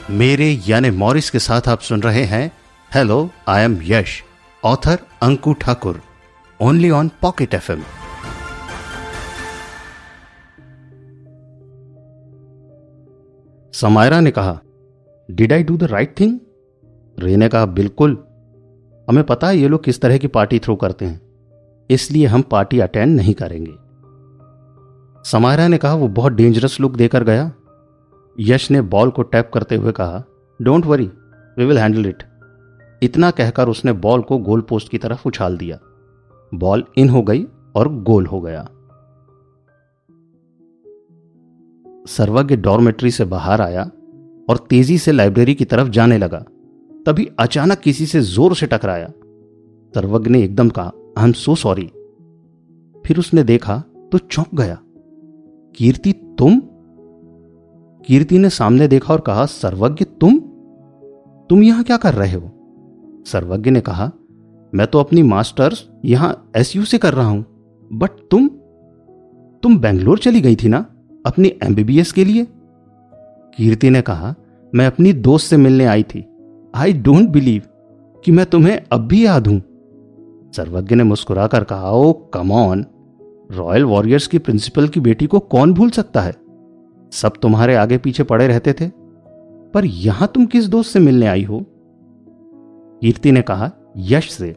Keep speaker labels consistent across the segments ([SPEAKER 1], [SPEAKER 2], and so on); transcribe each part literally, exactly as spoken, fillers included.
[SPEAKER 1] मेरे यानी मॉरिस के साथ आप सुन रहे हैं hello I am Yash, author Anku Thakur, only on pocket FM. Samaira ने कहा, did I do the right thing? Ray ने कहा, बिल्कुल। हमें पता है ये लोग किस तरह की पार्टी थ्रो करते हैं, इसलिए हम पार्टी अटेंड नहीं करेंगे। समायरा ने कहा, वो बहुत डेंजरस लुक देकर गया। यश ने बॉल को टैप करते हुए कहा, don't worry, we will handle it. इतना कहकर उसने बॉल को गोल पोस्ट की तरफ उछाल दिया। बॉल इन हो गई और गोल हो गया। सर्वज्ञ डॉर्मेट्री से बाहर आया और तेजी से लाइब्रेरी की तरफ जाने लगा। तभी अचानक किसी से जोर से टकराया। सर्वज्ञ ने एकदम कहा, आई एम सो सॉरी। फिर उसने देखा तो चौंक गया। कीर्ति, तुम? कीर्ति ने सामने देखा और कहा, सर्वज्ञ तुम तुम यहां क्या कर रहे हो? सर्वज्ञ ने कहा, मैं तो अपनी मास्टर्स यहां एसयू से कर रहा हूं, बट तुम तुम बेंगलोर चली गई थी ना अपनी एमबीबीएस के लिए? कीर्ति ने कहा, मैं अपनी दोस्त से मिलने आई थी। आई डोंट बिलीव कि मैं तुम्हें अब भी याद हूं। सर्वज्ञ ने मुस्कुराकर कहा, oh come on, Royal Warriors की प्रिंसिपल की बेटी को कौन भूल सकता है? सब तुम्हारे आगे पीछे पड़े रहते थे, पर यहां तुम किस दोस्त से मिलने आई हो? कीर्ति ने कहा, यश से।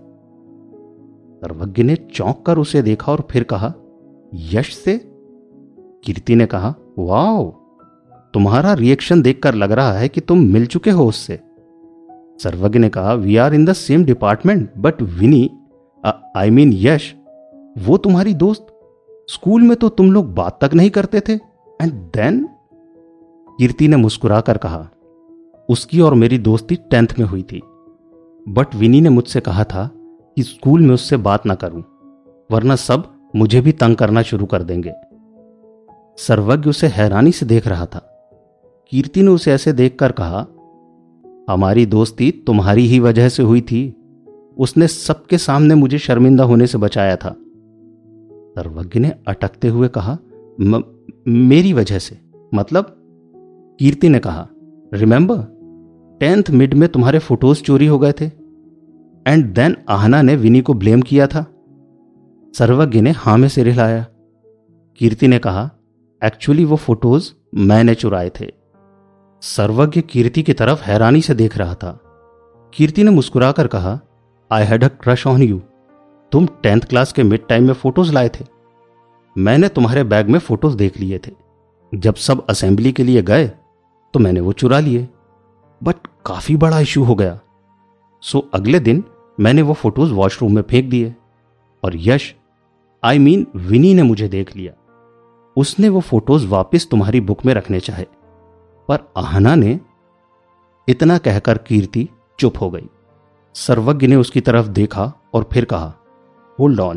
[SPEAKER 1] सर्वज्ञ ने चौंक कर उसे देखा और फिर कहा, यश से? कीर्ति ने कहा, वाओ, तुम्हारा रिएक्शन देखकर लग रहा है कि तुम मिल चुके हो उससे। सर्वज्ञ ने कहा, we are in the same department, but Vini, I mean Yash, वो तुम्हारी दोस्त? स्कूल में तो तुम लोग बात तक नहीं करते थे, एंड देन? कीर्ति ने मुस्कुराकर कहा, उसकी और मेरी दोस्ती टेंथ में हुई थी, बट विनी ने मुझसे कहा था कि स्कूल में उससे बात ना करूं, वरना सब मुझे भी तंग करना शुरू कर देंगे। सर्वज्ञ उसे हैरानी से देख रहा था। कीर्ति ने उसे ऐसे देखकर कहा, हमारी दोस्ती तुम्हारी ही वजह से हुई थी। उसने सबके सामने मुझे शर्मिंदा होने से बचाया था। सर्वज्ञ ने अटकते हुए कहा, म, मेरी वजह से मतलब? कीर्ति ने कहा, रिमेंबर, टेंथ मिड में तुम्हारे फोटोज चोरी हो गए थे, एंड देन आहना ने विनी को ब्लेम किया था। सर्वज्ञ ने हां में सिर हिलाया। कीर्ति ने कहा, एक्चुअली वो फोटोज मैंने चुराए थे। सर्वज्ञ कीर्ति की तरफ हैरानी से देख रहा था। कीर्ति ने मुस्कुराकर कहा, I had a crush on you. तुम टेंथ क्लास के मिड टाइम में फोटोज लाए थे। मैंने तुम्हारे बैग में फोटोज देख लिए थे। जब सब असेंबली के लिए गए तो मैंने वो चुरा लिए, बट काफी बड़ा इशू हो गया, सो अगले दिन मैंने वो फोटोज वॉशरूम में फेंक दिए, और यश, आई मीन विनी ने मुझे देख लिया। उसने वो फोटोज वापस तुम्हारी बुक में रखने चाहे, पर आहना ने। इतना कहकर कीर्ति चुप हो गई। सर्वज्ञ ने उसकी तरफ देखा और फिर कहा, hold on,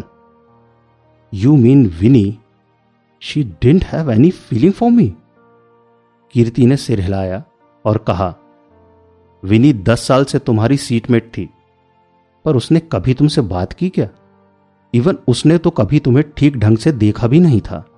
[SPEAKER 1] you mean Vini, she didn't have any feeling for me? Kirti ने सिर हिलाया और कहा, विनी दस साल से तुम्हारी सीटमेट थी, पर उसने कभी तुमसे बात की क्या? इवन उसने तो कभी तुम्हें ठीक ढंग से देखा भी नहीं था।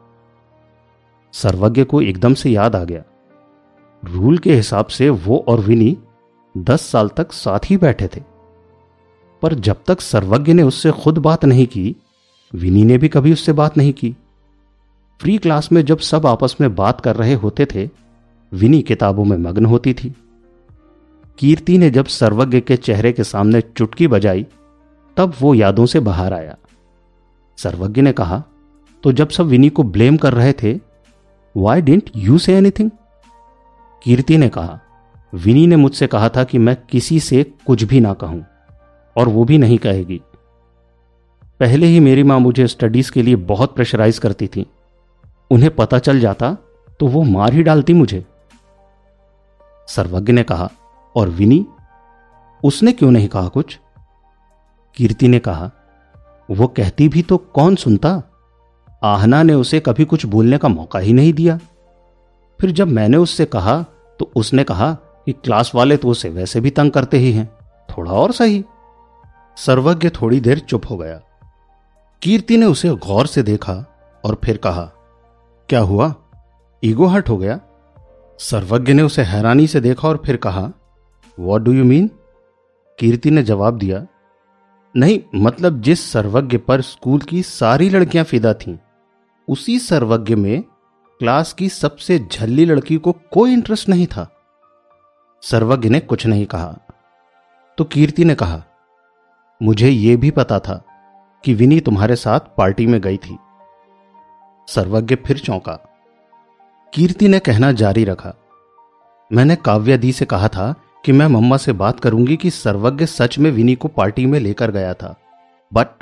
[SPEAKER 1] सर्वज्ञ को एकदम से याद आ गया, रूल के हिसाब से वो और विनी दस साल तक साथ ही बैठे थे, पर जब तक सर्वज्ञ ने उससे खुद बात नहीं की, विनी ने भी कभी उससे बात नहीं की। फ्री क्लास में जब सब आपस में बात कर रहे होते थे, विनी किताबों में मग्न होती थी। कीर्ति ने जब सर्वज्ञ के चेहरे के सामने चुटकी बजाई, तब वो यादों से बाहर आया। सर्वज्ञ ने कहा, तो जब सब विनी को ब्लेम कर रहे थे, why didn't you say anything? Kirti ने कहा, विनी ने मुझसे कहा था कि मैं किसी से कुछ भी ना कहूं, और वो भी नहीं कहेगी। पहले ही मेरी मां मुझे स्टडीज के लिए बहुत प्रेशराइज करती थी। उन्हें पता चल जाता तो वो मार ही डालती मुझे। सर्वज्ञ ने कहा, और विनी, उसने क्यों नहीं कहा कुछ? कीर्ति ने कहा, वो कहती भी तो कौन सुनता? आहना ने उसे कभी कुछ बोलने का मौका ही नहीं दिया। फिर जब मैंने उससे कहा तो उसने कहा कि क्लास वाले तो उसे वैसे भी तंग करते ही हैं, थोड़ा और सही। सर्वज्ञ थोड़ी देर चुप हो गया। कीर्ति ने उसे गौर से देखा और फिर कहा, क्या हुआ, ईगो हर्ट हो गया? सर्वज्ञ ने उसे हैरानी से देखा और फिर कहा, what do you mean? Kirti ने जवाब दिया, नहीं मतलब जिस सर्वज्ञ पर स्कूल की सारी लड़कियां फिदा थीं, उसी सर्वज्ञ में क्लास की सबसे झल्ली लड़की को कोई इंटरेस्ट नहीं था। सर्वज्ञ ने कुछ नहीं कहा। तो कीर्ति ने कहा, मुझे यह भी पता था कि विनी तुम्हारे साथ पार्टी में गई थी। सर्वज्ञ फिर चौंका। कीर्ति ने कहना जारी रखा, मैंने काव्या दी से कहा था कि मैं मम्मा से बात करूंगी कि सर्वज्ञ सच में विनी को पार्टी में लेकर गया था, बट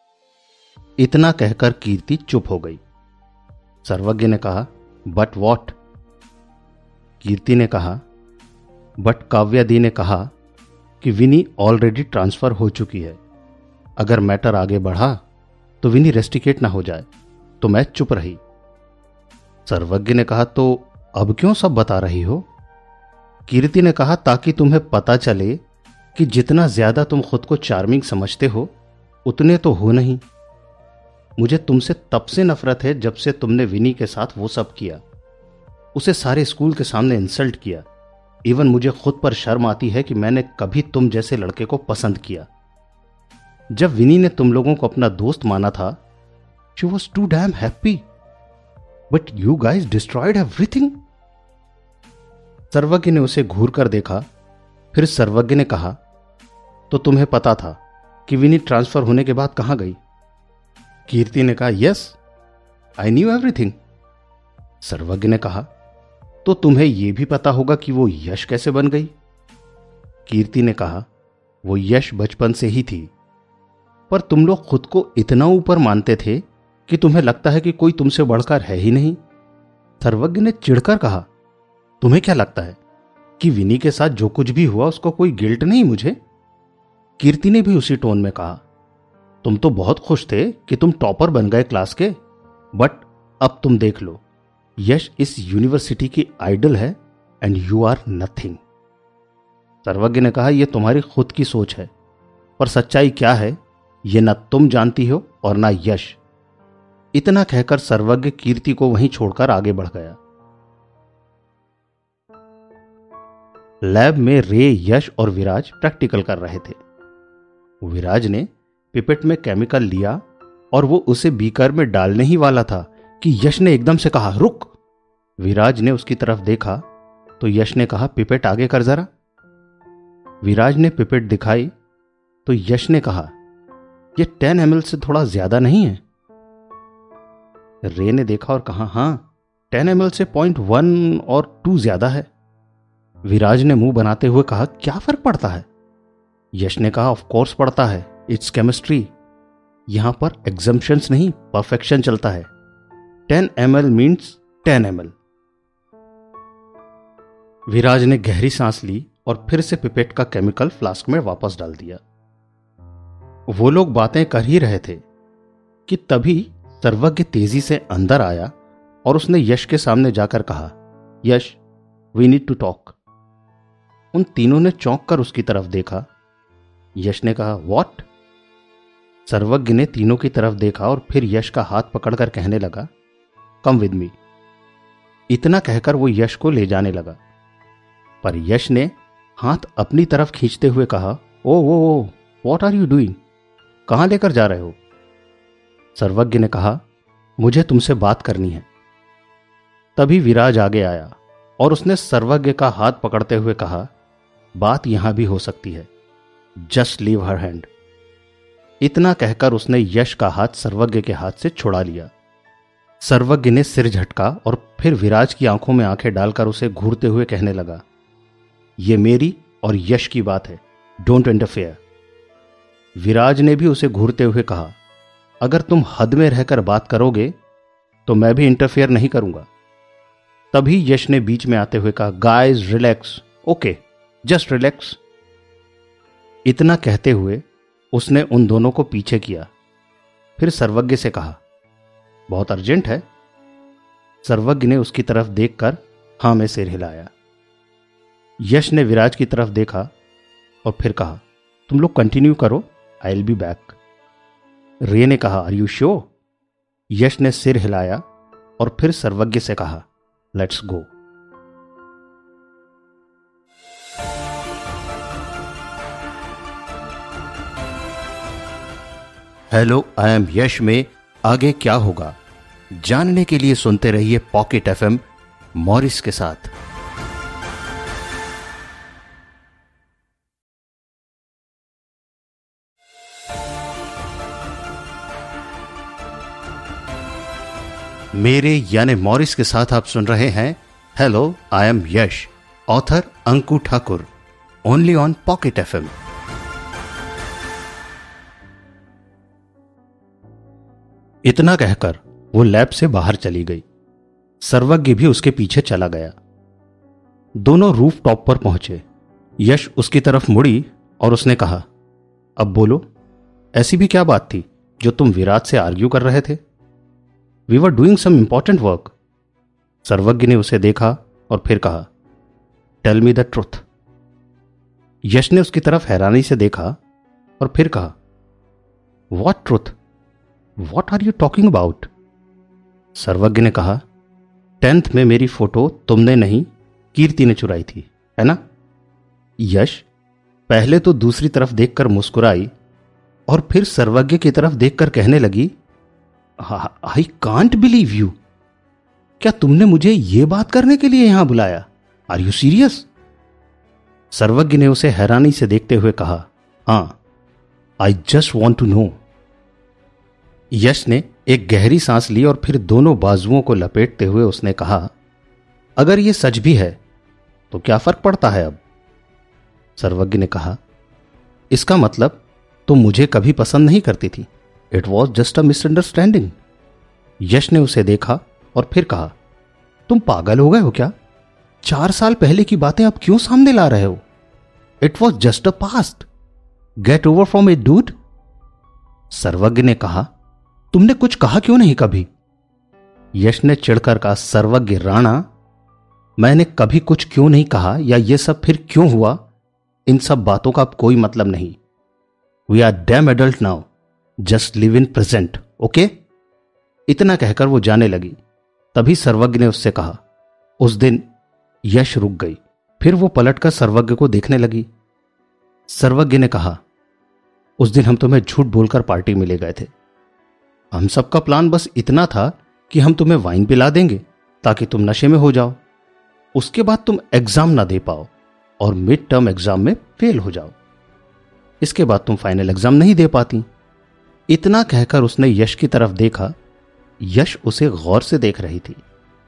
[SPEAKER 1] इतना कहकर कीर्ति चुप हो गई। सर्वज्ञ ने कहा, बट वॉट? कीर्ति ने कहा, बट काव्या दी ने कहा कि विनी ऑलरेडी ट्रांसफर हो चुकी है। अगर मैटर आगे बढ़ा तो विनी रेस्टिकेट ना हो जाए, तो मैं चुप रही। सर्वज्ञ ने कहा, तो अब क्यों सब बता रही हो? कीर्ति ने कहा, ताकि तुम्हें पता चले कि जितना ज्यादा तुम खुद को चार्मिंग समझते हो उतने तो हो नहीं। मुझे तुमसे तब से नफरत है जब से तुमने विनी के साथ वो सब किया, उसे सारे स्कूल के सामने इंसल्ट किया। इवन मुझे खुद पर शर्म आती है कि मैंने कभी तुम जैसे लड़के को पसंद किया। जब विनी ने तुम लोगों को अपना दोस्त माना था, she was too damn happy, but you guys destroyed everything. Sarvagya ने उसे घूर कर देखा। फिर सर्वज्ञ ने कहा, तो तुम्हें पता था कि विनी ट्रांसफर होने के बाद कहां गई? कीर्ति ने कहा, yes I knew everything. Sarvagya ने कहा, तो तुम्हें यह भी पता होगा कि वो यश कैसे बन गई? कीर्ति ने कहा, वो यश बचपन से ही थी, पर तुम लोग खुद को इतना ऊपर मानते थे कि तुम्हें लगता है कि कोई तुमसे बढ़कर है ही नहीं। सर्वज्ञ ने चिढ़कर कहा, तुम्हें क्या लगता है कि विनी के साथ जो कुछ भी हुआ उसको कोई गिल्ट नहीं मुझे? कीर्ति ने भी उसी टोन में कहा, तुम तो बहुत खुश थे कि तुम टॉपर बन गए क्लास के, बट अब तुम देख लो, यश इस यूनिवर्सिटी की आइडल है एंड यू आर नथिंग। सर्वज्ञ ने कहा, यह तुम्हारी खुद की सोच है, पर सच्चाई क्या है यह ना तुम जानती हो और ना यश। इतना कहकर सर्वज्ञ कीर्ति को वहीं छोड़कर आगे बढ़ गया। लैब में रे, यश और विराज प्रैक्टिकल कर रहे थे। विराज ने पिपेट में केमिकल लिया और वो उसे बीकर में डालने ही वाला था कि यश ने एकदम से कहा, रुक। विराज ने उसकी तरफ देखा तो यश ने कहा, पिपेट आगे कर जरा। विराज ने पिपेट दिखाई तो यश ने कहा, यह टेन एम एल से थोड़ा ज्यादा नहीं है? रे ने देखा और कहा, हां टेन एम एल से पॉइंट वन और टू ज्यादा है। विराज ने मुंह बनाते हुए कहा, क्या फर्क पड़ता है? यश ने कहा, ऑफ कोर्स पड़ता है, इट्स केमिस्ट्री। यहां पर एग्जम्पशंस नहीं, परफेक्शन चलता है। Ten M L means ten M L. Viraj ने गहरी सांस ली और फिर से पिपेट का केमिकल फ्लास्क में वापस डाल दिया। वो लोग बातें कर ही रहे थे कि तभी सर्वज्ञ तेजी से अंदर आया और उसने यश के सामने जाकर कहा, Yash we need to talk. उन तीनों ने चौंक कर उसकी तरफ देखा। यश ने कहा, व्हाट? सर्वज्ञ ने तीनों की तरफ देखा और फिर यश का हाथ पकड़कर कहने लगा, कम विद मी। इतना कहकर वो यश को ले जाने लगा, पर यश ने हाथ अपनी तरफ खींचते हुए कहा, oh oh oh what are you doing? कहां लेकर जा रहे हो? सर्वज्ञ ने कहा, मुझे तुमसे बात करनी है। तभी विराज आगे आया और उसने सर्वज्ञ का हाथ पकड़ते हुए कहा, बात यहां भी हो सकती है, जस्ट लीव हर हैंड। इतना कहकर उसने यश का हाथ सर्वज्ञ के हाथ से छुड़ा लिया। सर्वज्ञ ने सिर झटका और फिर विराज की आंखों में आंखें डालकर उसे घूरते हुए कहने लगा, यह मेरी और यश की बात है, डोंट इंटरफेयर। विराज ने भी उसे घूरते हुए कहा, अगर तुम हद में रहकर बात करोगे तो मैं भी इंटरफेयर नहीं करूंगा। तभी यश ने बीच में आते हुए कहा, guys relax, okay just relax. इतना कहते हुए उसने उन दोनों को पीछे किया। फिर सर्वज्ञ से कहा, बहुत अर्जेंट है? सर्वज्ञ ने उसकी तरफ देखकर हां में सिर हिलाया। यश ने विराज की तरफ देखा और फिर कहा, तुम लोग कंटिन्यू करो, आई विल बी बैक। रे ने कहा, आर यू श्योर? यश ने सिर हिलाया और फिर सर्वज्ञ से कहा, let's go. Hello I am Yash में आगे क्या होगा जानने के लिए सुनते रहिए पॉकेट एफएम मॉरिस के साथ। मेरे यानी मॉरिस के साथ आप सुन रहे हैं hello I am Yash, author Anku Thakur, only on pocket FM. इतना कहकर वो लैब से बाहर चली गई। सर्वज्ञ भी उसके पीछे चला गया। दोनों रूफ टॉप पर पहुंचे। यश उसकी तरफ मुड़ी और उसने कहा, अब बोलो, ऐसी भी क्या बात थी जो तुम विराट से आर्ग्यू कर रहे थे? We were doing some important work. Sarvagya ने उसे देखा और फिर कहा, tell me the truth. Yash ने उसकी तरफ हैरानी से देखा और फिर कहा, what truth? What are you talking about? Sarvagya ने कहा, टेंथ में मेरी फोटो तुमने नहीं कीर्ति ने चुराई थी, है ना? यश पहले तो दूसरी तरफ देखकर मुस्कुराई और फिर सर्वज्ञ की तरफ देखकर कहने लगी, आई कांट बिलीव यू। क्या तुमने मुझे यह बात करने के लिए यहां बुलाया? Are you serious? सर्वज्ञ ने उसे हैरानी से देखते हुए कहा, हां, आई जस्ट वॉन्ट टू नो। यश ने एक गहरी सांस ली और फिर दोनों बाजुओं को लपेटते हुए उसने कहा, अगर यह सच भी है तो क्या फर्क पड़ता है अब? सर्वज्ञ ने कहा, इसका मतलब तुम मुझे कभी पसंद नहीं करती थी। It was just a misunderstanding. Yash ने उसे देखा और फिर कहा, तुम पागल हो गए हो क्या? चार साल पहले की बातें अब क्यों सामने ला रहे हो? It was just a past. Get over from it dude. Sarvagya ने कहा, तुमने कुछ कहा क्यों नहीं कभी? यश ने चिढ़कर कहा, सर्वज्ञ राणा, मैंने कभी कुछ क्यों नहीं कहा या यह सब फिर क्यों हुआ, इन सब बातों का अब कोई मतलब नहीं। We are damn adult now, just live in present, okay? इतना कहकर वो जाने लगी। तभी सर्वज्ञ ने उससे कहा, उस दिन यश रुक गई। फिर वो पलटकर सर्वज्ञ को देखने लगी। सर्वज्ञ ने कहा, उस दिन हम तुम्हें झूठ बोलकर पार्टी में ले गए थे। हम सबका प्लान बस इतना था कि हम तुम्हें वाइन पिला देंगे ताकि तुम नशे में हो जाओ, उसके बाद तुम एग्जाम ना दे पाओ और मिड टर्म एग्जाम में फेल हो जाओ। इसके बाद तुम फाइनल एग्जाम नहीं दे पाती। इतना कहकर उसने यश की तरफ देखा। यश उसे गौर से देख रही थी।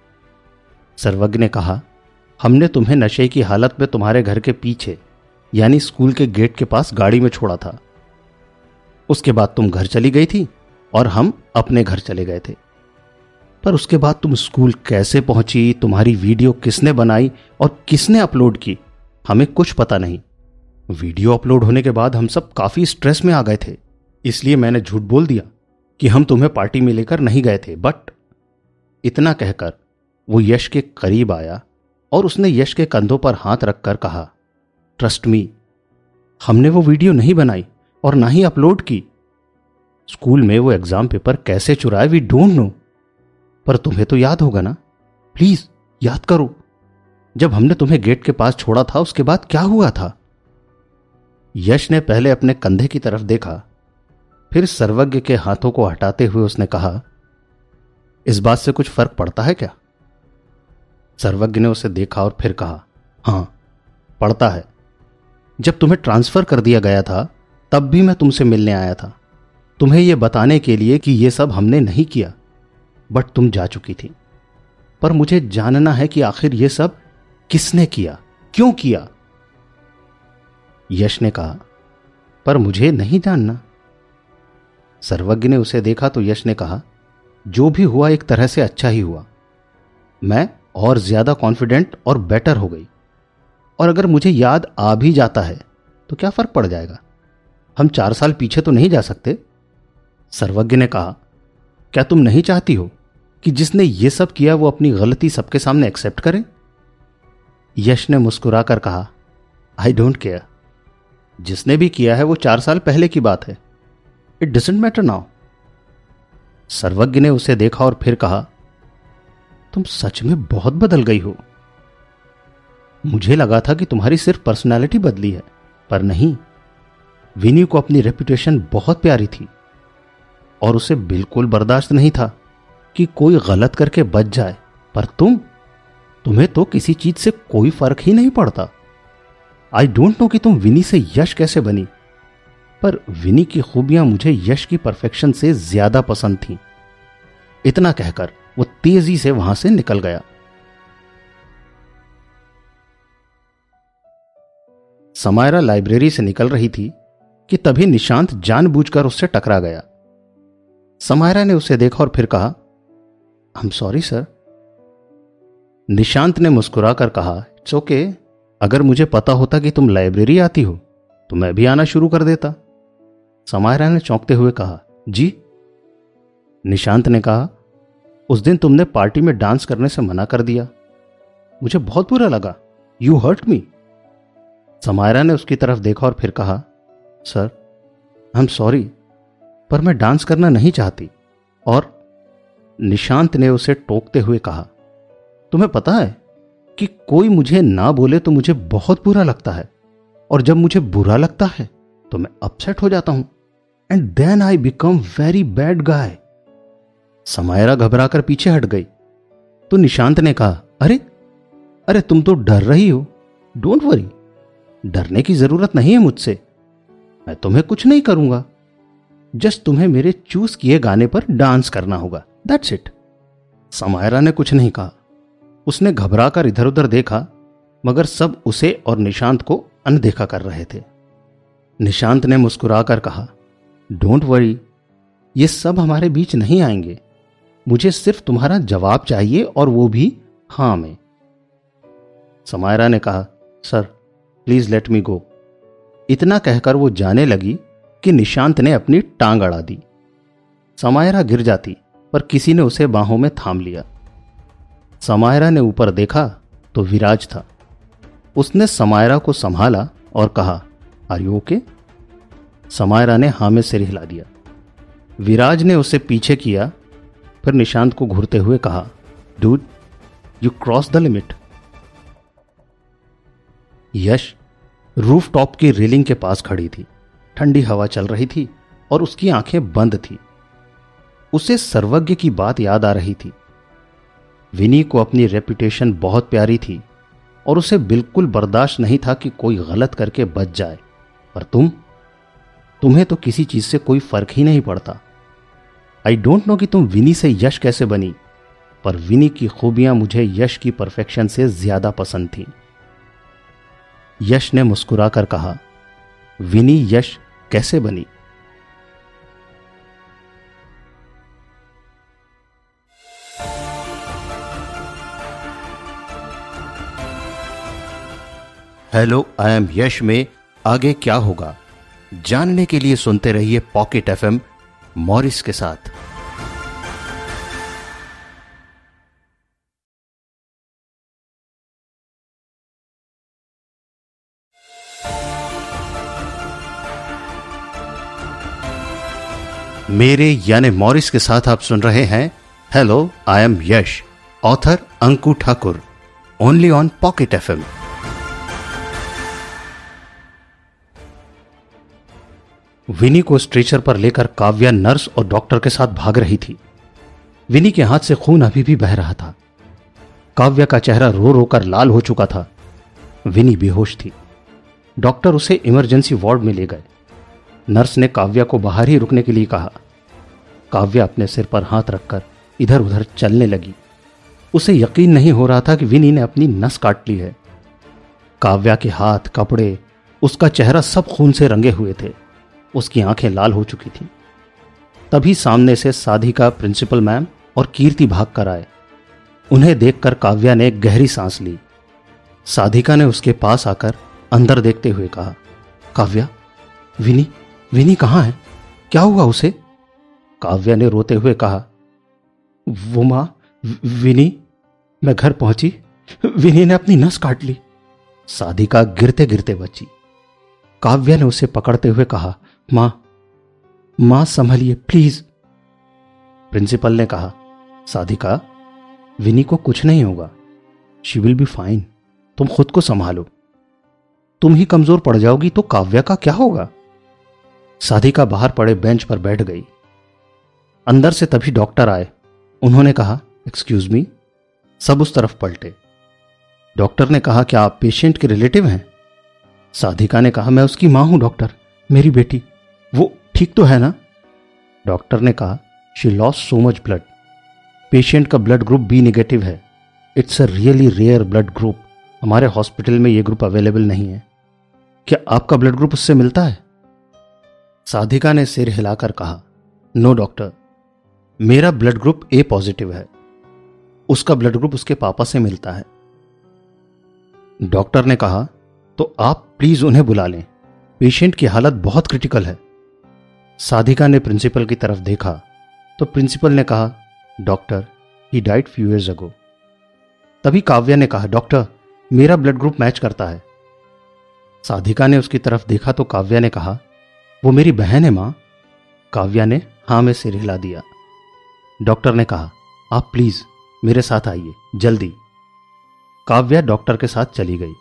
[SPEAKER 1] सर्वज्ञ ने कहा, हमने तुम्हें नशे की हालत में तुम्हारे घर के पीछे यानी स्कूल के गेट के पास गाड़ी में छोड़ा था। उसके बाद तुम घर चली गई थी और हम अपने घर चले गए थे। पर उसके बाद तुम स्कूल कैसे पहुंची, तुम्हारी वीडियो किसने बनाई और किसने अपलोड की, हमें कुछ पता नहीं। वीडियो अपलोड होने के बाद हम सब काफी स्ट्रेस में आ गए थे, इसलिए मैंने झूठ बोल दिया कि हम तुम्हें पार्टी में लेकर नहीं गए थे। बट इतना कहकर वो यश के करीब आया और उसने यश के कंधों पर हाथ रखकर कहा, ट्रस्ट मी, हमने वो वीडियो नहीं बनाई और ना ही अपलोड की। स्कूल में वो एग्जाम पेपर कैसे चुराए वी डोंट नो, पर तुम्हें तो याद होगा ना? प्लीज याद करो, जब हमने तुम्हें गेट के पास छोड़ा था उसके बाद क्या हुआ था? यश ने पहले अपने कंधे की तरफ देखा, फिर सर्वज्ञ के हाथों को हटाते हुए उसने कहा, इस बात से कुछ फर्क पड़ता है क्या? सर्वज्ञ ने उसे देखा और फिर कहा, हां पड़ता है। जब तुम्हें ट्रांसफर कर दिया गया था तब भी मैं तुमसे मिलने आया था, तुम्हें यह बताने के लिए कि यह सब हमने नहीं किया, बट तुम जा चुकी थी। पर मुझे जानना है कि आखिर यह सब किसने किया, क्यों किया? यश ने कहा, पर मुझे नहीं जानना। सर्वज्ञ ने उसे देखा तो यश ने कहा, जो भी हुआ एक तरह से अच्छा ही हुआ। मैं और ज्यादा कॉन्फिडेंट और बेटर हो गई, और अगर मुझे याद आ भी जाता है तो क्या फर्क पड़ जाएगा? हम चार साल पीछे तो नहीं जा सकते। सर्वज्ञ ने कहा, क्या तुम नहीं चाहती हो कि जिसने ये सब किया वो अपनी गलती सबके सामने एक्सेप्ट करे? यश ने मुस्कुराकर कहा, आई डोंट केयर। जिसने भी किया है वो चार साल पहले की बात है। It doesn't matter now. Sarvagya ने उसे देखा और फिर कहा, तुम सच में बहुत बदल गई हो। मुझे लगा था कि तुम्हारी सिर्फ पर्सनालिटी बदली है, पर नहीं, विनी को अपनी रेपुटेशन बहुत प्यारी थी। और उसे बिल्कुल बर्दाश्त नहीं था कि कोई गलत करके बच जाए। पर तुम तुम्हें तो किसी चीज से कोई फर्क ही नहीं पड़ता। आई डोंट नो कि तुम विनी से यश कैसे बनी, पर विनी की खूबियां मुझे यश की परफेक्शन से ज्यादा पसंद थीं। इतना कहकर वो तेजी से वहां से निकल गया। समायरा लाइब्रेरी से निकल रही थी कि तभी निशांत जानबूझकर उससे टकरा गया। समायरा ने उसे देखा और फिर कहा, I am sorry sir. Nishant ने मुस्कुराकर कहा, इट्स ओके। अगर मुझे पता होता कि तुम लाइब्रेरी आती हो तो मैं भी आना शुरू कर देता। समायरा ने चौंकते हुए कहा, जी? निशांत ने कहा, उस दिन तुमने पार्टी में डांस करने से मना कर दिया, मुझे बहुत बुरा लगा। You hurt me. समायरा ने उसकी तरफ देखा और फिर कहा, सर आई एम सॉरी, पर मैं डांस करना नहीं चाहती। और निशांत ने उसे टोकते हुए कहा, तुम्हें पता है कि कोई मुझे ना बोले तो मुझे बहुत बुरा लगता है, और जब मुझे बुरा लगता है तो मैं अपसेट हो जाता हूं, and then I become very bad guy. Samaira घबराकर पीछे हट गई तो निशांत ने कहा, अरे अरे तुम तो डर रही हो। डोंट वरी, डरने की जरूरत नहीं है मुझसे। मैं तुम्हें कुछ नहीं करूंगा, जस्ट तुम्हें मेरे चूज किए गाने पर डांस करना होगा, दैट्स इट। समायरा ने कुछ नहीं कहा। उसने घबराकर इधर उधर देखा, मगर सब उसे और निशांत को अनदेखा कर रहे थे। निशांत ने मुस्कुराकर कहा, डोंट वरी, ये सब हमारे बीच नहीं आएंगे। मुझे सिर्फ तुम्हारा जवाब चाहिए, और वो भी हां में। समायरा ने कहा, sir please let me go. इतना कहकर वो जाने लगी कि निशांत ने अपनी टांग अड़ा दी। समायरा गिर जाती, पर किसी ने उसे बाहों में थाम लिया। समायरा ने ऊपर देखा तो विराज था। उसने समायरा को संभाला और कहा, आर यू ओके? समायरा ने हां में सिर हिला दिया। विराज ने उसे पीछे किया, फिर निशांत को घूरते हुए कहा, dude you cross the limit. Yash rooftop की रेलिंग के पास खड़ी थी। ठंडी हवा चल रही थी और उसकी आंखें बंद थी। उसे सर्वज्ञ की बात याद आ रही थी। विनी को अपनी रेपुटेशन बहुत प्यारी थी और उसे बिल्कुल बर्दाश्त नहीं था कि कोई गलत करके बच जाए। पर तुम तुम्हें तो किसी चीज से कोई फर्क ही नहीं पड़ता। आई डोंट नो कि तुम विनी से यश कैसे बनी, पर विनी की खूबियां मुझे यश की परफेक्शन से ज्यादा पसंद थी। यश ने मुस्कुराकर कहा, विनी यश कैसे बनी? हेलो आई एम यश में आगे क्या होगा जानने के लिए सुनते रहिए पॉकेट एफएम मॉरिस के साथ। मेरे यानी मॉरिस के साथ आप सुन रहे हैं hello I am Yash, author Anku Thakur, only on pocket FM. Vini को स्ट्रेचर पर लेकर काव्या नर्स और डॉक्टर के साथ भाग रही थी। विनी के हाथ से खून अभी भी बह रहा था। काव्या का चेहरा रो रो कर लाल हो चुका था। विनी बेहोश थी। डॉक्टर उसे इमरजेंसी वार्ड में ले गए। नर्स ने काव्या को बाहर ही रुकने के लिए कहा। काव्या अपने सिर पर हाथ रखकर इधर उधर चलने लगी। उसे यकीन नहीं हो रहा था कि विनी ने अपनी नस काट ली है। काव्या के हाथ, कपड़े, उसका चेहरा सब खून से रंगे हुए थे। उसकी आंखें लाल हो चुकी थीं। तभी सामने से साधिका, प्रिंसिपल मैम और कीर्ति भाग कर आए। उन्हें देखकर काव्या ने एक गहरी सांस ली। साधिका ने उसके पास आकर अंदर देखते हुए कहा, काव्या, विनी विनी कहाँ है? क्या हुआ उसे? काव्या ने रोते हुए कहा, वो मां, विनी, मैं घर पहुंची, विनी ने अपनी नस काट ली। साधिका गिरते गिरते बची। काव्या ने उसे पकड़ते हुए कहा, मां मां संभलिए प्लीज। प्रिंसिपल ने कहा, साधिका, विनी को कुछ नहीं होगा, शी विल बी फाइन, तुम खुद को संभालो। तुम ही कमजोर पड़ जाओगी तो काव्या का क्या होगा? साधिका बाहर पड़े बेंच पर बैठ गई। अंदर से तभी डॉक्टर आए। उन्होंने कहा, एक्सक्यूज मी। सब उस तरफ पलटे। डॉक्टर ने कहा, क्या आप पेशेंट के रिलेटिव हैं? साधिका ने कहा, मैं उसकी मां हूं डॉक्टर, मेरी बेटी। वो ठीक तो है ना? डॉक्टर ने कहा, she lost so much blood. Patient का ब्लड ग्रुप बी नेगेटिव है। It's a really rare blood group. हमारे हॉस्पिटल में यह ग्रुप अवेलेबल नहीं है। क्या आपका ब्लड ग्रुप उससे मिलता है? साधिका ने सिर हिलाकर कहा, नो डॉक्टर, मेरा ब्लड ग्रुप ए पॉजिटिव है। उसका ब्लड ग्रुप उसके पापा से मिलता है। डॉक्टर ने कहा, तो आप प्लीज उन्हें बुला लें, पेशेंट की हालत बहुत क्रिटिकल है। साधिका ने प्रिंसिपल की तरफ देखा तो प्रिंसिपल ने कहा, doctor, he died few years ago. तभी काव्या ने कहा, डॉक्टर, मेरा ब्लड ग्रुप मैच करता है। साधिका ने उसकी तरफ देखा तो काव्या ने कहा, वो मेरी बहन है मां। काव्या ने हां में सिर हिला दिया। डॉक्टर ने कहा, आप प्लीज मेरे साथ आइए, जल्दी। काव्या डॉक्टर के साथ चली गई।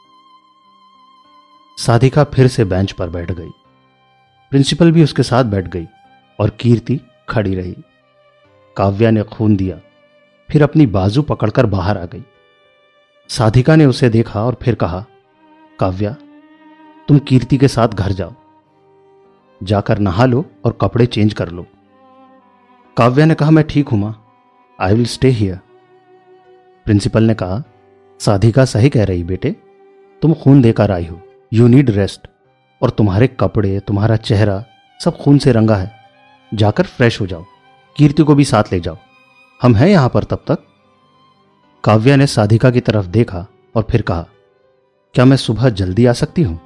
[SPEAKER 1] साधिका फिर से बेंच पर बैठ गई। प्रिंसिपल भी उसके साथ बैठ गई और कीर्ति खड़ी रही। काव्या ने खून दिया, फिर अपनी बाजू पकड़कर बाहर आ गई। साधिका ने उसे देखा और फिर कहा, काव्या, तुम कीर्ति के साथ घर जाओ, जाकर नहा लो और कपड़े चेंज कर लो। काव्या ने कहा, मैं ठीक हूं मां, I will stay here. Principal ने कहा, साधिका सही कह रही बेटे, तुम खून देकर आई हो, यू नीड रेस्ट, और तुम्हारे कपड़े, तुम्हारा चेहरा सब खून से रंगा है। जाकर फ्रेश हो जाओ, कीर्ति को भी साथ ले जाओ, हम हैं यहां पर तब तक। काव्या ने साधिका की तरफ देखा और फिर कहा, क्या मैं सुबह जल्दी आ सकती हूं?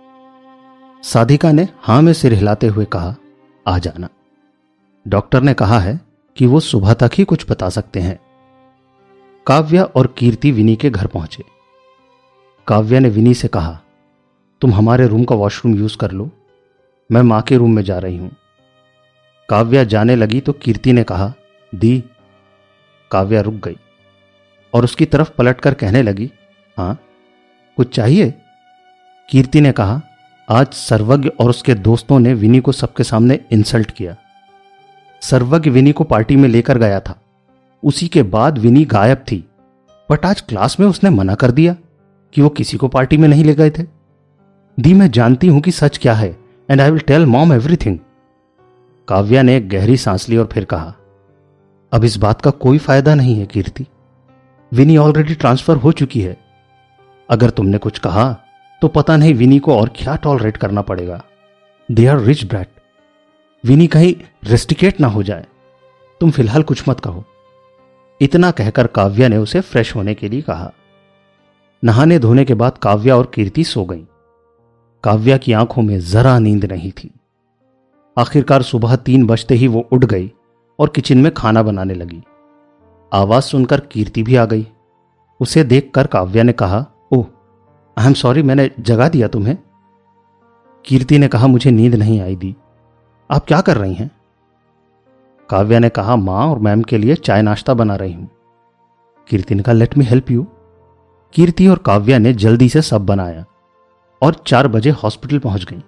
[SPEAKER 1] साधिका ने हां में सिर हिलाते हुए कहा, आ जाना। डॉक्टर ने कहा है कि वो सुबह तक ही कुछ बता सकते हैं। काव्या और कीर्ति विनी के घर पहुंचे। काव्या ने विनी से कहा, तुम हमारे रूम का वॉशरूम यूज कर लो, मैं मां के रूम में जा रही हूं। काव्या जाने लगी तो कीर्ति ने कहा, दी। काव्या रुक गई और उसकी तरफ पलटकर कहने लगी, हां कुछ चाहिए? कीर्ति ने कहा, आज सर्वज्ञ और उसके दोस्तों ने विनी को सबके सामने इंसल्ट किया। सर्वज्ञ विनी को पार्टी में लेकर गया था, उसी के बाद विनी गायब थी, बट आज क्लास में उसने मना कर दिया कि वो किसी को पार्टी में नहीं ले गए थे। दी, मैं जानती हूं कि सच क्या है, and I will tell mom everything. Kavya ने एक गहरी सांस ली और फिर कहा, अब इस बात का कोई फायदा नहीं है कीर्ति, विनी ऑलरेडी ट्रांसफर हो चुकी है। अगर तुमने कुछ कहा तो पता नहीं विनी को और क्या टॉलरेट करना पड़ेगा। They are rich brat, Vini कहीं रेस्टिकेट ना हो जाए। तुम फिलहाल कुछ मत कहो। इतना कहकर काव्या ने उसे फ्रेश होने के लिए कहा। नहाने धोने के बाद काव्या और कीर्ति सो गईं। काव्या की आंखों में जरा नींद नहीं थी। आखिरकार सुबह तीन बजते ही वो उठ गई और किचन में खाना बनाने लगी। आवाज सुनकर कीर्ति भी आ गई। उसे देखकर काव्या ने कहा, ओह आई एम सॉरी, मैंने जगा दिया तुम्हें। कीर्ति ने कहा, मुझे नींद नहीं आई दी, आप क्या कर रही हैं? काव्या ने कहा, मां और मैम के लिए चाय नाश्ता बना रही हूं। कीर्ति ने कहा, let me help you. Kirti और काव्या ने जल्दी से सब बनाया और चार बजे हॉस्पिटल पहुंच गई।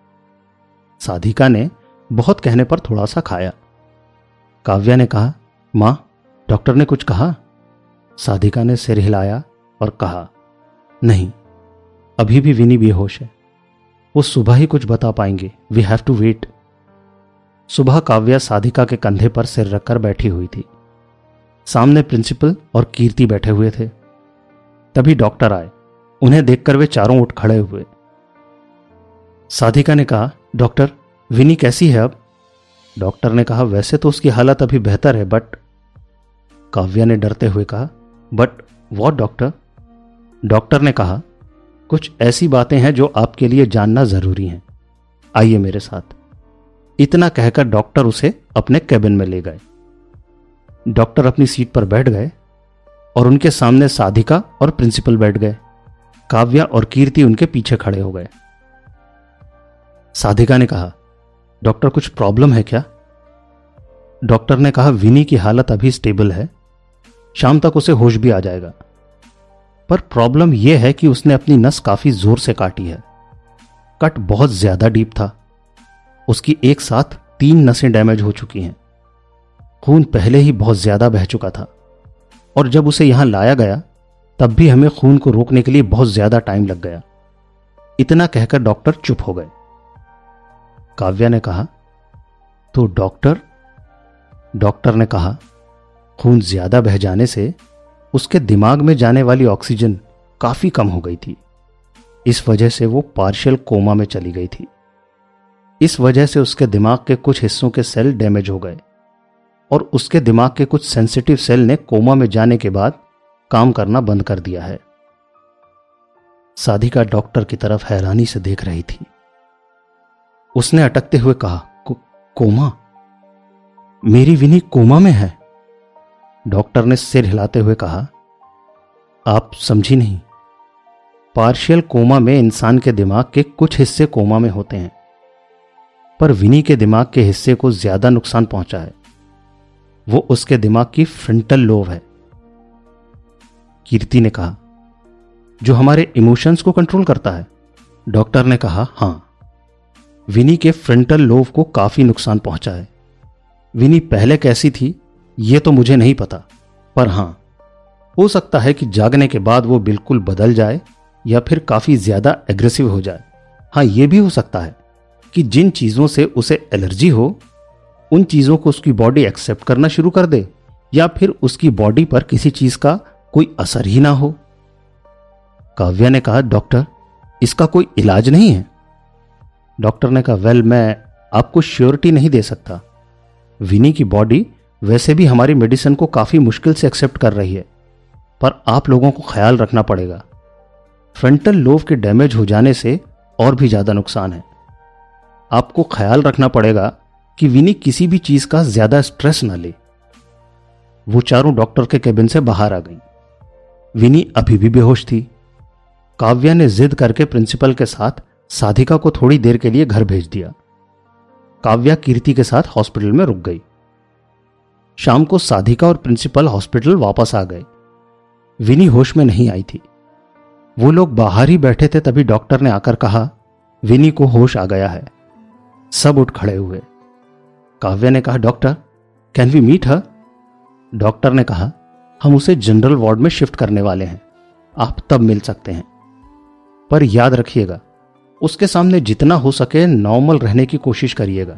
[SPEAKER 1] साधिका ने बहुत कहने पर थोड़ा सा खाया। काव्या ने कहा, मां, डॉक्टर ने कुछ कहा? साधिका ने सिर हिलाया और कहा, नहीं, अभी भी विनी बेहोश है, वो सुबह ही कुछ बता पाएंगे, वी हैव टू वेट। सुबह काव्या साधिका के कंधे पर सिर रखकर बैठी हुई थी। सामने प्रिंसिपल और कीर्ति बैठे हुए थे। तभी डॉक्टर आए। उन्हें देखकर वे चारों उठ खड़े हुए। साधिका ने कहा, डॉक्टर, विनी कैसी है अब? डॉक्टर ने कहा, वैसे तो उसकी हालत अभी बेहतर है, बट। काव्या ने डरते हुए कहा, बट व्हाट डॉक्टर? डॉक्टर ने कहा, कुछ ऐसी बातें हैं जो आपके लिए जानना जरूरी हैं, आइए मेरे साथ। इतना कहकर डॉक्टर उसे अपने कैबिन में ले गए। डॉक्टर अपनी सीट पर बैठ गए और उनके सामने साधिका और प्रिंसिपल बैठ गए। काव्या और कीर्ति उनके पीछे खड़े हो गए। साधिका ने कहा, डॉक्टर कुछ प्रॉब्लम है क्या? डॉक्टर ने कहा, विनी की हालत अभी स्टेबल है, शाम तक उसे होश भी आ जाएगा, पर प्रॉब्लम यह है कि उसने अपनी नस काफी जोर से काटी है। कट बहुत ज्यादा डीप था, उसकी एक साथ तीन नसें डैमेज हो चुकी हैं। खून पहले ही बहुत ज्यादा बह चुका था और जब उसे यहां लाया गया तब भी हमें खून को रोकने के लिए बहुत ज्यादा टाइम लग गया। इतना कहकर डॉक्टर चुप हो गए। काव्या ने कहा, तो डॉक्टर? डॉक्टर ने कहा, खून ज्यादा बह जाने से उसके दिमाग में जाने वाली ऑक्सीजन काफी कम हो गई थी। इस वजह से वो पार्शियल कोमा में चली गई थी। इस वजह से उसके दिमाग के कुछ हिस्सों के सेल डैमेज हो गए और उसके दिमाग के कुछ सेंसिटिव सेल ने कोमा में जाने के बाद काम करना बंद कर दिया है। साधिका डॉक्टर की तरफ हैरानी से देख रही थी। उसने अटकते हुए कहा, को, कोमा? मेरी विनी कोमा में है? डॉक्टर ने सिर हिलाते हुए कहा, आप समझी नहीं। पार्शियल कोमा में इंसान के दिमाग के कुछ हिस्से कोमा में होते हैं, पर विनी के दिमाग के हिस्से को ज्यादा नुकसान पहुंचा है। वो उसके दिमाग की फ्रंटल लोब है। कीर्ति ने कहा, जो हमारे इमोशंस को कंट्रोल करता है? डॉक्टर ने कहा, हां, विनी के फ्रंटल लोब को काफी नुकसान पहुंचा है। विनी पहले कैसी थी यह तो मुझे नहीं पता, पर हां, हो सकता है कि जागने के बाद वो बिल्कुल बदल जाए या फिर काफी ज्यादा एग्रेसिव हो जाए। हां, यह भी हो सकता है कि जिन चीजों से उसे एलर्जी हो उन चीजों को उसकी बॉडी एक्सेप्ट करना शुरू कर दे, या फिर उसकी बॉडी पर किसी चीज का कोई असर ही ना हो। काव्या ने कहा, डॉक्टर, इसका कोई इलाज नहीं है? डॉक्टर ने कहा, वेल, मैं आपको श्योरिटी नहीं दे सकता। विनी की बॉडी वैसे भी हमारी मेडिसिन को काफी मुश्किल से एक्सेप्ट कर रही है, पर आप लोगों को ख्याल रखना पड़ेगा। फ्रंटल लोब के डैमेज हो जाने से और भी ज्यादा नुकसान है। आपको ख्याल रखना पड़ेगा कि विनी किसी भी चीज का ज्यादा स्ट्रेस ना ले। वो चारों डॉक्टर के केबिन से बाहर आ गई। विनी अभी भी बेहोश थी। काव्या ने जिद करके प्रिंसिपल के साथ साधिका को थोड़ी देर के लिए घर भेज दिया। काव्या कीर्ति के साथ हॉस्पिटल में रुक गई। शाम को साधिका और प्रिंसिपल हॉस्पिटल वापस आ गए। विनी होश में नहीं आई थी। वो लोग बाहर ही बैठे थे, तभी डॉक्टर ने आकर कहा, विनी को होश आ गया है। सब उठ खड़े हुए। काव्या ने कहा, doctor, can we meet her? Doctor ने कहा, हम उसे जनरल वार्ड में शिफ्ट करने वाले हैं, आप तब मिल सकते हैं, पर याद रखिएगा उसके सामने जितना हो सके नॉर्मल रहने की कोशिश करिएगा।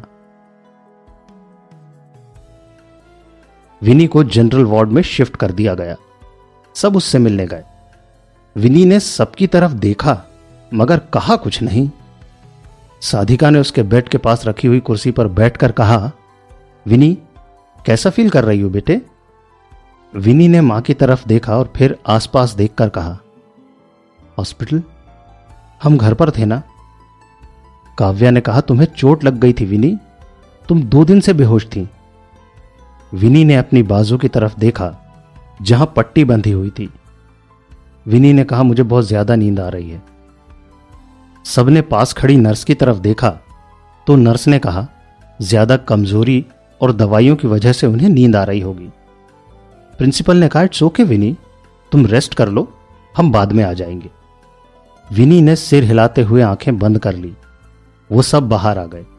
[SPEAKER 1] विनी को जनरल वार्ड में शिफ्ट कर दिया गया। सब उससे मिलने गए। विनी ने सबकी तरफ देखा मगर कहा कुछ नहीं। साधिका ने उसके बेड के पास रखी हुई कुर्सी पर बैठकर कहा, विनी, कैसा फील कर रही हो बेटे? विनी ने मां की तरफ देखा और फिर आसपास देखकर कहा, हॉस्पिटल? हम घर पर थे ना। काव्या ने कहा, तुम्हें चोट लग गई थी विनी, तुम दो दिन से बेहोश थी। विनी ने अपनी बाजू की तरफ देखा जहां पट्टी बंधी हुई थी। विनी ने कहा, मुझे बहुत ज्यादा नींद आ रही है। सबने पास खड़ी नर्स की तरफ देखा तो नर्स ने कहा, ज्यादा कमजोरी और दवाइयों की वजह से उन्हें नींद आ रही होगी। प्रिंसिपल ने कहा, इट्स ओके विनी, तुम रेस्ट कर लो, हम बाद में आ जाएंगे। विनी ने सिर हिलाते हुए आंखें बंद कर ली। वो सब बाहर आ गए।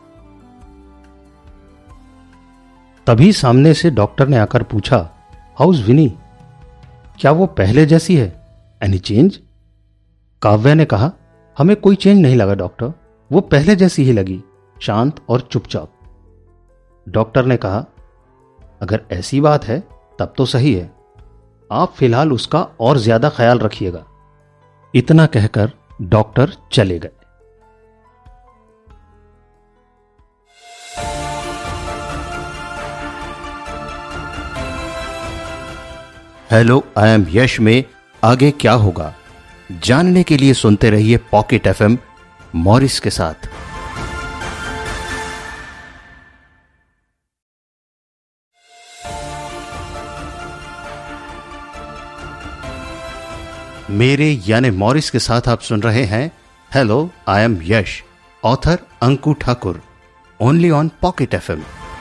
[SPEAKER 1] तभी सामने से डॉक्टर ने आकर पूछा, हाउस विनी? क्या वो पहले जैसी है? Any change? काव्या ने कहा, हमें कोई चेंज नहीं लगा डॉक्टर, वो पहले जैसी ही लगी, शांत और चुपचाप। डॉक्टर ने कहा, अगर ऐसी बात है तब तो सही है, आप फिलहाल उसका और ज्यादा ख्याल रखिएगा। इतना कहकर डॉक्टर चले गए। हेलो आई एम यश में आगे क्या होगा जानने के लिए सुनते रहिए पॉकेट एफएम मॉरिस के साथ। मेरे यानी मॉरिस के साथ आप सुन रहे हैं hello I am Yash, author Anku Thakur, only on pocket FM.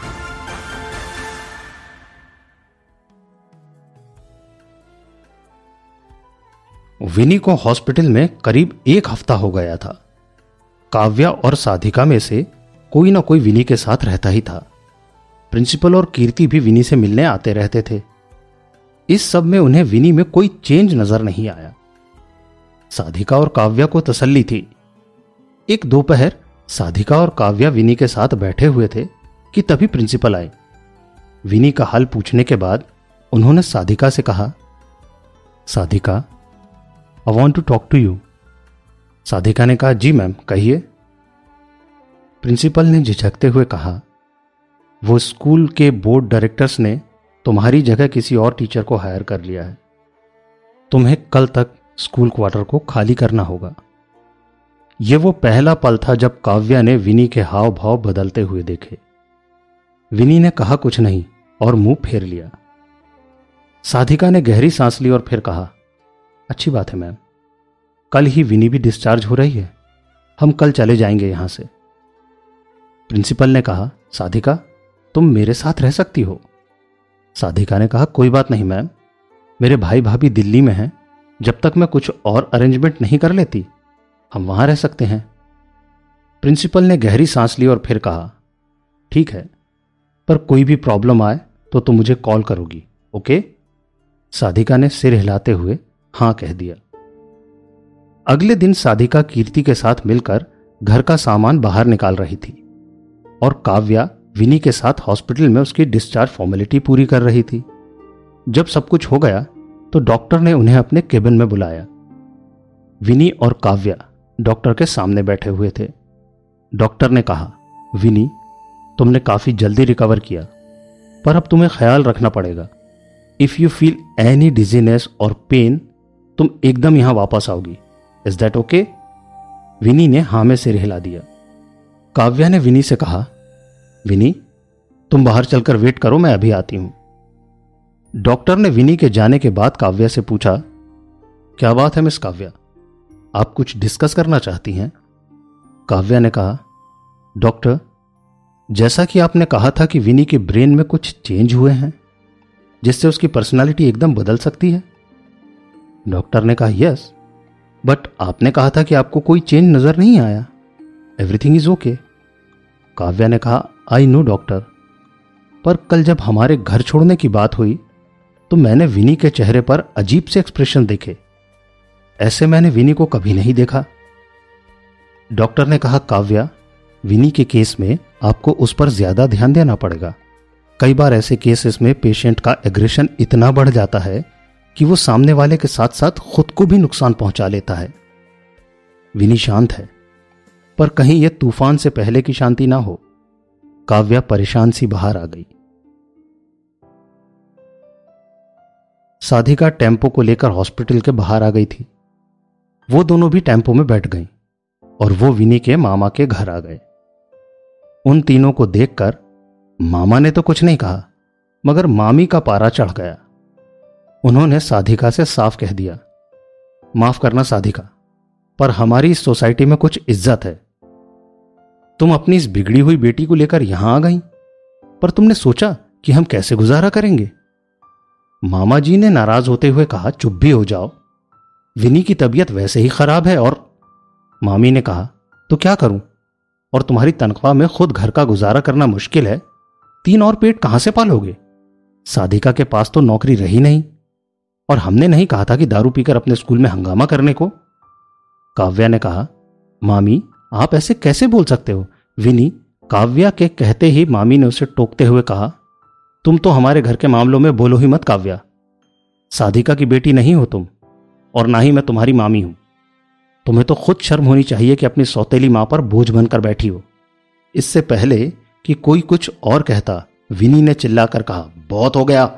[SPEAKER 1] Vini को हॉस्पिटल में करीब एक हफ्ता हो गया था। काव्या और साधिका में से कोई ना कोई विनी के साथ रहता ही था। प्रिंसिपल और कीर्ति भी विनी से मिलने आते रहते थे। इस सब में उन्हें विनी में कोई चेंज नजर नहीं आया। साधिका और काव्या को तसल्ली थी। एक दोपहर साधिका और काव्या विनी के साथ बैठे हुए थे कि तभी प्रिंसिपल आए। विनी का हाल पूछने के बाद उन्होंने साधिका से कहा, Sadhika, I want to talk to you. Sadhika ने कहा, जी मैम, कहिए। प्रिंसिपल ने झिझकते हुए कहा, वो स्कूल के बोर्ड डायरेक्टर्स ने तुम्हारी जगह किसी और टीचर को हायर कर लिया है। तुम्हें कल तक स्कूल क्वार्टर को खाली करना होगा। यह वो पहला पल था जब काव्या ने विनी के हाव भाव बदलते हुए देखे। विनी ने कहा कुछ नहीं और मुंह फेर लिया। साधिका ने गहरी सांस ली और फिर कहा, अच्छी बात है मैम, कल ही विनी भी डिस्चार्ज हो रही है, हम कल चले जाएंगे यहां से। प्रिंसिपल ने कहा, साधिका, तुम मेरे साथ रह सकती हो। साधिका ने कहा, कोई बात नहीं मैम, मेरे भाई भाभी दिल्ली में हैं, जब तक मैं कुछ और अरेंजमेंट नहीं कर लेती हम वहां रह सकते हैं। प्रिंसिपल ने गहरी सांस ली और फिर कहा, ठीक है, पर कोई भी प्रॉब्लम आए तो तुम मुझे कॉल करोगी, ओके? साधिका ने सिर हिलाते हुए हां कह दिया। अगले दिन साधिका कीर्ति के साथ मिलकर घर का सामान बाहर निकाल रही थी और काव्या विनी के साथ हॉस्पिटल में उसकी डिस्चार्ज फॉर्मेलिटी पूरी कर रही थी। जब सब कुछ हो गया तो डॉक्टर ने उन्हें अपने केबिन में बुलाया। विनी और काव्या डॉक्टर के सामने बैठे हुए थे। डॉक्टर ने कहा, विनी, तुमने काफी जल्दी रिकवर किया, पर अब तुम्हें ख्याल रखना पड़ेगा। If you feel any dizziness और पेन, तुम एकदम यहां वापस आओगी। Is that okay? विनी ने हां में सिर हिला दिया। काव्या ने विनी से कहा, विनी, तुम बाहर चलकर वेट करो, मैं अभी आती हूं। डॉक्टर ने विनी के जाने के बाद काव्या से पूछा, क्या बात है मिस काव्या, आप कुछ डिस्कस करना चाहती हैं? काव्या ने कहा, डॉक्टर, जैसा कि आपने कहा था कि विनी के ब्रेन में कुछ चेंज हुए हैं जिससे उसकी पर्सनालिटी एकदम बदल सकती है। डॉक्टर ने कहा, यस, बट आपने कहा था कि आपको कोई चेंज नजर नहीं आया, एवरीथिंग इज ओके। काव्या ने कहा, आई नो डॉक्टर, पर कल जब हमारे घर छोड़ने की बात हुई तो मैंने विनी के चेहरे पर अजीब से एक्सप्रेशन देखे। ऐसे मैंने विनी को कभी नहीं देखा। डॉक्टर ने कहा, काव्या, विनी के केस में आपको उस पर ज्यादा ध्यान देना पड़ेगा। कई बार ऐसे केसेस में पेशेंट का एग्रेशन इतना बढ़ जाता है कि वो सामने वाले के साथ साथ खुद को भी नुकसान पहुंचा लेता है। विनी शांत है, पर कहीं यह तूफान से पहले की शांति ना हो। काव्या परेशान सी बाहर आ गई। साधिका टेम्पो को लेकर हॉस्पिटल के बाहर आ गई थी। वो दोनों भी टेम्पो में बैठ गईं और वो विनी के मामा के घर आ गए। उन तीनों को देखकर मामा ने तो कुछ नहीं कहा, मगर मामी का पारा चढ़ गया। उन्होंने साधिका से साफ कह दिया, माफ करना साधिका, पर हमारी इस सोसाइटी में कुछ इज्जत है। तुम अपनी इस बिगड़ी हुई बेटी को लेकर यहां आ गई, पर तुमने सोचा कि हम कैसे गुजारा करेंगे? मामा जी ने नाराज होते हुए कहा, चुप भी हो जाओ, विनी की तबीयत वैसे ही खराब है। और मामी ने कहा, तो क्या करूं, और तुम्हारी तनख्वाह में खुद घर का गुजारा करना मुश्किल है, तीन और पेट कहां से पालोगे? साधिका के पास तो नौकरी रही नहीं, और हमने नहीं कहा था कि दारू पीकर अपने स्कूल में हंगामा करने को। काव्या ने कहा, मामी, आप ऐसे कैसे बोल सकते हो? विनी, काव्या के कहते ही मामी ने उसे टोकते हुए कहा, तुम तो हमारे घर के मामलों में बोलो ही मत काव्या। साधिका की बेटी नहीं हो तुम, और ना ही मैं तुम्हारी मामी हूं। तुम्हें तो खुद शर्म होनी चाहिए कि अपनी सौतेली मां पर बोझ बनकर बैठी हो। इससे पहले कि कोई कुछ और कहता, विनी ने चिल्लाकर कहा, बहुत हो गया।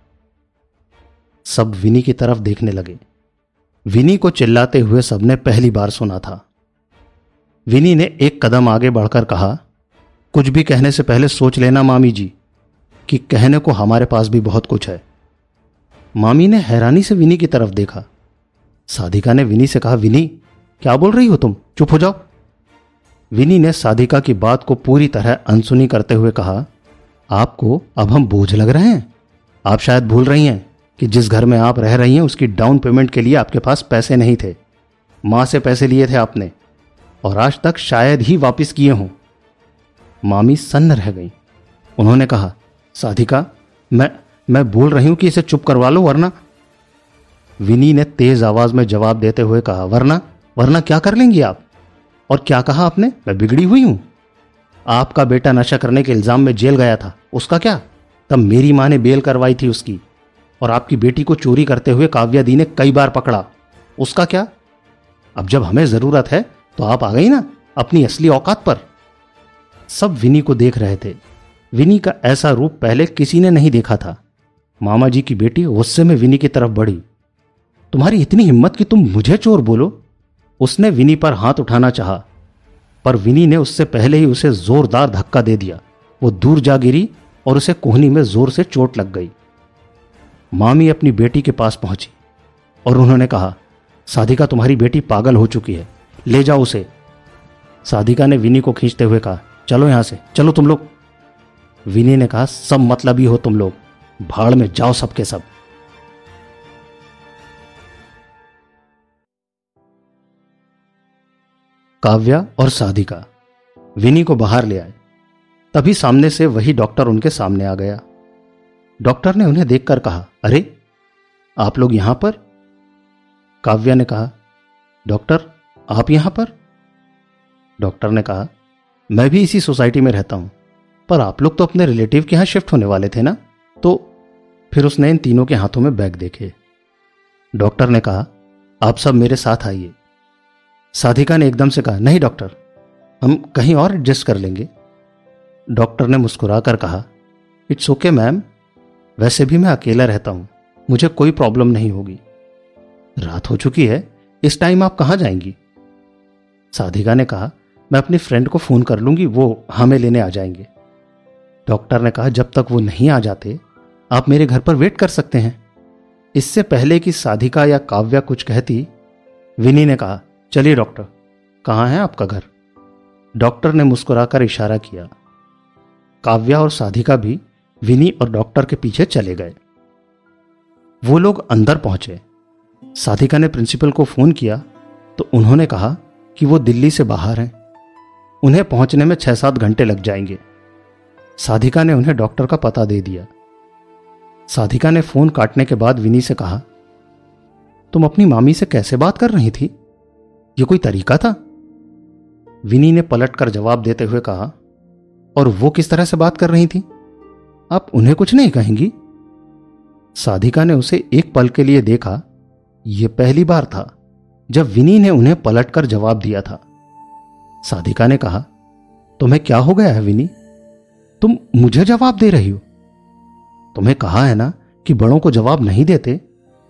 [SPEAKER 1] सब विनी की तरफ देखने लगे। विनी को चिल्लाते हुए सबने पहली बार सुना था। विनी ने एक कदम आगे बढ़कर कहा, कुछ भी कहने से पहले सोच लेना मामी जी, कि कहने को हमारे पास भी बहुत कुछ है। मामी ने हैरानी से विनी की तरफ देखा। साधिका ने विनी से कहा, विनी, क्या बोल रही हो तुम, चुप हो जाओ। विनी ने साधिका की बात को पूरी तरह अनसुनी करते हुए कहा, आपको अब हम बोझ लग रहे हैं? आप शायद भूल रही हैं कि जिस घर में आप रह रही हैं उसकी डाउन पेमेंट के लिए आपके पास पैसे नहीं थे। मां से पैसे लिए थे आपने, और आज तक शायद ही वापस किए हों। मामी सन्न रह गई। उन्होंने कहा, साधिका, मैं मैं बोल रही हूं कि इसे चुप करवा लो वरना। विनी ने तेज आवाज में जवाब देते हुए कहा, वरना वरना क्या कर लेंगी आप? और क्या कहा आपने? मैं बिगड़ी हुई हूं? आपका बेटा नशा करने के इल्जाम में जेल गया था, उसका क्या? तब मेरी मां ने बेल करवाई थी उसकी। और आपकी बेटी को चोरी करते हुए काव्या दी ने कई बार पकड़ा, उसका क्या? अब जब हमें जरूरत है तो आप आ गई ना अपनी असली औकात पर। सब विनी को देख रहे थे। विनी का ऐसा रूप पहले किसी ने नहीं देखा था। मामा जी की बेटी गुस्से में विनी की तरफ बढ़ी। तुम्हारी इतनी हिम्मत कि तुम मुझे चोर बोलो? उसने विनी पर हाथ उठाना चाहा, पर विनी ने उससे पहले ही उसे जोरदार धक्का दे दिया। वो दूर जा गिरी और उसे कोहनी में जोर से चोट लग गई। मामी अपनी बेटी के पास पहुंची और उन्होंने कहा, साधिका तुम्हारी बेटी पागल हो चुकी है, ले जाओ उसे। साधिका ने विनी को खींचते हुए कहा, चलो यहां से, चलो तुम लोग। विनी ने कहा, सब मतलबी हो तुम लोग, भाड़ में जाओ सबके सब। काव्या और साधिका विनी को बाहर ले आए। तभी सामने से वही डॉक्टर उनके सामने आ गया। डॉक्टर ने उन्हें देखकर कहा, अरे आप लोग यहां पर? काव्या ने कहा, डॉक्टर आप यहां पर? डॉक्टर ने कहा, मैं भी इसी सोसाइटी में रहता हूं, पर आप लोग तो अपने रिलेटिव के यहां शिफ्ट होने वाले थे ना? तो फिर उसने इन तीनों के हाथों में बैग देखे। डॉक्टर ने कहा, आप सब मेरे साथ आइए। साधिका ने एकदम से कहा, नहीं डॉक्टर, हम कहीं और एडजस्ट कर लेंगे। डॉक्टर ने मुस्कुराकर कहा, इट्स ओके मैम, वैसे भी मैं अकेला रहता हूं, मुझे कोई प्रॉब्लम नहीं होगी। रात हो चुकी है, इस टाइम आप कहां जाएंगी? साधिका ने कहा, मैं अपनी फ्रेंड को फोन कर लूंगी, वो हमें लेने आ जाएंगे। डॉक्टर ने कहा, जब तक वो नहीं आ जाते आप मेरे घर पर वेट कर सकते हैं। इससे पहले कि साधिका या काव्या कुछ कहती, विनी ने कहा, चलिए डॉक्टर, कहां है आपका घर? डॉक्टर ने मुस्कुराकर इशारा किया। काव्या और साधिका भी विनी और डॉक्टर के पीछे चले गए। वो लोग अंदर पहुंचे। साधिका ने प्रिंसिपल को फोन किया तो उन्होंने कहा कि वो दिल्ली से बाहर हैं, उन्हें पहुंचने में छह सात घंटे लग जाएंगे। साधिका ने उन्हें डॉक्टर का पता दे दिया। साधिका ने फोन काटने के बाद विनी से कहा, तुम अपनी मामी से कैसे बात कर रही थी? ये कोई तरीका था? विनी ने पलटकर जवाब देते हुए कहा, और वो किस तरह से बात कर रही थी? आप उन्हें कुछ नहीं कहेंगी? साधिका ने उसे एक पल के लिए देखा। यह पहली बार था जब विनी ने उन्हें पलटकर जवाब दिया था। साधिका ने कहा, तुम्हें क्या हो गया है विनी? तुम मुझे जवाब दे रही हो? तुम्हें कहा है ना कि बड़ों को जवाब नहीं देते।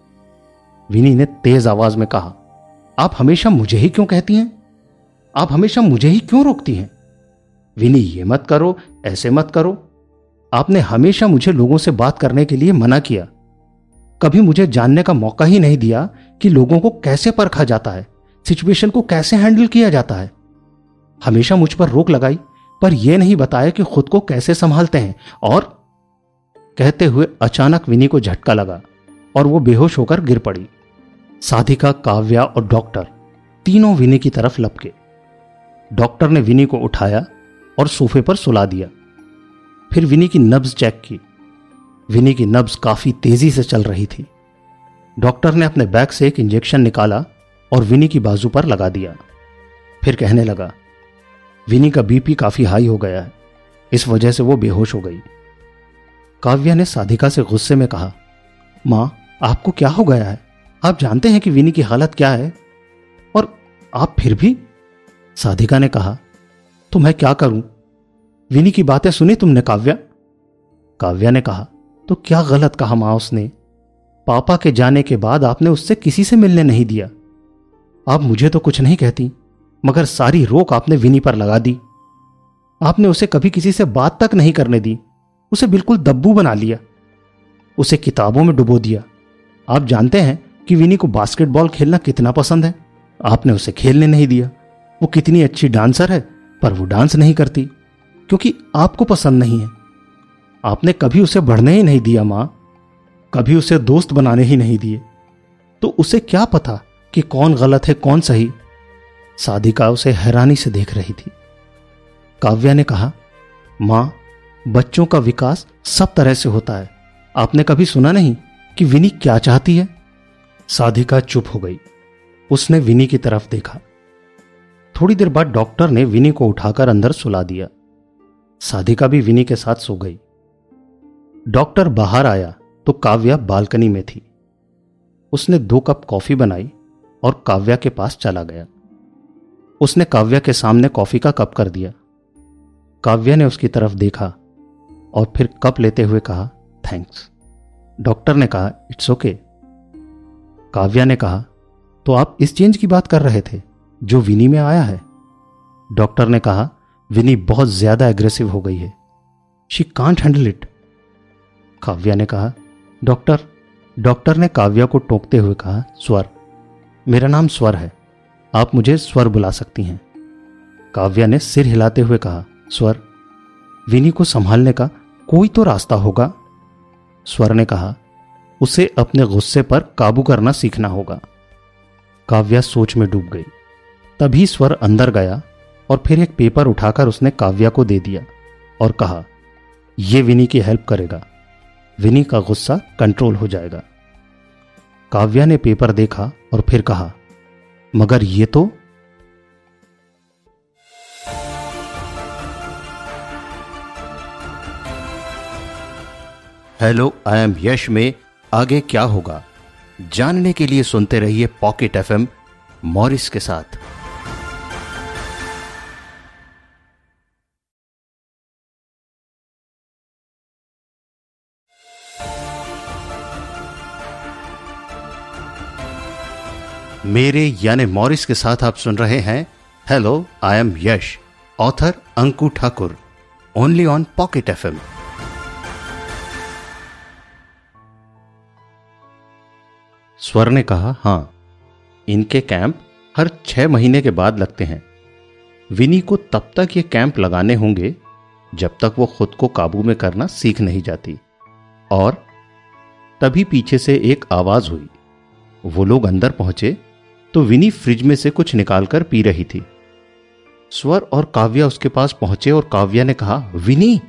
[SPEAKER 1] विनी ने तेज आवाज में कहा, आप हमेशा मुझे ही क्यों कहती हैं? आप हमेशा मुझे ही क्यों रोकती हैं? विनी, ये मत करो, ऐसे मत करो। आपने हमेशा मुझे लोगों से बात करने के लिए मना किया, कभी मुझे जानने का मौका ही नहीं दिया कि लोगों को कैसे परखा जाता है, सिचुएशन को कैसे हैंडल किया जाता है। हमेशा मुझ पर रोक लगाई, पर यह नहीं बताया कि खुद को कैसे संभालते हैं। और कहते हुए अचानक विनी को झटका लगा और वो बेहोश होकर गिर पड़ी। साधिका, काव्या और डॉक्टर तीनों विनी की तरफ लपके। डॉक्टर ने विनी को उठाया और सोफे पर सुला दिया। फिर विनी की नब्ज चेक की। विनी की नब्ज काफी तेजी से चल रही थी। डॉक्टर ने अपने बैग से एक इंजेक्शन निकाला और विनी की बाजू पर लगा दिया। फिर कहने लगा, विनी का बीपी काफी हाई हो गया है, इस वजह से वो बेहोश हो गई। काव्या ने साधिका से गुस्से में कहा, मां, आपको क्या हो गया है? आप जानते हैं कि विनी की हालत क्या है, और आप फिर भी? साधिका ने कहा, तो मैं क्या करूं? विनी की बातें सुनी तुमने काव्या? काव्या ने कहा, तो क्या गलत कहा मां उसने? पापा के जाने के बाद आपने उससे किसी से मिलने नहीं दिया। आप मुझे तो कुछ नहीं कहती, मगर सारी रोक आपने विनी पर लगा दी। आपने उसे कभी किसी से बात तक नहीं करने दी, उसे बिल्कुल दब्बू बना लिया, उसे किताबों में डुबो दिया। आप जानते हैं कि विनी को बास्केटबॉल खेलना कितना पसंद है, आपने उसे खेलने नहीं दिया। वो कितनी अच्छी डांसर है, पर वो डांस नहीं करती क्योंकि आपको पसंद नहीं है। आपने कभी उसे बढ़ने ही नहीं दिया मां, कभी उसे दोस्त बनाने ही नहीं दिए। तो उसे क्या पता कि कौन गलत है कौन सही? साधिका उसे हैरानी से देख रही थी। काव्या ने कहा, मां, बच्चों का विकास सब तरह से होता है। आपने कभी सुना नहीं कि विनी क्या चाहती है? साधिका चुप हो गई। उसने विनी की तरफ देखा। थोड़ी देर बाद डॉक्टर ने विनी को उठाकर अंदर सुला दिया। साधिका भी विनी के साथ सो गई। डॉक्टर बाहर आया तो काव्या बालकनी में थी। उसने दो कप कॉफी बनाई और काव्या के पास चला गया। उसने काव्या के सामने कॉफी का कप कर दिया। काव्या ने उसकी तरफ देखा और फिर कप लेते हुए कहा, थैंक्स। डॉक्टर ने कहा, इट्स ओके। काव्या ने कहा, तो आप इस चेंज की बात कर रहे थे जो विनी में आया है? डॉक्टर ने कहा, विनी बहुत ज्यादा एग्रेसिव हो गई है। She can't handle it. Kavya ने कहा, डॉक्टर डॉक्टर ने काव्या को टोकते हुए कहा, स्वर, मेरा नाम स्वर है, आप मुझे स्वर बुला सकती हैं। काव्या ने सिर हिलाते हुए कहा, स्वर, विनी को संभालने का कोई तो रास्ता होगा। स्वर ने कहा, उसे अपने गुस्से पर काबू करना सीखना होगा। काव्या सोच में डूब गई। तभी स्वर अंदर गया और फिर एक पेपर उठाकर उसने काव्या को दे दिया और कहा, यह विनी की हेल्प करेगा। विनी का गुस्सा कंट्रोल हो जाएगा। काव्या ने पेपर देखा और फिर कहा, मगर ये तो। हेलो आई एम यश में आगे क्या होगा जानने के लिए सुनते रहिए पॉकेट एफएम मॉरिस के साथ। मेरे यानी मॉरिस के साथ आप सुन रहे हैं hello I am Yash, author Anku Thakur, only on pocket FM. Swar ने कहा, हां, इनके कैंप हर छह महीने के बाद लगते हैं। विनी को तब तक ये कैंप लगाने होंगे जब तक वो खुद को काबू में करना सीख नहीं जाती। और तभी पीछे से एक आवाज हुई। वो लोग अंदर पहुंचे तो विनी फ्रिज में से कुछ निकालकर पी रही थी। स्वर और काव्या उसके पास पहुंचे और काव्या ने कहा, विनी।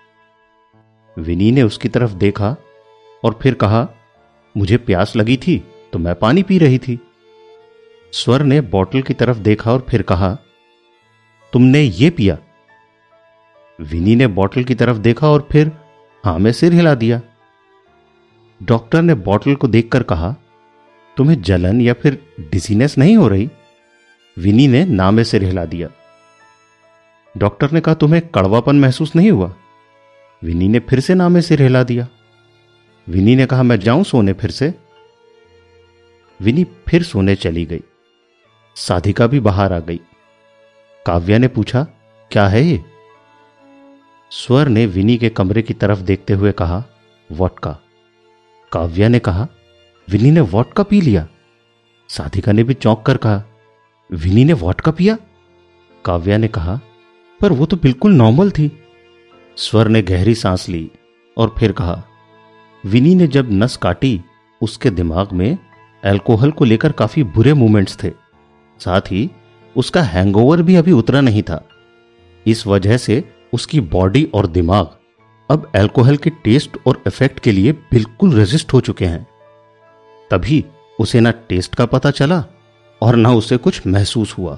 [SPEAKER 1] विनी ने उसकी तरफ देखा और फिर कहा, मुझे प्यास लगी थी तो मैं पानी पी रही थी। स्वर ने बोतल की तरफ देखा और फिर कहा, तुमने ये पिया? विनी ने बोतल की तरफ देखा और फिर हां में सिर हिला दिया। डॉक्टर ने बोतल को देखकर कहा, तुम्हें जलन या फिर डिजीनेस नहीं हो रही? विनी ने ना में सिर हिला दिया। डॉक्टर ने कहा, तुम्हें कड़वापन महसूस नहीं हुआ? विनी ने फिर से ना में सिर हिला दिया। विनी ने कहा, मैं जाऊं सोने फिर से? विनी फिर सोने चली गई। साधिका भी बाहर आ गई। काव्या ने पूछा, क्या है ये? स्वर ने विनी के कमरे की तरफ देखते हुए कहा, वोडका। काव्या ने कहा, विनी ने वोडका पी लिया? साधिका ने भी चौंक कर कहा, विनी ने वोडका पिया? काव्या ने कहा, पर वो तो बिल्कुल नॉर्मल थी। स्वर ने गहरी सांस ली और फिर कहा, विनी ने जब नस काटी उसके दिमाग में अल्कोहल को लेकर काफी बुरे मूवमेंट्स थे। साथ ही उसका हैंगओवर भी अभी उतरा नहीं था। इस वजह से उसकी बॉडी और दिमाग अब अल्कोहल के टेस्ट और इफेक्ट के लिए बिल्कुल रेजिस्ट हो चुके हैं। तभी उसे ना टेस्ट का पता चला और ना उसे कुछ महसूस हुआ।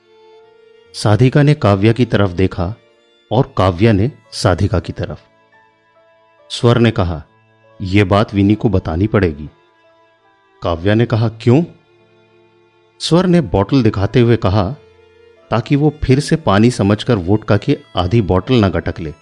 [SPEAKER 1] साधिका ने काव्या की तरफ देखा और काव्या ने साधिका की तरफ। स्वर ने कहा, यह बात विनी को बतानी पड़ेगी। काव्या ने कहा, क्यों? स्वर ने बोतल दिखाते हुए कहा, ताकि वो फिर से पानी समझकर वोडका की आधी बोतल न गटक ले।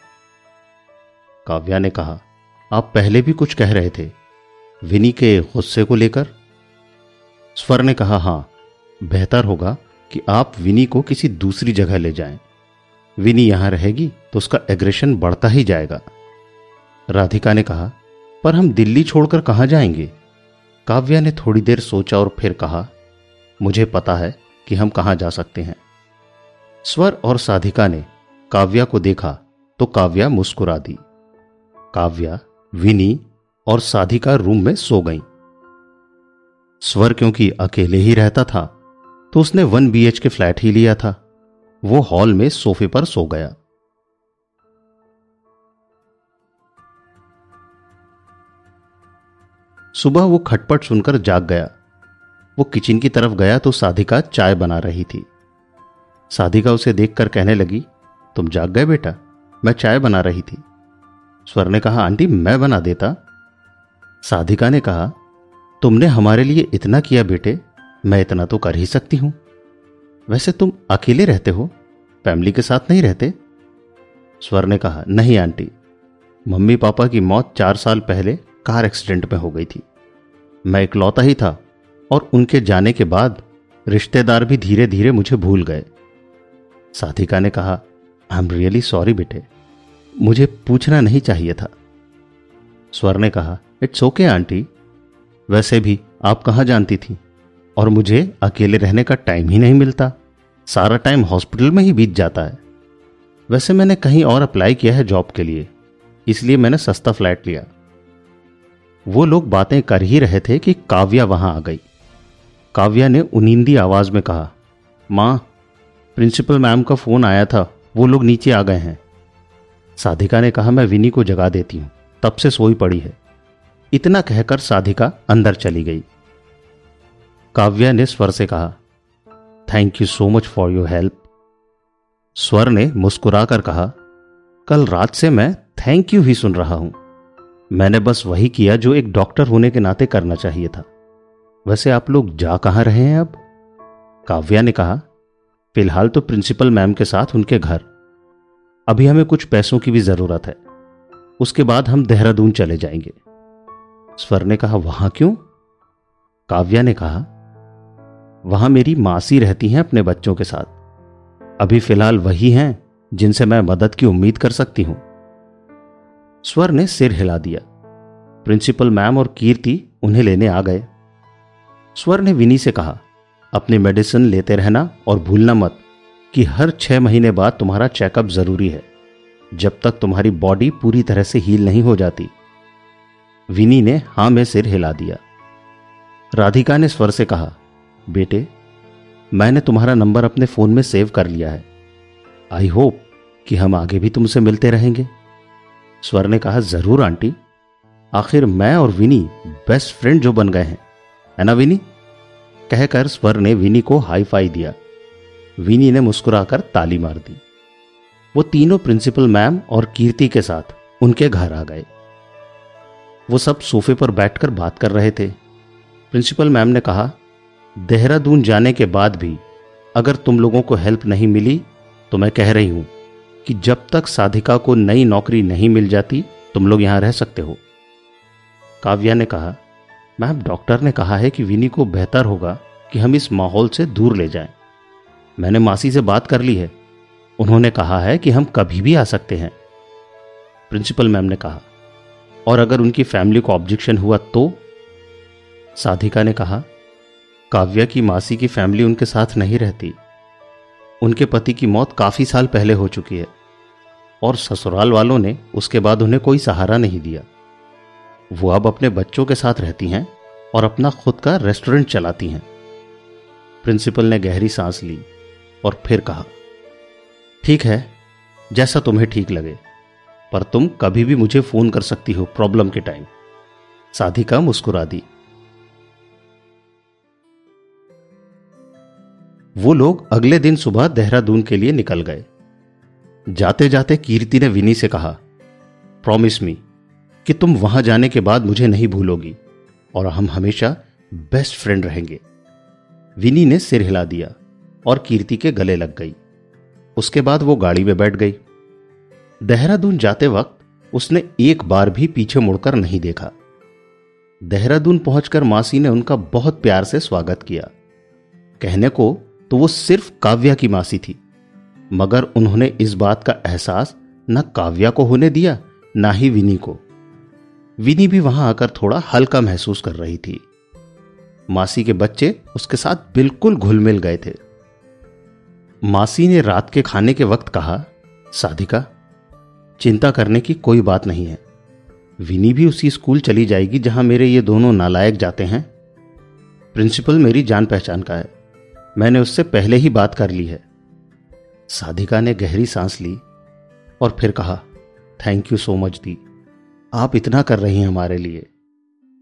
[SPEAKER 1] काव्या ने कहा, आप पहले भी कुछ कह रहे थे विनी के गुस्से को लेकर। स्वर ने कहा, हां, बेहतर होगा कि आप विनी को किसी दूसरी जगह ले जाएं। विनी यहां रहेगी तो उसका एग्रेशन बढ़ता ही जाएगा। राधिका ने कहा, पर हम दिल्ली छोड़कर कहां जाएंगे? काव्या ने थोड़ी देर सोचा और फिर कहा, मुझे पता है कि हम कहां जा सकते हैं। स्वर और साधिका ने काव्या को देखा तो काव्या मुस्कुरा दी। काव्या, विनी और साधिका रूम में सो गईं। स्वर क्योंकि अकेले ही रहता था तो उसने वन बीएच के फ्लैट ही लिया था। वो हॉल में सोफे पर सो गया। सुबह वो खटपट सुनकर जाग गया। वो किचन की तरफ गया तो साधिका चाय बना रही थी। साधिका उसे देखकर कहने लगी, तुम जाग गए बेटा, मैं चाय बना रही थी। स्वर ने कहा, आंटी मैं बना देता। साधिका ने कहा, तुमने हमारे लिए इतना किया बेटे, मैं इतना तो कर ही सकती हूं। वैसे तुम अकेले रहते हो, फैमिली के साथ नहीं रहते? स्वर ने कहा, नहीं आंटी, मम्मी पापा की मौत चार साल पहले कार एक्सीडेंट में हो गई थी। मैं इकलौता ही था और उनके जाने के बाद रिश्तेदार भी धीरे धीरे मुझे भूल गए। साधिका ने कहा, आई एम रियली सॉरी बेटे, मुझे पूछना नहीं चाहिए था। स्वर ने कहा, इट्स ओके आंटी, वैसे भी आप कहाँ जानती थी, और मुझे अकेले रहने का टाइम ही नहीं मिलता, सारा टाइम हॉस्पिटल में ही बीत जाता है। वैसे मैंने कहीं और अप्लाई किया है जॉब के लिए, इसलिए मैंने सस्ता फ्लैट लिया। वो लोग बातें कर ही रहे थे कि काव्या वहां आ गई। काव्या ने उनींदी आवाज में कहा, मां, प्रिंसिपल मैम का फोन आया था, वो लोग नीचे आ गए हैं। साधिका ने कहा, मैं विनी को जगा देती हूं, तब से सोई पड़ी है। इतना कहकर साधिका अंदर चली गई। काव्या ने स्वर से कहा, thank you so much for your help. Swar ने मुस्कुराकर कहा, कल रात से मैं थैंक यू ही सुन रहा हूं। मैंने बस वही किया जो एक डॉक्टर होने के नाते करना चाहिए था। वैसे आप लोग जा कहां रहे हैं अब? काव्या ने कहा, फिलहाल तो प्रिंसिपल मैम के साथ उनके घर। अभी हमें कुछ पैसों की भी जरूरत है, उसके बाद हम देहरादून चले जाएंगे। स्वर ने कहा, वहां क्यों? काव्या ने कहा, वहां मेरी मासी रहती हैं अपने बच्चों के साथ। अभी फिलहाल वही हैं जिनसे मैं मदद की उम्मीद कर सकती हूं। स्वर ने सिर हिला दिया। प्रिंसिपल मैम और कीर्ति उन्हें लेने आ गए। स्वर ने विनी से कहा, अपनी मेडिसिन लेते रहना और भूलना मत कि हर छह महीने बाद तुम्हारा चेकअप जरूरी है, जब तक तुम्हारी बॉडी पूरी तरह से हील नहीं हो जाती। विनी ने हां में सिर हिला दिया। राधिका ने स्वर से कहा, बेटे, मैंने तुम्हारा नंबर अपने फोन में सेव कर लिया है। आई होप कि हम आगे भी तुमसे मिलते रहेंगे। स्वर ने कहा, जरूर आंटी, आखिर मैं और विनी बेस्ट फ्रेंड जो बन गए हैं, है ना विनी? कहकर स्वर ने विनी को हाई फाई दिया। विनी ने मुस्कुराकर ताली मार दी। वो तीनों प्रिंसिपल मैम और कीर्ति के साथ उनके घर आ गए। वो सब सोफे पर बैठकर बात कर रहे थे। प्रिंसिपल मैम ने कहा, देहरादून जाने के बाद भी अगर तुम लोगों को हेल्प नहीं मिली तो मैं कह रही हूं कि जब तक साधिका को नई नौकरी नहीं मिल जाती तुम लोग यहां रह सकते हो। काव्या ने कहा, मैम, डॉक्टर ने कहा है कि विनी को बेहतर होगा कि हम इस माहौल से दूर ले जाएं। मैंने मासी से बात कर ली है, उन्होंने कहा है कि हम कभी भी आ सकते हैं। प्रिंसिपल मैम ने कहा, और अगर उनकी फैमिली को ऑब्जेक्शन हुआ तो? साधिका ने कहा, काव्या की मासी की फैमिली उनके साथ नहीं रहती। उनके पति की मौत काफी साल पहले हो चुकी है और ससुराल वालों ने उसके बाद उन्हें कोई सहारा नहीं दिया। वो अब अपने बच्चों के साथ रहती हैं और अपना खुद का रेस्टोरेंट चलाती हैं। प्रिंसिपल ने गहरी सांस ली और फिर कहा, ठीक है, जैसा तुम्हें ठीक लगे, पर तुम कभी भी मुझे फोन कर सकती हो प्रॉब्लम के टाइम। साधिका मुस्कुरा दी। वो लोग अगले दिन सुबह देहरादून के लिए निकल गए। जाते जाते कीर्ति ने विनी से कहा, प्रॉमिस मी कि तुम वहां जाने के बाद मुझे नहीं भूलोगी और हम हमेशा बेस्ट फ्रेंड रहेंगे। विनी ने सिर हिला दिया और कीर्ति के गले लग गई। उसके बाद वो गाड़ी में बैठ गई। देहरादून जाते वक्त उसने एक बार भी पीछे मुड़कर नहीं देखा। देहरादून पहुंचकर मासी ने उनका बहुत प्यार से स्वागत किया। कहने को तो वो सिर्फ काव्या की मासी थी, मगर उन्होंने इस बात का एहसास न काव्या को होने दिया ना ही विनी को। विनी भी वहां आकर थोड़ा हल्का महसूस कर रही थी। मासी के बच्चे उसके साथ बिल्कुल घुल मिल गए थे। मासी ने रात के खाने के वक्त कहा, साधिका, चिंता करने की कोई बात नहीं है। विनी भी उसी स्कूल चली जाएगी जहां मेरे ये दोनों नालायक जाते हैं। प्रिंसिपल मेरी जान पहचान का है, मैंने उससे पहले ही बात कर ली है। साधिका ने गहरी सांस ली और फिर कहा, थैंक यू सो मच दी, आप इतना कर रही हैं हमारे लिए।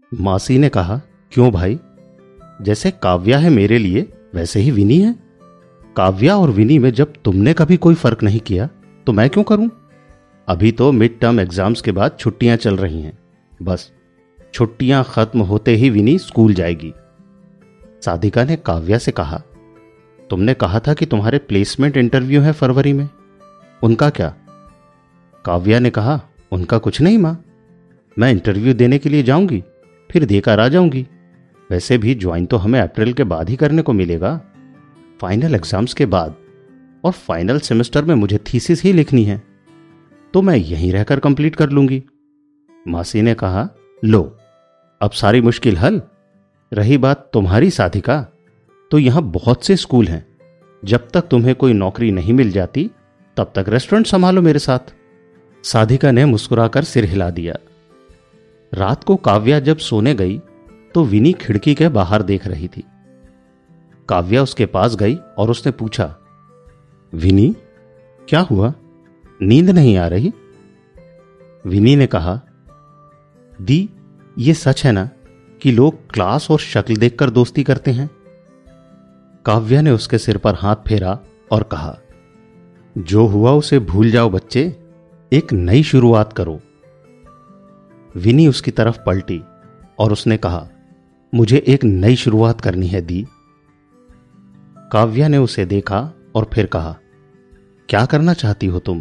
[SPEAKER 1] मासी ने कहा, क्यों भाई? जैसे काव्या है मेरे लिए वैसे ही विनी है। काव्या और विनी में जब तुमने कभी कोई फर्क नहीं किया तो मैं क्यों करूं? अभी तो मिड टर्म एग्जाम्स के बाद छुट्टियां चल रही हैं। बस छुट्टियां खत्म होते ही विनी स्कूल जाएगी। साधिका ने काव्या से कहा, तुमने कहा था कि तुम्हारे प्लेसमेंट इंटरव्यू है फरवरी में, उनका क्या? काव्या ने कहा, उनका कुछ नहीं मां, मैं इंटरव्यू देने के लिए जाऊंगी, फिर देकर आ जाऊंगी। वैसे भी ज्वाइन तो हमें अप्रैल के बाद ही करने को मिलेगा, फाइनल एग्जाम्स के बाद, और फाइनल सेमेस्टर में मुझे थीसिस ही लिखनी है, तो मैं यहीं रहकर कंप्लीट कर लूंगी। मासी ने कहा, लो अब सारी मुश्किल हल। रही बात तुम्हारी साधिका, तो यहां बहुत से स्कूल हैं, जब तक तुम्हें कोई नौकरी नहीं मिल जाती तब तक रेस्टोरेंट संभालो मेरे साथ। साधिका ने मुस्कुराकर सिर हिला दिया। रात को काव्या जब सोने गई तो विनी खिड़की के बाहर देख रही थी। काव्या उसके पास गई और उसने पूछा, विनी क्या हुआ, नींद नहीं आ रही? विनी ने कहा, दी ये सच है ना कि लोग क्लास और शक्ल देखकर दोस्ती करते हैं? काव्या ने उसके सिर पर हाथ फेरा और कहा, जो हुआ उसे भूल जाओ बच्चे, एक नई शुरुआत करो। विनी उसकी तरफ पलटी और उसने कहा, मुझे एक नई शुरुआत करनी है दी। काव्या ने उसे देखा और फिर कहा, क्या करना चाहती हो तुम?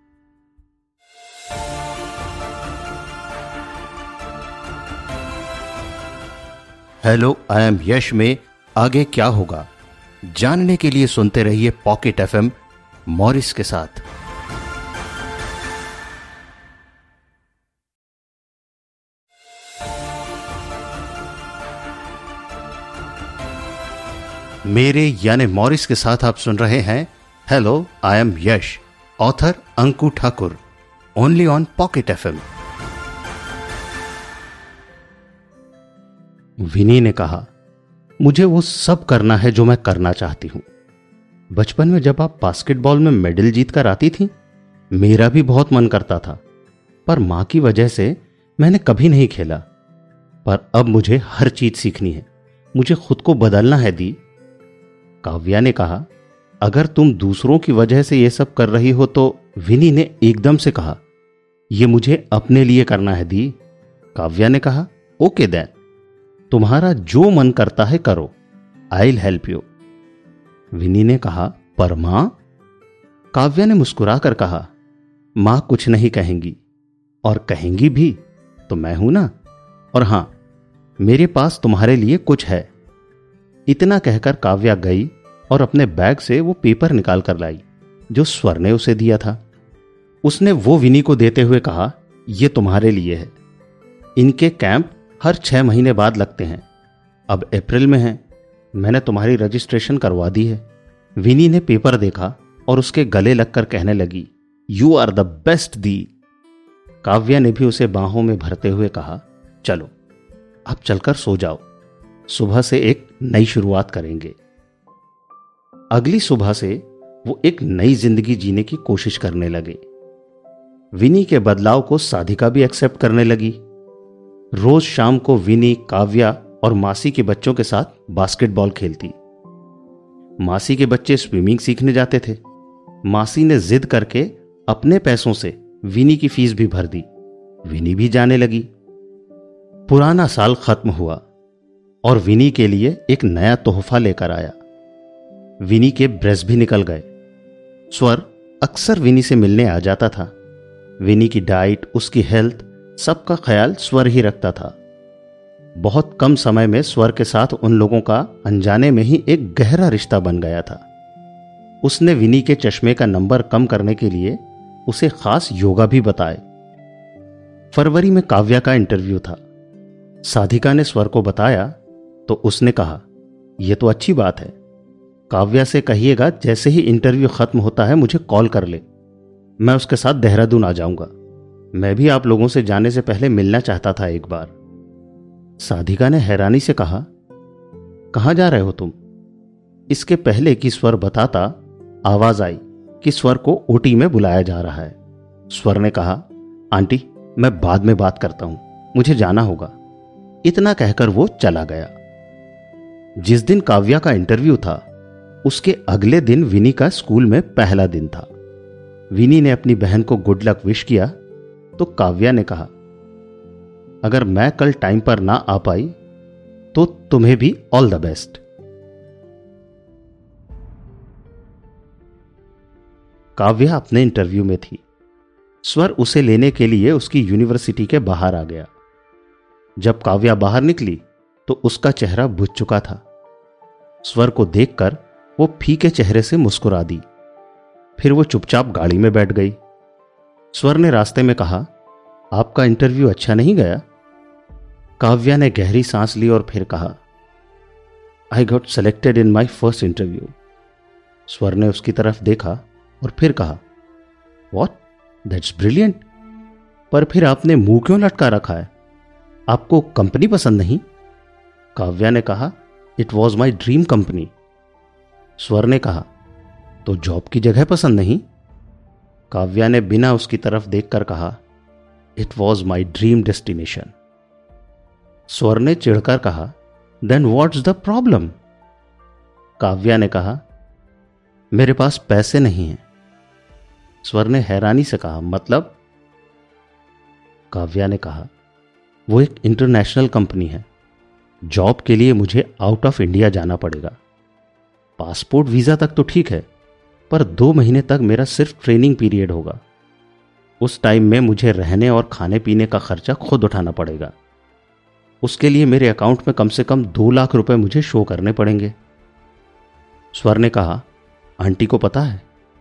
[SPEAKER 1] हेलो आई एम यश में आगे क्या होगा जानने के लिए सुनते रहिए पॉकेट एफएम मॉरिस के साथ। मेरे यानी मॉरिस के साथ आप सुन रहे हैं hello I am Yash, author Anku Thakur, only on pocket FM. Vini ने कहा, मुझे वो सब करना है जो मैं करना चाहती हूं। बचपन में जब आप बास्केटबॉल में मेडल जीत कर आती थी, मेरा भी बहुत मन करता था, पर मां की वजह से मैंने कभी नहीं खेला। पर अब मुझे हर चीज सीखनी है, मुझे खुद को बदलना है दी। काव्या ने कहा, अगर तुम दूसरों की वजह से ये सब कर रही हो तो? विनी ने एकदम से कहा, ये मुझे अपने लिए करना है दी। काव्या ने कहा, ओके देन, तुम्हारा जो मन करता है करो, I will help you. Vini ने कहा, पर मां? काव्या ने मुस्कुराकर कहा, मां कुछ नहीं कहेंगी, और कहेंगी भी तो मैं हूं ना, और हां मेरे पास तुम्हारे लिए कुछ है। इतना कहकर काव्या गई और अपने बैग से वो पेपर निकाल कर लाई जो स्वर ने उसे दिया था। उसने वो विनी को देते हुए कहा, ये तुम्हारे लिए है। इनके कैंप हर छह महीने बाद लगते हैं, अब अप्रैल में है, मैंने तुम्हारी रजिस्ट्रेशन करवा दी है। विनी ने पेपर देखा और उसके गले लगकर कहने लगी, यू आर द बेस्ट दी। काव्या ने भी उसे बाहों में भरते हुए कहा, चलो अब चलकर सो जाओ, सुबह से एक नई शुरुआत करेंगे। अगली सुबह से वो एक नई जिंदगी जीने की कोशिश करने लगे। विनी के बदलाव को साधिका भी एक्सेप्ट करने लगी। रोज शाम को विनी, काव्या और मासी के बच्चों के साथ बास्केटबॉल खेलती। मासी के बच्चे स्विमिंग सीखने जाते थे। मासी ने जिद करके अपने पैसों से विनी की फीस भी भर दी। विनी भी जाने लगी। पुराना साल खत्म हुआ और विनी के लिए एक नया तोहफा लेकर आया। विनी के ब्रेस भी निकल गए। स्वर अक्सर विनी से मिलने आ जाता था। विनी की डाइट, उसकी हेल्थ, सबका ख्याल स्वर ही रखता था। बहुत कम समय में स्वर के साथ उन लोगों का अनजाने में ही एक गहरा रिश्ता बन गया था। उसने विनी के चश्मे का नंबर कम करने के लिए उसे खास योगा भी बताए। फरवरी में काव्या का इंटरव्यू था। साधिका ने स्वर को बताया तो उसने कहा, यह तो अच्छी बात है, काव्या से कहिएगा जैसे ही इंटरव्यू खत्म होता है मुझे कॉल कर ले, मैं उसके साथ देहरादून आ जाऊंगा। मैं भी आप लोगों से जाने से पहले मिलना चाहता था एक बार। साधिका ने हैरानी से कहा, कहां जा रहे हो तुम? इसके पहले कि स्वर बताता, आवाज आई कि स्वर को ओटी में बुलाया जा रहा है। स्वर ने कहा, आंटी मैं बाद में बात करता हूं, मुझे जाना होगा। इतना कहकर वो चला गया। जिस दिन काव्या का इंटरव्यू था उसके अगले दिन विनी का स्कूल में पहला दिन था। विनी ने अपनी बहन को गुड लक विश किया तो काव्या ने कहा, अगर मैं कल टाइम पर ना आ पाई तो तुम्हें भी ऑल द बेस्ट। काव्या अपने इंटरव्यू में थी। स्वर उसे लेने के लिए उसकी यूनिवर्सिटी के बाहर आ गया। जब काव्या बाहर निकली तो उसका चेहरा बुझ चुका था। स्वर को देखकर वो फीके चेहरे से मुस्कुरा दी। फिर वो चुपचाप गाड़ी में बैठ गई। स्वर ने रास्ते में कहा, आपका इंटरव्यू अच्छा नहीं गया? काव्या ने गहरी सांस ली और फिर कहा, I got selected in my first interview. Swar ने उसकी तरफ देखा और फिर कहा, वॉट, दैट्स ब्रिलियंट। पर फिर आपने मुंह क्यों लटका रखा है? आपको कंपनी पसंद नहीं? काव्या ने कहा, it was my dream company. Swar ने कहा, तो जॉब की जगह पसंद नहीं? काव्या ने बिना उसकी तरफ देखकर कहा, it was my dream destination. Swar ने चिढ़कर कहा, then what's the problem? Kavya ने कहा, मेरे पास पैसे नहीं हैं। स्वर ने हैरानी से कहा, मतलब? काव्या ने कहा, वो एक इंटरनेशनल कंपनी है। जॉब के लिए मुझे आउट ऑफ इंडिया जाना पड़ेगा। पासपोर्ट वीजा तक तो ठीक है, पर दो महीने तक मेरा सिर्फ ट्रेनिंग पीरियड होगा। उस टाइम में मुझे रहने और खाने पीने का खर्चा खुद उठाना पड़ेगा। उसके लिए मेरे अकाउंट में कम से कम दो लाख रुपए मुझे शो करने पड़ेंगे। स्वर ने कहा, आंटी को पता है?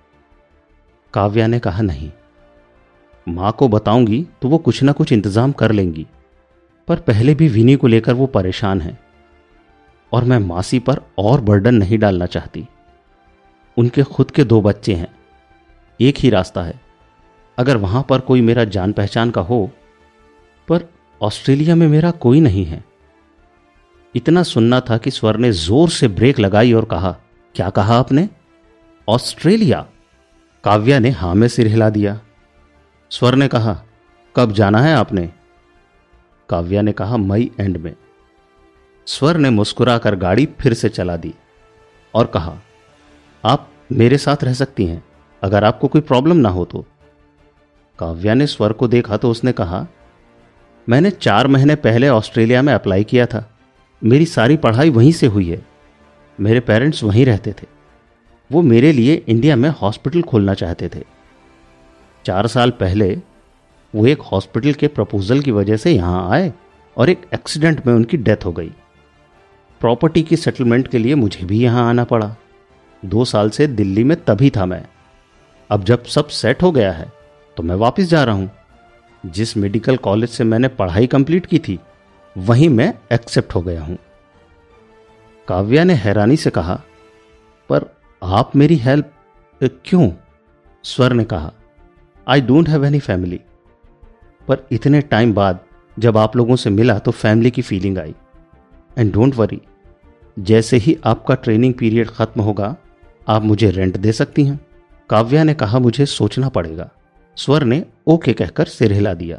[SPEAKER 1] काव्या ने कहा, नहीं। मां को बताऊंगी तो वो कुछ ना कुछ इंतजाम कर लेंगी, पर पहले भी विनी को लेकर वो परेशान है और मैं मासी पर और बर्डन नहीं डालना चाहती। उनके खुद के दो बच्चे हैं। एक ही रास्ता है, अगर वहां पर कोई मेरा जान पहचान का हो, पर ऑस्ट्रेलिया में मेरा कोई नहीं है। इतना सुनना था कि स्वर ने जोर से ब्रेक लगाई और कहा, क्या कहा आपने? ऑस्ट्रेलिया? काव्या ने हां में सिर हिला दिया। स्वर ने कहा, कब जाना है आपने? काव्या ने कहा, मई एंड में। स्वर ने मुस्कुराकर गाड़ी फिर से चला दी और कहा, आप मेरे साथ रह सकती हैं अगर आपको कोई प्रॉब्लम ना हो तो। काव्या ने स्वर को देखा तो उसने कहा, मैंने चार महीने पहले ऑस्ट्रेलिया में अप्लाई किया था। मेरी सारी पढ़ाई वहीं से हुई है। मेरे पेरेंट्स वहीं रहते थे। वो मेरे लिए इंडिया में हॉस्पिटल खोलना चाहते थे। चार साल पहले वो एक हॉस्पिटल के प्रपोजल की वजह से यहां आए और एक एक्सीडेंट में उनकी डेथ हो गई। प्रॉपर्टी की सेटलमेंट के लिए मुझे भी यहां आना पड़ा। दो साल से दिल्ली में तभी था मैं। अब जब सब सेट हो गया है तो मैं वापस जा रहा हूं। जिस मेडिकल कॉलेज से मैंने पढ़ाई कंप्लीट की थी वहीं मैं एक्सेप्ट हो गया हूं। काव्या ने हैरानी से कहा, पर आप मेरी हेल्प क्यों? स्वर ने कहा, I don't have any family. पर इतने टाइम बाद जब आप लोगों से मिला तो फैमिली की फीलिंग आई। एंड डोंट वरी, जैसे ही आपका ट्रेनिंग पीरियड खत्म होगा आप मुझे रेंट दे सकती हैं। काव्या ने कहा, मुझे सोचना पड़ेगा। स्वर ने ओके कहकर सिर हिला दिया।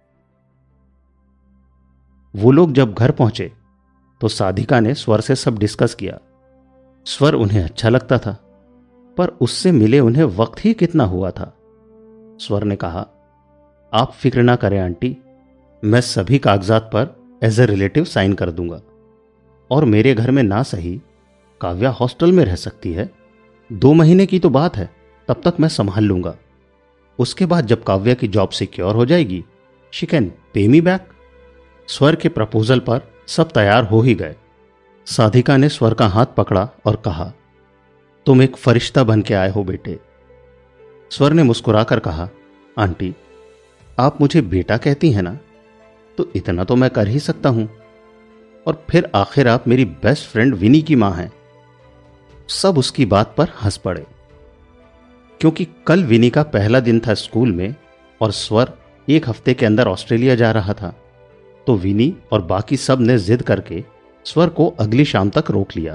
[SPEAKER 1] वो लोग जब घर पहुंचे तो साधिका ने स्वर से सब डिस्कस किया। स्वर उन्हें अच्छा लगता था, पर उससे मिले उन्हें वक्त ही कितना हुआ था। स्वर ने कहा, आप फिक्र ना करें आंटी, मैं सभी कागजात पर एज ए रिलेटिव साइन कर दूंगा और मेरे घर में ना सही काव्या हॉस्टल में रह सकती है। दो महीने की तो बात है, तब तक मैं संभाल लूंगा। उसके बाद जब काव्या की जॉब सिक्योर हो जाएगी, she can pay me back. स्वर के प्रपोजल पर सब तैयार हो ही गए। साधिका ने स्वर का हाथ पकड़ा और कहा, तुम एक फरिश्ता बन के आए हो बेटे। स्वर ने मुस्कुराकर कहा, आंटी आप मुझे बेटा कहती हैं ना, तो इतना तो मैं कर ही सकता हूं। और फिर आखिर आप मेरी बेस्ट फ्रेंड विनी की मां हैं। सब उसकी बात पर हंस पड़े, क्योंकि कल विनी का पहला दिन था स्कूल में और स्वर एक हफ्ते के अंदर ऑस्ट्रेलिया जा रहा था। तो विनी और बाकी सब ने जिद करके स्वर को अगली शाम तक रोक लिया।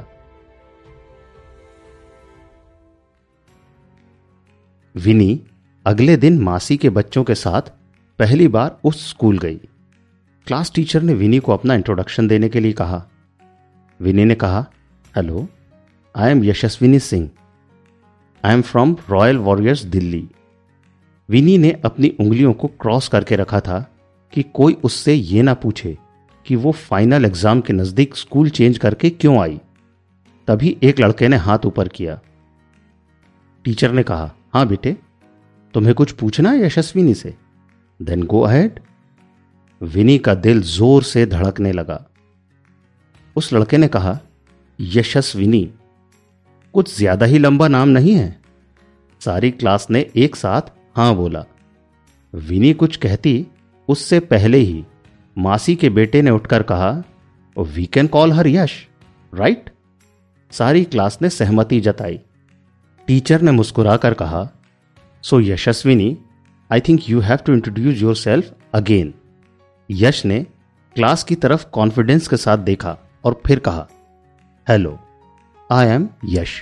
[SPEAKER 1] विनी अगले दिन मासी के बच्चों के साथ पहली बार उस स्कूल गई। क्लास टीचर ने विनी को अपना इंट्रोडक्शन देने के लिए कहा। विनी ने कहा, hello, I am Yashasvini Singh, I am from Royal Warriors Delhi. Vini ने अपनी उंगलियों को क्रॉस करके रखा था कि कोई उससे ये ना पूछे कि वो फाइनल एग्जाम के नजदीक स्कूल चेंज करके क्यों आई। तभी एक लड़के ने हाथ ऊपर किया। टीचर ने कहा, हाँ बेटे, तुम्हें कुछ पूछना है यशस्विनी से? Then go ahead. विनी का दिल जोर से धड़कने लगा। उस लड़के ने कहा, यशस्विनी कुछ ज्यादा ही लंबा नाम नहीं है? सारी क्लास ने एक साथ हां बोला। विनी कुछ कहती उससे पहले ही मासी के बेटे ने उठकर कहा, we can call her Yash, right? सारी क्लास ने सहमति जताई। टीचर ने मुस्कुराकर कहा, so Yashasvini, I think you have to introduce yourself again. Yash ने क्लास की तरफ कॉन्फिडेंस के साथ देखा और फिर कहा, हेलो, आई एम यश।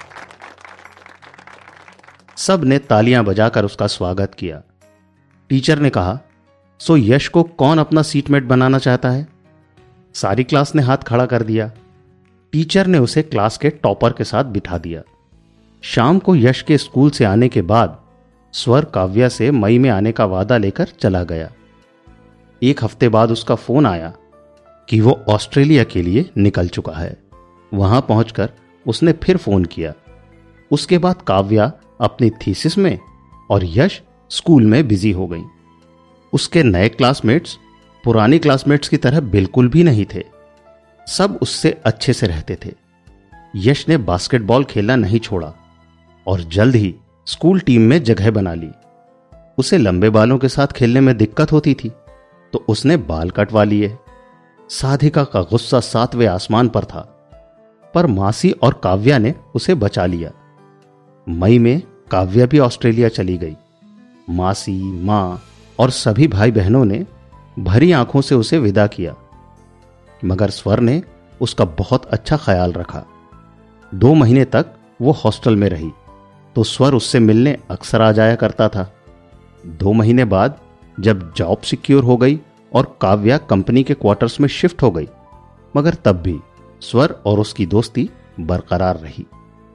[SPEAKER 1] सब ने तालियां बजाकर उसका स्वागत किया। टीचर ने कहा, सो यश को कौन अपना सीटमेट बनाना चाहता है? सारी क्लास ने हाथ खड़ा कर दिया। टीचर ने उसे क्लास के टॉपर के साथ बिठा दिया। शाम को यश के स्कूल से आने के बाद स्वर काव्या से मई में आने का वादा लेकर चला गया। एक हफ्ते बाद उसका फोन आया कि वो ऑस्ट्रेलिया के लिए निकल चुका है। वहां पहुंचकर उसने फिर फोन किया। उसके बाद काव्या अपनी थीसिस में और यश स्कूल में बिजी हो गई। उसके नए क्लासमेट्स पुरानी क्लासमेट्स की तरह बिल्कुल भी नहीं थे। सब उससे अच्छे से रहते थे। यश ने बास्केटबॉल खेलना नहीं छोड़ा और जल्द ही स्कूल टीम में जगह बना ली। उसे लंबे बालों के साथ खेलने में दिक्कत होती थी तो उसने बाल कटवा लिए। साधिका का गुस्सा सातवें आसमान पर था, पर मासी और काव्या ने उसे बचा लिया। मई में काव्या भी ऑस्ट्रेलिया चली गई। मासी, मां और सभी भाई बहनों ने भरी आंखों से उसे विदा किया, मगर स्वर ने उसका बहुत अच्छा ख्याल रखा। दो महीने तक वो हॉस्टल में रही तो स्वर उससे मिलने अक्सर आ जाया करता था। दो महीने बाद जब जॉब सिक्योर हो गई और काव्या कंपनी के क्वार्टर्स में शिफ्ट हो गई, मगर तब भी स्वर और उसकी दोस्ती बरकरार रही।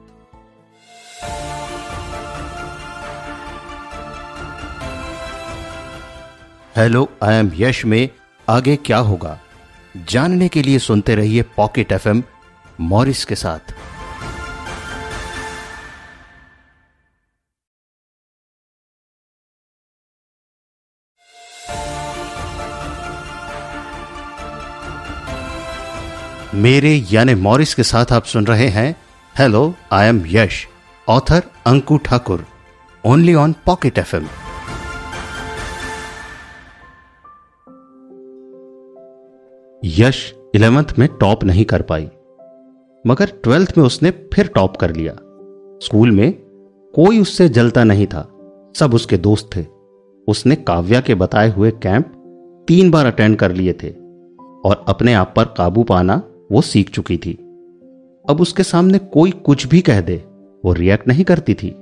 [SPEAKER 1] हेलो, आई एम यश में आगे क्या होगा जानने के लिए सुनते रहिए पॉकेट एफएम मॉरिस के साथ। मेरे यानी मॉरिस के साथ आप सुन रहे हैं hello, I am Yash, author Anku Thakur, only on pocket FM. Yash eleventh में टॉप नहीं कर पाई, मगर ट्वेल्थ में उसने फिर टॉप कर लिया। स्कूल में कोई उससे जलता नहीं था, सब उसके दोस्त थे। उसने काव्या के बताए हुए कैंप तीन बार अटेंड कर लिए थे और अपने आप पर काबू पाना वो सीख चुकी थी। अब उसके सामने कोई कुछ भी कह दे, वो रिएक्ट नहीं करती थी।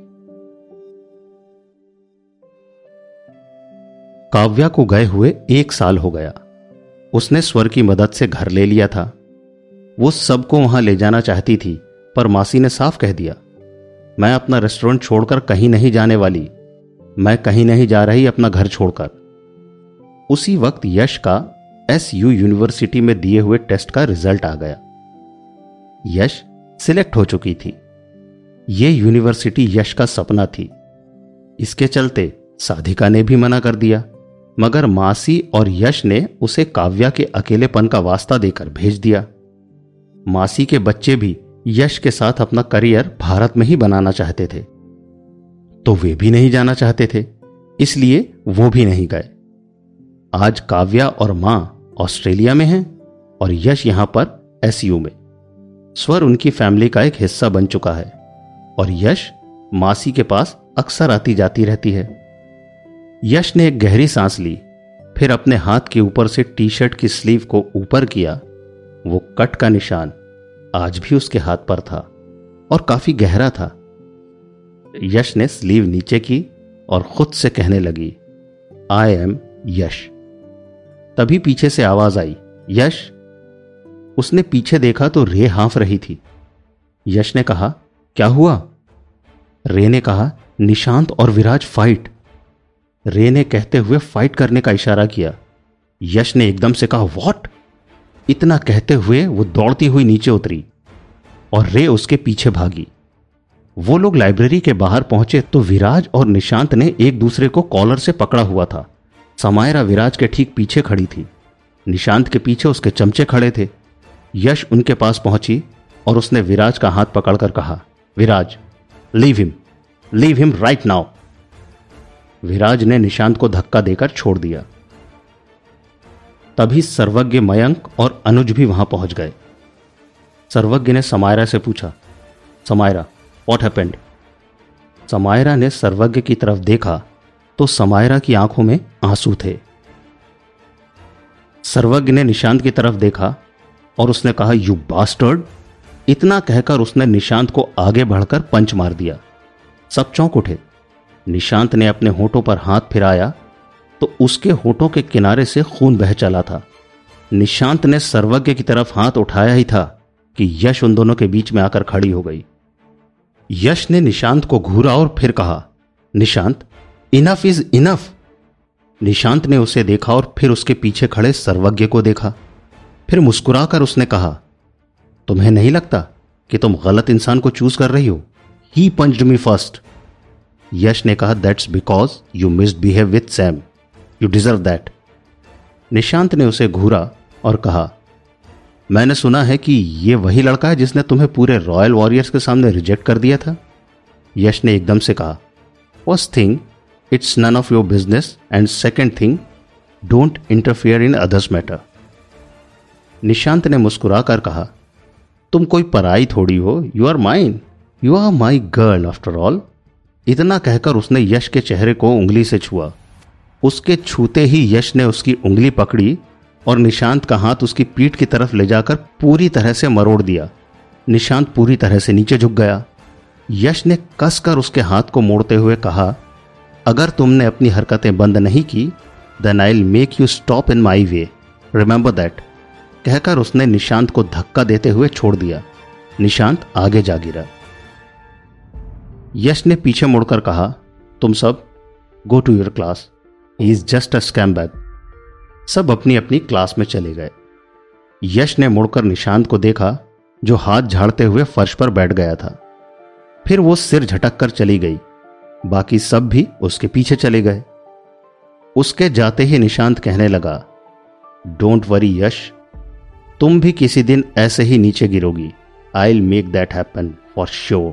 [SPEAKER 1] काव्या को गए हुए एक साल हो गया। उसने स्वर की मदद से घर ले लिया था। वो सबको वहां ले जाना चाहती थी, पर मासी ने साफ कह दिया, मैं अपना रेस्टोरेंट छोड़कर कहीं नहीं जाने वाली, मैं कहीं नहीं जा रही अपना घर छोड़कर। उसी वक्त यश का एस यू यूनिवर्सिटी में दिए हुए टेस्ट का रिजल्ट आ गया। यश सिलेक्ट हो चुकी थी। यह यूनिवर्सिटी यश का सपना थी। इसके चलते साधिका ने भी मना कर दिया, मगर मासी और यश ने उसे काव्या के अकेलेपन का वास्ता देकर भेज दिया। मासी के बच्चे भी यश के साथ अपना करियर भारत में ही बनाना चाहते थे, तो वे भी नहीं जाना चाहते थे, इसलिए वो भी नहीं गए। आज काव्या और मां ऑस्ट्रेलिया में हैं और यश यहां पर एसयू में। स्वर उनकी फैमिली का एक हिस्सा बन चुका है और यश मासी के पास अक्सर आती जाती रहती है। यश ने एक गहरी सांस ली, फिर अपने हाथ के ऊपर से टी शर्ट की स्लीव को ऊपर किया। वो कट का निशान आज भी उसके हाथ पर था और काफी गहरा था। यश ने स्लीव नीचे की और खुद से कहने लगी, आई एम यश। तभी पीछे से आवाज आई, यश। उसने पीछे देखा तो रे हाँफ रही थी। यश ने कहा, क्या हुआ? रे ने कहा, निशांत और विराज फाइट। रे ने कहते हुए फाइट करने का इशारा किया। यश ने एकदम से कहा, व्हाट? इतना कहते हुए वो दौड़ती हुई नीचे उतरी और रे उसके पीछे भागी। वो लोग लाइब्रेरी के बाहर पहुंचे तो विराज और निशांत ने एक दूसरे को कॉलर से पकड़ा हुआ था। समायरा विराज के ठीक पीछे खड़ी थी। निशांत के पीछे उसके चमचे खड़े थे। यश उनके पास पहुंची और उसने विराज का हाथ पकड़कर कहा, Viraj, leave him, leave him right now. Viraj ने निशांत को धक्का देकर छोड़ दिया। तभी सर्वज्ञ, मयंक और अनुज भी वहां पहुंच गए। सर्वज्ञ ने समायरा से पूछा, समायरा, व्हाट हैपेंड? समायरा ने सर्वज्ञ की तरफ देखा तो समायरा की आंखों में आंसू थे। सर्वज्ञ ने निशांत की तरफ देखा और उसने कहा, यू बास्टर्ड। इतना कहकर उसने निशांत को आगे बढ़कर पंच मार दिया। सब चौंक उठे। निशांत ने अपने होठों पर हाथ फिराया तो उसके होठों के किनारे से खून बह चला था। निशांत ने सर्वज्ञ की तरफ हाथ उठाया ही था कि यश उन दोनों के बीच में आकर खड़ी हो गई। यश ने निशांत को घूरा और फिर कहा, Nishant, enough is enough. Nishant ने उसे देखा और फिर उसके पीछे खड़े सर्वज्ञ को देखा। फिर मुस्कुराकर उसने कहा, तुम्हें नहीं लगता कि तुम गलत इंसान को चूज कर रही हो? ही पंच्ड मी फर्स्ट। यश ने कहा, that's because you misbehave with Sam, you deserve that. Nishant ने उसे घूरा और कहा, मैंने सुना है कि यह वही लड़का है जिसने तुम्हें पूरे रॉयल वॉरियर्स के सामने रिजेक्ट कर दिया था। यश ने एकदम से कहा, first thing, it's none of your business, and second thing, don't interfere in others matter. Nishant ने मुस्कुराकर कहा, तुम कोई पराई थोड़ी हो, you are mine, you are my girl after all. इतना कहकर उसने यश के चेहरे को उंगली से छुआ। उसके छूते ही यश ने उसकी उंगली पकड़ी और निशांत का हाथ उसकी पीठ की तरफ ले जाकर पूरी तरह से मरोड़ दिया। निशांत पूरी तरह से नीचे झुक गया। यश ने कसकर उसके हाथ को मोड़ते हुए कहा, अगर तुमने अपनी हरकतें बंद नहीं की, then I will make you stop in my way, remember that. कहकर उसने निशांत को धक्का देते हुए छोड़ दिया। निशांत आगे जा गिरा। यश ने पीछे मुड़कर कहा, तुम सब go to your class, he is just a scumbag. सब अपनी अपनी क्लास में चले गए। यश ने मुड़कर निशांत को देखा जो हाथ झाड़ते हुए फर्श पर बैठ गया था। फिर वो सिर झटक कर चली गई। बाकी सब भी उसके पीछे चले गए। उसके जाते ही निशांत कहने लगा, डोंट वरी यश, तुम भी किसी दिन ऐसे ही नीचे गिरोगी। I will make that happen for sure.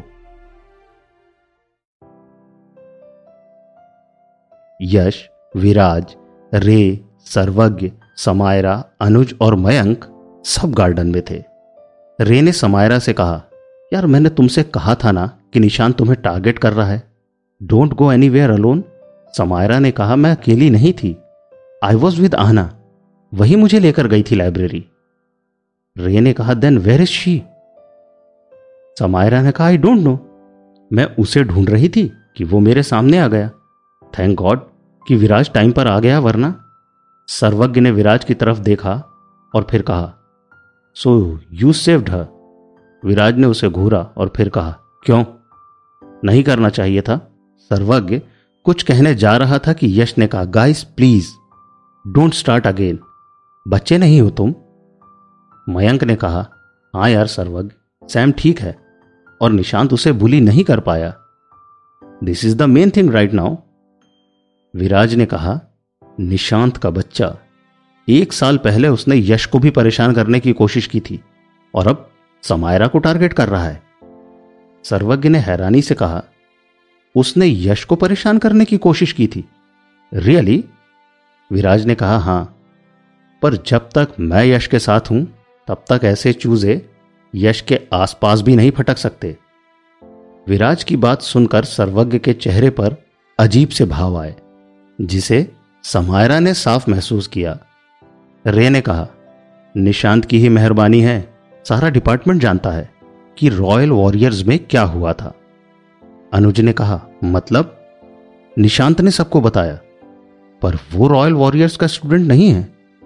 [SPEAKER 1] Yash, Viraj, Ray, Sarvagya, Samaira, अनुज और मयंक सब गार्डन में थे। रे ने समायरा से कहा, यार मैंने तुमसे कहा था ना कि निशांत तुम्हें टारगेट कर रहा है, don't go anywhere alone. Samaira ने कहा, मैं अकेली नहीं थी, आई वॉज विद आहना, वही मुझे लेकर गई थी लाइब्रेरी। रे ने कहा, then where is she? Samaira ने कहा, आई डोंट नो, मैं उसे ढूंढ रही थी कि वो मेरे सामने आ गया। थैंक गॉड कि विराज टाइम पर आ गया, वरना। सर्वज्ञ ने विराज की तरफ देखा और फिर कहा, सो यू सेव्ड हर। विराज ने उसे घूरा और फिर कहा, क्यों, नहीं करना चाहिए था? सर्वज्ञ कुछ कहने जा रहा था कि यश ने कहा, guys please don't start again, बच्चे नहीं हो तुम। मयंक ने कहा, हाँ यार सर्वज्ञ, सैम ठीक है और निशांत उसे बुली नहीं कर पाया, this is the main thing right now. Viraj ने कहा, निशांत का बच्चा, एक साल पहले उसने यश को भी परेशान करने की कोशिश की थी और अब समायरा को टारगेट कर रहा है। सर्वज्ञ ने हैरानी से कहा, उसने यश को परेशान करने की कोशिश की थी? रियली? विराज ने कहा, हां, पर जब तक मैं यश के साथ हूं तब तक ऐसे चूजे यश के आसपास भी नहीं फटक सकते। विराज की बात सुनकर सर्वज्ञ के चेहरे पर अजीब से भाव आए, जिसे समायरा ने साफ महसूस किया। रे ने कहा, निशांत की ही मेहरबानी है, सारा डिपार्टमेंट जानता है कि रॉयल वॉरियर्स में क्या हुआ था। अनुज ने कहा, मतलब? निशांत ने सबको बताया, पर वो रॉयल वॉरियर्स का स्टूडेंट नहीं है।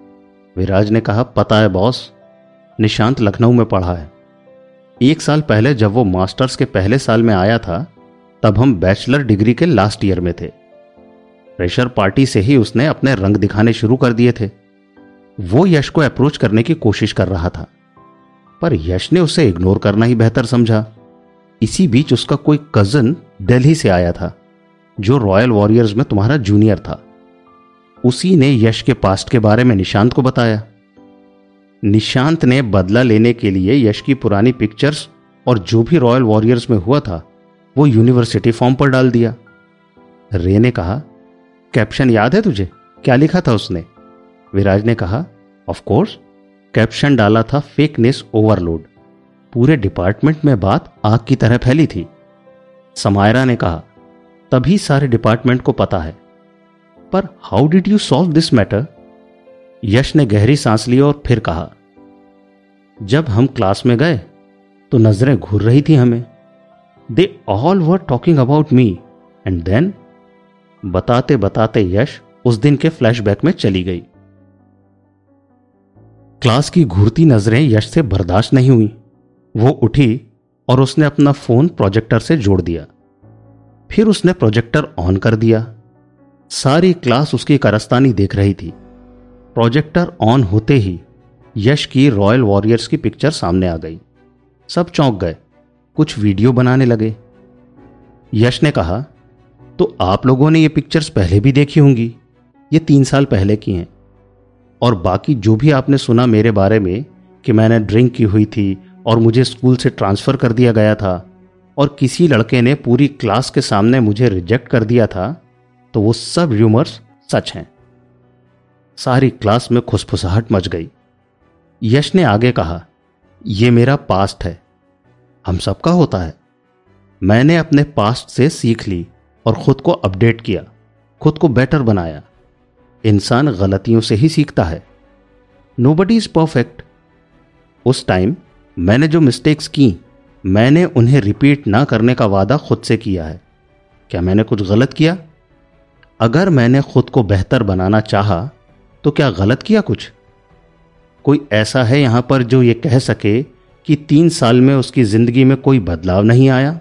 [SPEAKER 1] विराज ने कहा, पता है बॉस, निशांत लखनऊ में पढ़ा है। एक साल पहले जब वो मास्टर्स के पहले साल में आया था तब हम बैचलर डिग्री के लास्ट ईयर में थे। फ्रेशर पार्टी से ही उसने अपने रंग दिखाने शुरू कर दिए थे। वो यश को अप्रोच करने की कोशिश कर रहा था, पर यश ने उसे इग्नोर करना ही बेहतर समझा। इसी बीच उसका कोई कजन दिल्ली से आया था जो रॉयल वॉरियर्स में तुम्हारा जूनियर था। उसी ने यश के पास्ट के बारे में निशांत को बताया। निशांत ने बदला लेने के लिए यश की पुरानी पिक्चर्स और जो भी रॉयल वॉरियर्स में हुआ था वो यूनिवर्सिटी फॉर्म पर डाल दिया। रे ने कहा, कैप्शन याद है तुझे? क्या लिखा था उसने? विराज ने कहा, ऑफ कोर्स। कैप्शन डाला था फेकनेस ओवरलोड। पूरे डिपार्टमेंट में बात आग की तरह फैली थी। समायरा ने कहा, तभी सारे डिपार्टमेंट को पता है। पर how did you solve this matter? Yash ने गहरी सांस ली और फिर कहा, जब हम क्लास में गए तो नजरें घूर रही थी हमें। They all were talking about me and then. बताते बताते यश उस दिन के फ्लैशबैक में चली गई। क्लास की घूरती नजरें यश से बर्दाश्त नहीं हुई। वो उठी और उसने अपना फोन प्रोजेक्टर से जोड़ दिया। फिर उसने प्रोजेक्टर ऑन कर दिया। सारी क्लास उसकी कारस्तानी देख रही थी। प्रोजेक्टर ऑन होते ही यश की रॉयल वॉरियर्स की पिक्चर सामने आ गई। सब चौंक गए, कुछ वीडियो बनाने लगे। यश ने कहा, तो आप लोगों ने ये पिक्चर्स पहले भी देखी होंगी, ये तीन साल पहले की हैं। और बाकी जो भी आपने सुना मेरे बारे में कि मैंने ड्रिंक की हुई थी और मुझे स्कूल से ट्रांसफर कर दिया गया था और किसी लड़के ने पूरी क्लास के सामने मुझे रिजेक्ट कर दिया था, तो वो सब र्यूमर्स सच हैं। सारी क्लास में खुसफुसाहट मच गई। यश ने आगे कहा, यह मेरा पास्ट है, हम सबका होता है। मैंने अपने पास्ट से सीख ली और खुद को अपडेट किया, खुद को बेटर बनाया। इंसान गलतियों से ही सीखता है। Nobody is perfect. उस टाइम मैंने जो मिस्टेक्स की, मैंने उन्हें रिपीट ना करने का वादा खुद से किया है। क्या मैंने कुछ गलत किया? अगर मैंने खुद को बेहतर बनाना चाहा तो क्या गलत किया कुछ? कोई ऐसा है यहां पर जो यह कह सके कि तीन साल में उसकी जिंदगी में कोई बदलाव नहीं आया?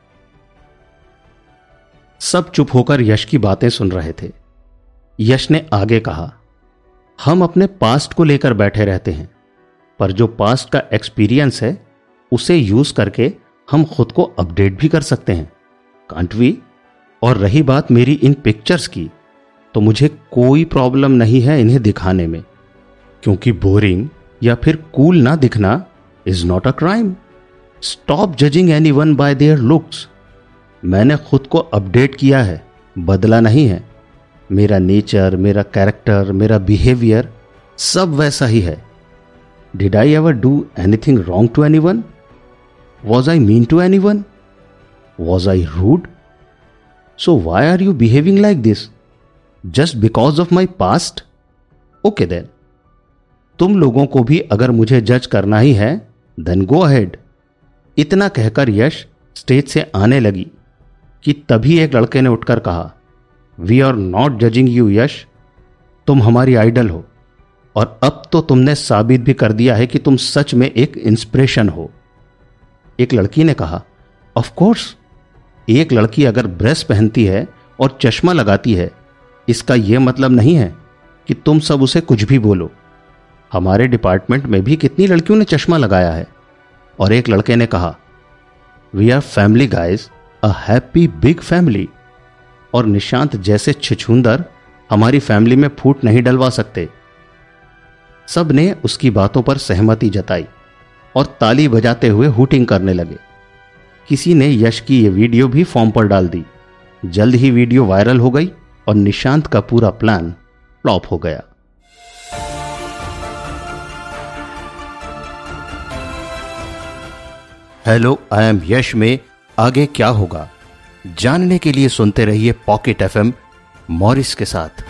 [SPEAKER 1] सब चुप होकर यश की बातें सुन रहे थे। यश ने आगे कहा, हम अपने पास्ट को लेकर बैठे रहते हैं, पर जो पास्ट का एक्सपीरियंस है उसे यूज करके हम खुद को अपडेट भी कर सकते हैं, कांट वी? और रही बात मेरी इन पिक्चर्स की, तो मुझे कोई प्रॉब्लम नहीं है इन्हें दिखाने में, क्योंकि बोरिंग या फिर कूल ना दिखना is not a crime. Stop judging anyone by their looks. मैंने खुद को अपडेट किया है, बदला नहीं है। मेरा नेचर, मेरा कैरेक्टर, मेरा बिहेवियर सब वैसा ही है। Did I ever do anything wrong to anyone? Was I mean to anyone? Was I rude? So why are you behaving like this? Just because of my past? Okay then, तुम लोगों को भी अगर मुझे जज करना ही है देन गो अहेड। इतना कहकर यश स्टेज से आने लगी कि तभी एक लड़के ने उठकर कहा, we are not judging you Yash, तुम हमारी आइडल हो और अब तो तुमने साबित भी कर दिया है कि तुम सच में एक इंस्पिरेशन हो। एक लड़की ने कहा, ऑफ कोर्स, एक लड़की अगर ड्रेस पहनती है और चश्मा लगाती है, इसका यह मतलब नहीं है कि तुम सब उसे कुछ भी बोलो। हमारे डिपार्टमेंट में भी कितनी लड़कियों ने चश्मा लगाया है। और एक लड़के ने कहा, we are family guys, a happy big family. और निशांत जैसे छिछुंदर हमारी फैमिली में फूट नहीं डलवा सकते। सब ने उसकी बातों पर सहमति जताई और ताली बजाते हुए हूटिंग करने लगे। किसी ने यश की यह वीडियो भी फॉर्म पर डाल दी। जल्द ही वीडियो वायरल हो गई और निशांत का पूरा प्लान फ्लॉप हो गया। हेलो, आई एम यश में आगे क्या होगा जानने के लिए सुनते रहिए पॉकेट एफएम मॉरिस के साथ।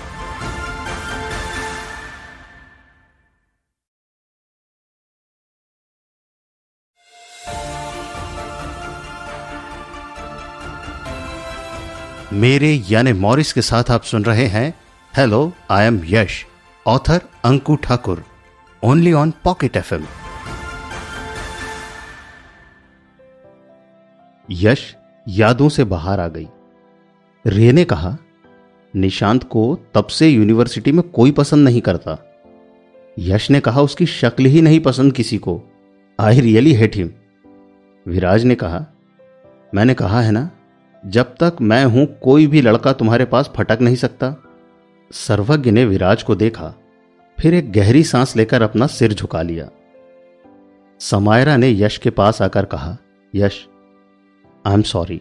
[SPEAKER 1] मेरे यानी मॉरिस के साथ आप सुन रहे हैं hello, I am Yash, author Anku Thakur. Only on pocket FM. Yash यादों से बाहर आ गई। रे ने कहा, निशांत को तब से यूनिवर्सिटी में कोई पसंद नहीं करता। यश ने कहा, उसकी शक्ल ही नहीं पसंद किसी को। I really hate him. Viraj ने कहा, मैंने कहा है ना, जब तक मैं हूं कोई भी लड़का तुम्हारे पास फटक नहीं सकता। सर्वज्ञ ने विराज को देखा, फिर एक गहरी सांस लेकर अपना सिर झुका लिया। समायरा ने यश के पास आकर कहा, यश आई एम सॉरी।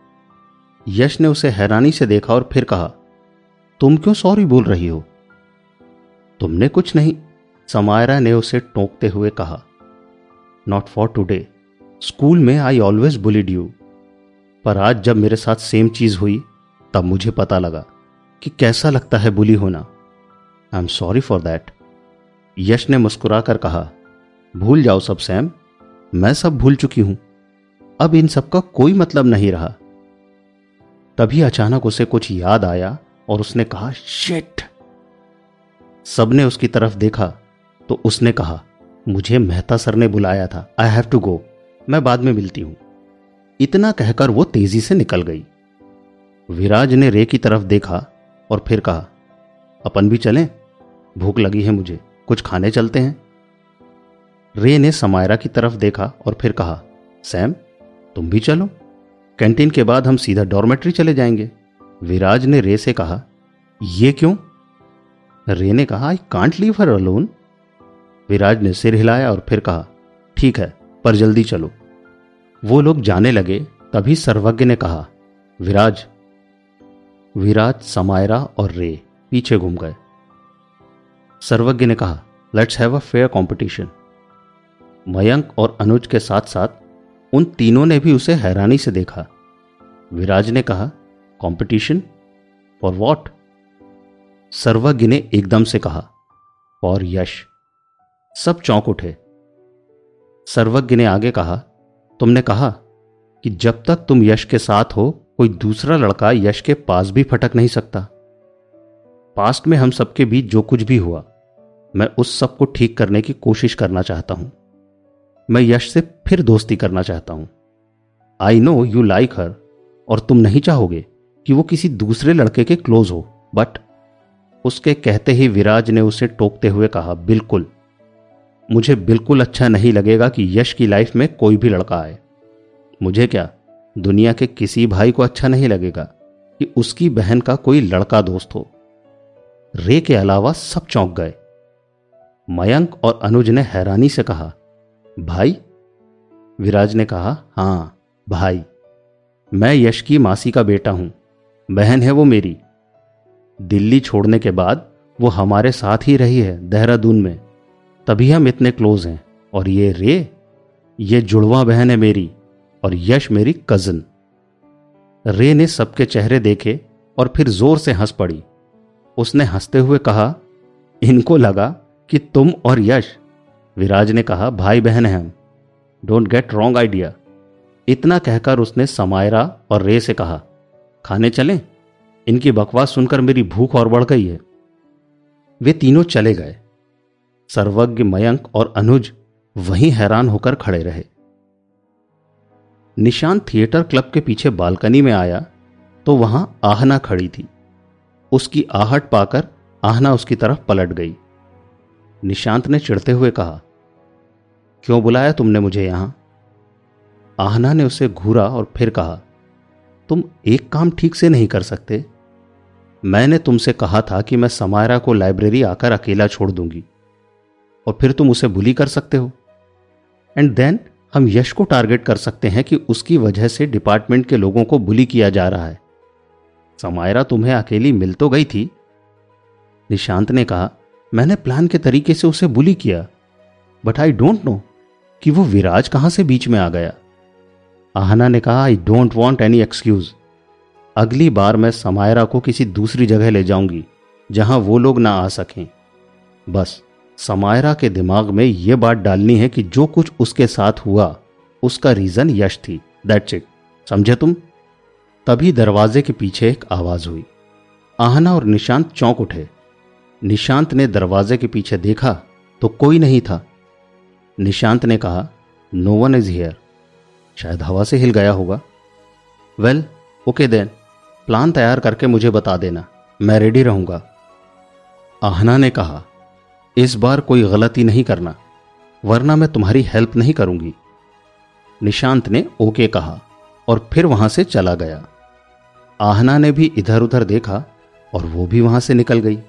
[SPEAKER 1] यश ने उसे हैरानी से देखा और फिर कहा, तुम क्यों सॉरी बोल रही हो? तुमने कुछ नहीं, समायरा ने उसे टोकते हुए कहा। Not for today. स्कूल में आई ऑलवेज बुलिड यू, पर आज जब मेरे साथ सेम चीज हुई तब मुझे पता लगा कि कैसा लगता है बुली होना। I am sorry for that. Yash ने मुस्कुराकर कहा, भूल जाओ सब सैम, मैं सब भूल चुकी हूं। अब इन सब का कोई मतलब नहीं रहा। तभी अचानक उसे कुछ याद आया और उसने कहा, शिट। सबने उसकी तरफ देखा तो उसने कहा, मुझे मेहता सर ने बुलाया था, आई हैव टू गो, मैं बाद में मिलती हूं। इतना कहकर वो तेजी से निकल गई। विराज ने रे की तरफ देखा और फिर कहा, अपन भी चलें? भूख लगी है मुझे, कुछ खाने चलते हैं। रे ने समायरा की तरफ देखा और फिर कहा, सैम तुम भी चलो, कैंटीन के बाद हम सीधा डॉर्मेट्री चले जाएंगे। विराज ने रे से कहा, ये क्यों? रे ने कहा, I can't leave her alone. Viraj ने सिर हिलाया और फिर कहा, ठीक है, पर जल्दी चलो। वो लोग जाने लगे। तभी सर्वज्ञ ने कहा, विराज। विराज, समायरा और रे पीछे घूम गए। सर्वज्ञ ने कहा, let's have a fair competition. Mayank और अनुज के साथ साथ उन तीनों ने भी उसे हैरानी से देखा। विराज ने कहा, कंपटीशन फॉर व्हाट? सर्वज्ञ ने एकदम से कहा, फॉर यश। सब चौंक उठे। सर्वज्ञ ने आगे कहा, तुमने कहा कि जब तक तुम यश के साथ हो कोई दूसरा लड़का यश के पास भी फटक नहीं सकता। पास्ट में हम सबके बीच जो कुछ भी हुआ, मैं उस सब को ठीक करने की कोशिश करना चाहता हूं। मैं यश से फिर दोस्ती करना चाहता हूं। I know you like her, और तुम नहीं चाहोगे कि वो किसी दूसरे लड़के के क्लोज हो, बट उसके कहते ही विराज ने उसे टोकते हुए कहा, बिल्कुल, मुझे बिल्कुल अच्छा नहीं लगेगा कि यश की लाइफ में कोई भी लड़का आए। मुझे क्या, दुनिया के किसी भाई को अच्छा नहीं लगेगा कि उसकी बहन का कोई लड़का दोस्त हो। रे के अलावा सब चौंक गए। मयंक और अनुज ने हैरानी से कहा, भाई? विराज ने कहा, हां भाई, मैं यश की मासी का बेटा हूं, बहन है वो मेरी। दिल्ली छोड़ने के बाद वो हमारे साथ ही रही है देहरादून में, तभी हम इतने क्लोज हैं। और ये रे, ये जुड़वा बहन है मेरी, और यश मेरी कजन। रे ने सबके चेहरे देखे और फिर जोर से हंस पड़ी। उसने हंसते हुए कहा, इनको लगा कि तुम और यश। विराज ने कहा, भाई बहन हैं हम, डोंट गेट रॉन्ग आइडिया। इतना कहकर उसने समायरा और रे से कहा, खाने चलें? इनकी बकवास सुनकर मेरी भूख और बढ़ गई है। वे तीनों चले गए। सर्वज्ञ, मयंक और अनुज वहीं हैरान होकर खड़े रहे। निशांत थिएटर क्लब के पीछे बालकनी में आया तो वहां आहना खड़ी थी। उसकी आहट पाकर आहना उसकी तरफ पलट गई। निशांत ने चिढ़ते हुए कहा, क्यों बुलाया तुमने मुझे यहां? आहना ने उसे घूरा और फिर कहा, तुम एक काम ठीक से नहीं कर सकते? मैंने तुमसे कहा था कि मैं समायरा को लाइब्रेरी आकर अकेला छोड़ दूंगी, और फिर तुम उसे बुली कर सकते हो। एंड देन हम यश को टारगेट कर सकते हैं कि उसकी वजह से डिपार्टमेंट के लोगों को बुली किया जा रहा है। समायरा तुम्हें अकेली मिल तो गई थी। निशांत ने कहा, मैंने प्लान के तरीके से उसे बुली किया, बट आई डोंट नो कि वो विराज कहां से बीच में आ गया। आहना ने कहा, I don't want any excuse. अगली बार मैं समायरा को किसी दूसरी जगह ले जाऊंगी जहां वो लोग ना आ सकें। बस समायरा के दिमाग में यह बात डालनी है कि जो कुछ उसके साथ हुआ उसका रीजन यश थी। दैट्स इट, समझे तुम? तभी दरवाजे के पीछे एक आवाज हुई। आहना और निशांत चौंक उठे। निशांत ने दरवाजे के पीछे देखा तो कोई नहीं था। निशांत ने कहा, नो वन इज हियर। शायद हवा से हिल गया होगा। वेल ओके देन, प्लान तैयार करके मुझे बता देना, मैं रेडी रहूंगा। आहना ने कहा, इस बार कोई गलती नहीं करना, वरना मैं तुम्हारी हेल्प नहीं करूंगी। निशांत ने ओके कहा और फिर वहां से चला गया। आहना ने भी इधर उधर देखा और वो भी वहां से निकल गई।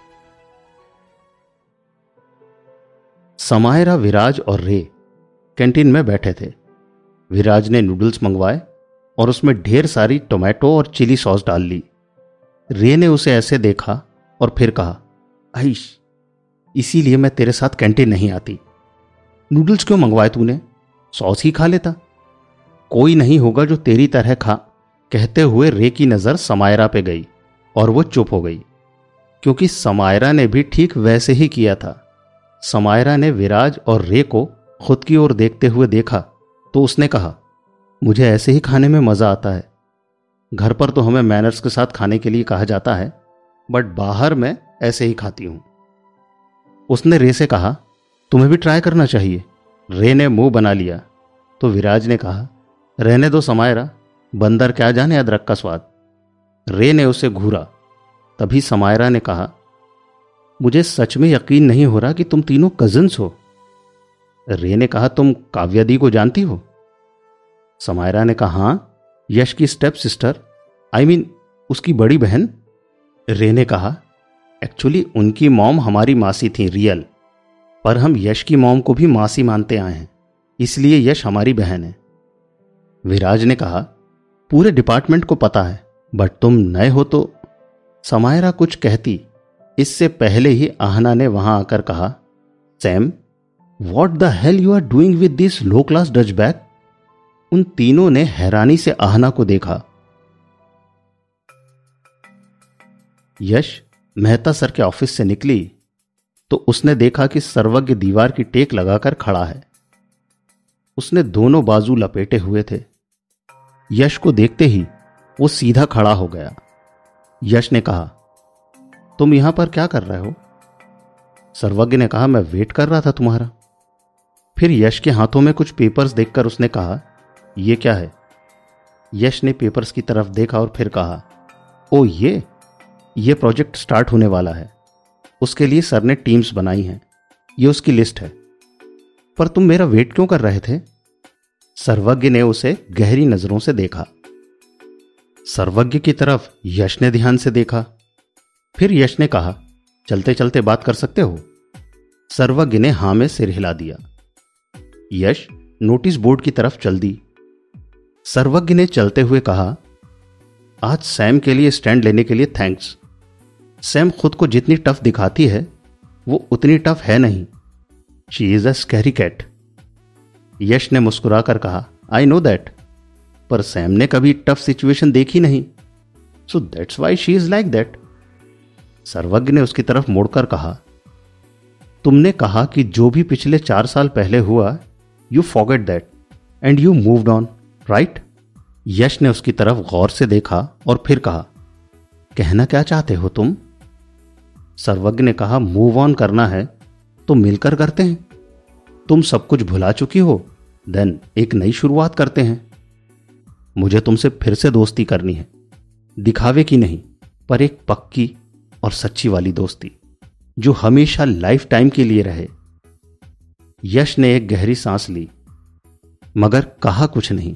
[SPEAKER 1] समायरा, विराज और रे कैंटीन में बैठे थे। विराज ने नूडल्स मंगवाए और उसमें ढेर सारी टोमेटो और चिली सॉस डाल ली। रे ने उसे ऐसे देखा और फिर कहा, आइश, इसीलिए मैं तेरे साथ कैंटीन नहीं आती। नूडल्स क्यों मंगवाए तूने? सॉस ही खा लेता। कोई नहीं होगा जो तेरी तरह खा। कहते हुए रे की नजर समायरा पे गई और वो चुप हो गई, क्योंकि समायरा ने भी ठीक वैसे ही किया था। समायरा ने विराज और रे को खुद की ओर देखते हुए देखा तो उसने कहा, मुझे ऐसे ही खाने में मजा आता है। घर पर तो हमें मैनर्स के साथ खाने के लिए कहा जाता है, बट बाहर मैं ऐसे ही खाती हूं। उसने रे से कहा, तुम्हें भी ट्राई करना चाहिए। रे ने मुंह बना लिया तो विराज ने कहा, रहने दो समायरा, बंदर क्या जाने अदरक का स्वाद। रे ने उसे घूरा। तभी समायरा ने कहा, मुझे सच में यकीन नहीं हो रहा कि तुम तीनों कजिन्स हो। रे ने कहा, तुम काव्यादी को जानती हो? समायरा ने कहा, हां, यश की स्टेप सिस्टर, आई मीन उसकी बड़ी बहन। रे ने कहा, एक्चुअली उनकी मॉम हमारी मासी थी रियल, पर हम यश की मॉम को भी मासी मानते आए हैं, इसलिए यश हमारी बहन है। विराज ने कहा, पूरे डिपार्टमेंट को पता है, बट तुम नए हो तो। समायरा कुछ कहती, इससे पहले ही आहना ने वहां आकर कहा, Sam, what the hell you are doing with this low class douchebag. उन तीनों ने हैरानी से आहना को देखा। यश मेहता सर के ऑफिस से निकली तो उसने देखा कि सर्वज्ञ दीवार की टेक लगाकर खड़ा है। उसने दोनों बाजू लपेटे हुए थे। यश को देखते ही वो सीधा खड़ा हो गया। यश ने कहा, तुम यहां पर क्या कर रहे हो? सर्वज्ञ ने कहा, मैं वेट कर रहा था तुम्हारा। फिर यश के हाथों में कुछ पेपर्स देखकर उसने कहा, ये क्या है? यश ने पेपर्स की तरफ देखा और फिर कहा, ओ ये ये प्रोजेक्ट स्टार्ट होने वाला है, उसके लिए सर ने टीम्स बनाई हैं, ये उसकी लिस्ट है। पर तुम मेरा वेट क्यों कर रहे थे? सर्वज्ञ ने उसे गहरी नजरों से देखा। सर्वज्ञ की तरफ यश ने ध्यान से देखा। फिर यश ने कहा, चलते चलते बात कर सकते हो? सर्वज्ञ ने हां में सिर हिला दिया। यश नोटिस बोर्ड की तरफ चल दी। सर्वज्ञ ने चलते हुए कहा, आज सैम के लिए स्टैंड लेने के लिए थैंक्स। सैम खुद को जितनी टफ दिखाती है वो उतनी टफ है नहीं। She is a scary cat. Yash ने मुस्कुराकर कहा, आई नो दैट, पर सैम ने कभी टफ सिचुएशन देखी नहीं, so that's why she is like that. Sarvagya ने उसकी तरफ मुड़कर कहा, तुमने कहा कि जो भी पिछले चार साल पहले हुआ, you forget that and you moved on, right? Yash ने उसकी तरफ गौर से देखा और फिर कहा, कहना क्या चाहते हो तुम? सर्वज्ञ ने कहा, मूव ऑन करना है तो मिलकर करते हैं। तुम सब कुछ भुला चुकी हो, देन एक नई शुरुआत करते हैं। मुझे तुमसे फिर से दोस्ती करनी है, दिखावे की नहीं, पर एक पक्की और सच्ची वाली दोस्ती जो हमेशा लाइफ टाइम के लिए रहे। यश ने एक गहरी सांस ली, मगर कहा कुछ नहीं।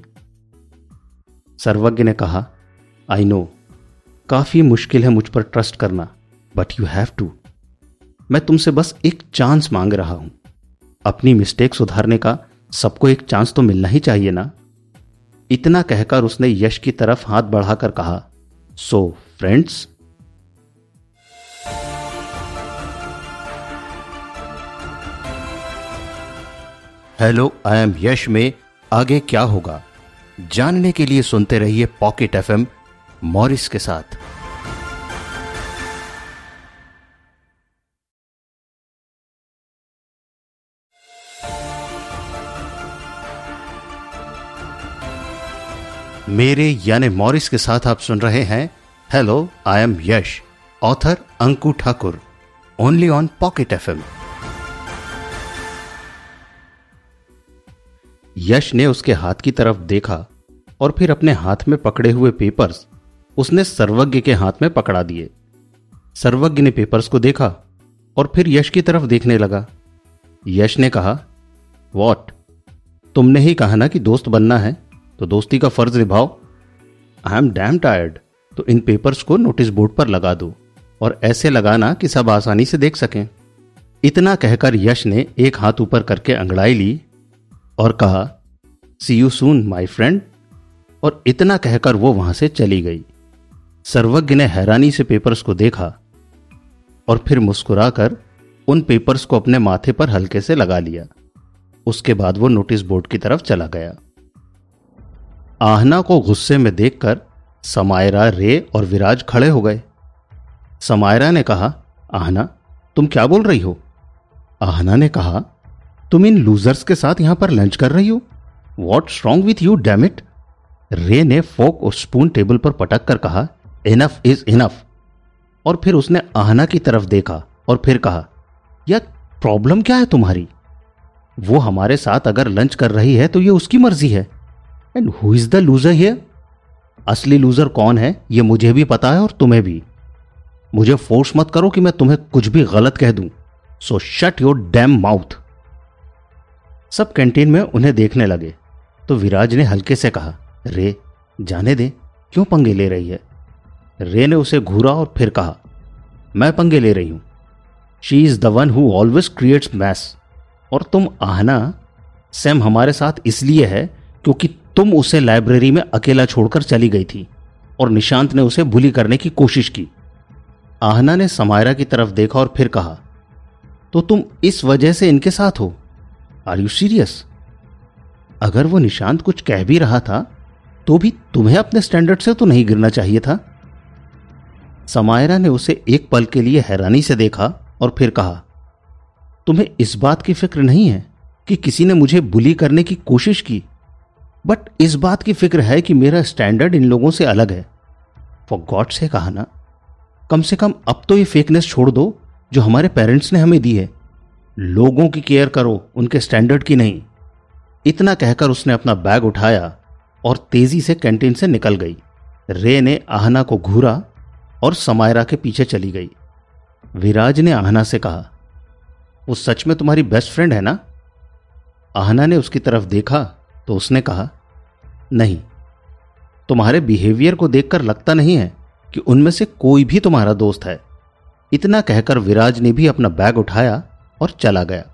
[SPEAKER 1] सर्वज्ञ ने कहा, आई नो, काफी मुश्किल है मुझ पर ट्रस्ट करना, बट यू हैव टू। मैं तुमसे बस एक चांस मांग रहा हूं। अपनी मिस्टेक सुधारने का सबको एक चांस तो मिलना ही चाहिए ना। इतना कहकर उसने यश की तरफ हाथ बढ़ाकर कहा, so friends. Hello, I am Yash में आगे क्या होगा जानने के लिए सुनते रहिए पॉकेट एफएम मॉरिस के साथ। मेरे यानी मॉरिस के साथ आप सुन रहे हैं hello, I am Yash, author Anku Thakur, only on pocket FM. Yash ने उसके हाथ की तरफ देखा और फिर अपने हाथ में पकड़े हुए पेपर्स उसने सर्वज्ञ के हाथ में पकड़ा दिए। सर्वज्ञ ने पेपर्स को देखा और फिर यश की तरफ देखने लगा। यश ने कहा, वॉट? तुमने ही कहा ना कि दोस्त बनना है, तो दोस्ती का फर्ज निभाओ। आई एम डैम टायर्ड, तो इन पेपर्स को नोटिस बोर्ड पर लगा दो और ऐसे लगाना कि सब आसानी से देख सकें। इतना कहकर यश ने एक हाथ ऊपर करके अंगड़ाई ली और कहा, सी यू सून माई फ्रेंड, और इतना कहकर वो वहां से चली गई। सर्वज्ञ ने हैरानी से पेपर्स को देखा और फिर मुस्कुराकर उन पेपर्स को अपने माथे पर हल्के से लगा लिया। उसके बाद वो नोटिस बोर्ड की तरफ चला गया। आहना को गुस्से में देखकर समायरा, रे और विराज खड़े हो गए। समायरा ने कहा, आहना तुम क्या बोल रही हो? आहना ने कहा, तुम इन लूजर्स के साथ यहां पर लंच कर रही हो? What's wrong with you damn it? Ray ने फोक और स्पून टेबल पर पटक कर कहा, इनफ इज इनफ। और फिर उसने आहना की तरफ देखा और फिर कहा, यार प्रॉब्लम क्या है तुम्हारी? वो हमारे साथ अगर लंच कर रही है तो ये उसकी मर्जी है। And who is the loser here? असली लूजर कौन है ये मुझे भी पता है और तुम्हें भी। मुझे फोर्स मत करो कि मैं तुम्हें कुछ भी गलत कह दूं। So shut your damn mouth. सब कैंटीन में उन्हें देखने लगे तो विराज ने हल्के से कहा, रे जाने दे, क्यों पंगे ले रही है? रे ने उसे घूरा और फिर कहा, मैं पंगे ले रही हूं। She is the one who always creates mess. और तुम आहना, सैम हमारे साथ इसलिए है क्योंकि तुम उसे लाइब्रेरी में अकेला छोड़कर चली गई थी और निशांत ने उसे बुली करने की कोशिश की। आहना ने समायरा की तरफ देखा और फिर कहा, तो तुम इस वजह से इनके साथ हो? Are you serious? अगर वो निशांत कुछ कह भी रहा था तो भी तुम्हें अपने स्टैंडर्ड से तो नहीं गिरना चाहिए था। समायरा ने उसे एक पल के लिए हैरानी से देखा और फिर कहा, तुम्हें इस बात की फिक्र नहीं है कि किसी ने मुझे बुली करने की कोशिश की, बट इस बात की फिक्र है कि मेरा स्टैंडर्ड इन लोगों से अलग है। फॉर गॉड से कहा ना, कम से कम अब तो ये फेकनेस छोड़ दो जो हमारे पेरेंट्स ने हमें दी है। लोगों की केयर करो, उनके स्टैंडर्ड की नहीं। इतना कहकर उसने अपना बैग उठाया और तेजी से कैंटीन से निकल गई। रे ने आहना को घूरा और समायरा के पीछे चली गई। विराज ने आहना से कहा, वो सच में तुम्हारी बेस्ट फ्रेंड है ना? आहना ने उसकी तरफ देखा तो उसने कहा, नहीं, तुम्हारे बिहेवियर को देखकर लगता नहीं है कि उनमें से कोई भी तुम्हारा दोस्त है। इतना कहकर विराज ने भी अपना बैग उठाया और चला गया।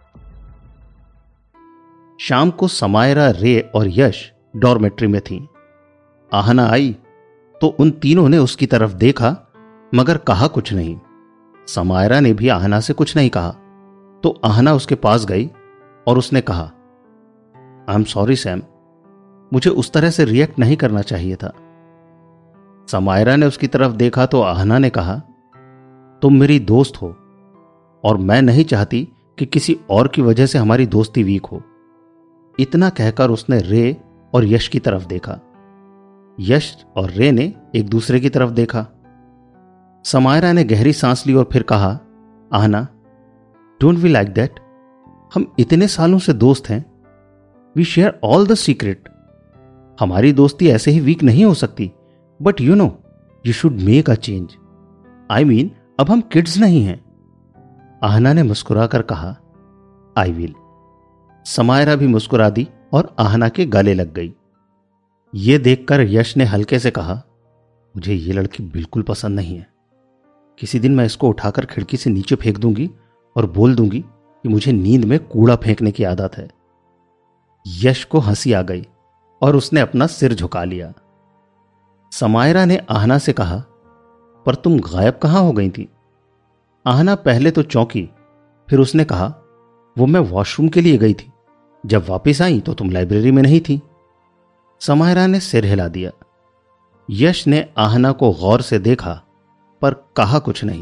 [SPEAKER 1] शाम को समायरा, रे और यश डॉर्मेट्री में थी। आहना आई तो उन तीनों ने उसकी तरफ देखा मगर कहा कुछ नहीं। समायरा ने भी आहना से कुछ नहीं कहा तो आहना उसके पास गई और उसने कहा, आई एम सॉरी सैम, मुझे उस तरह से रिएक्ट नहीं करना चाहिए था। समायरा ने उसकी तरफ देखा तो आहना ने कहा, तुम मेरी दोस्त हो और मैं नहीं चाहती कि किसी और की वजह से हमारी दोस्ती वीक हो। इतना कहकर उसने रे और यश की तरफ देखा। यश और रे ने एक दूसरे की तरफ देखा। समायरा ने गहरी सांस ली और फिर कहा, Aahna, don't we like that? हम इतने सालों से दोस्त हैं। We share all the secret. हमारी दोस्ती ऐसे ही वीक नहीं हो सकती। But you know, you should make a change. I mean, अब हम किड्स नहीं हैं। आहना ने मुस्कुराकर कहा, आई विल। समायरा भी मुस्कुरा दी और आहना के गले लग गई। यह देखकर यश ने हल्के से कहा, मुझे ये लड़की बिल्कुल पसंद नहीं है। किसी दिन मैं इसको उठाकर खिड़की से नीचे फेंक दूंगी और बोल दूंगी कि मुझे नींद में कूड़ा फेंकने की आदत है। यश को हंसी आ गई और उसने अपना सिर झुका लिया। समायरा ने आहना से कहा, पर तुम गायब कहां हो गई थी? आहना पहले तो चौंकी, फिर उसने कहा, वो मैं वॉशरूम के लिए गई थी। जब वापस आई तो तुम लाइब्रेरी में नहीं थी। समायरा ने सिर हिला दिया। यश ने आहना को गौर से देखा पर कहा कुछ नहीं।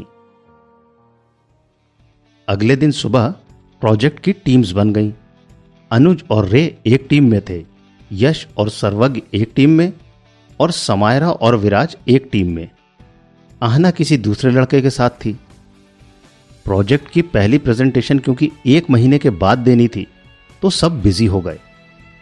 [SPEAKER 1] अगले दिन सुबह प्रोजेक्ट की टीम्स बन गईं। अनुज और रे एक टीम में थे, यश और सर्वज्ञ एक टीम में और समायरा और विराज एक टीम में। आहना किसी दूसरे लड़के के साथ थी। प्रोजेक्ट की पहली प्रेजेंटेशन क्योंकि एक महीने के बाद देनी थी तो सब बिजी हो गए।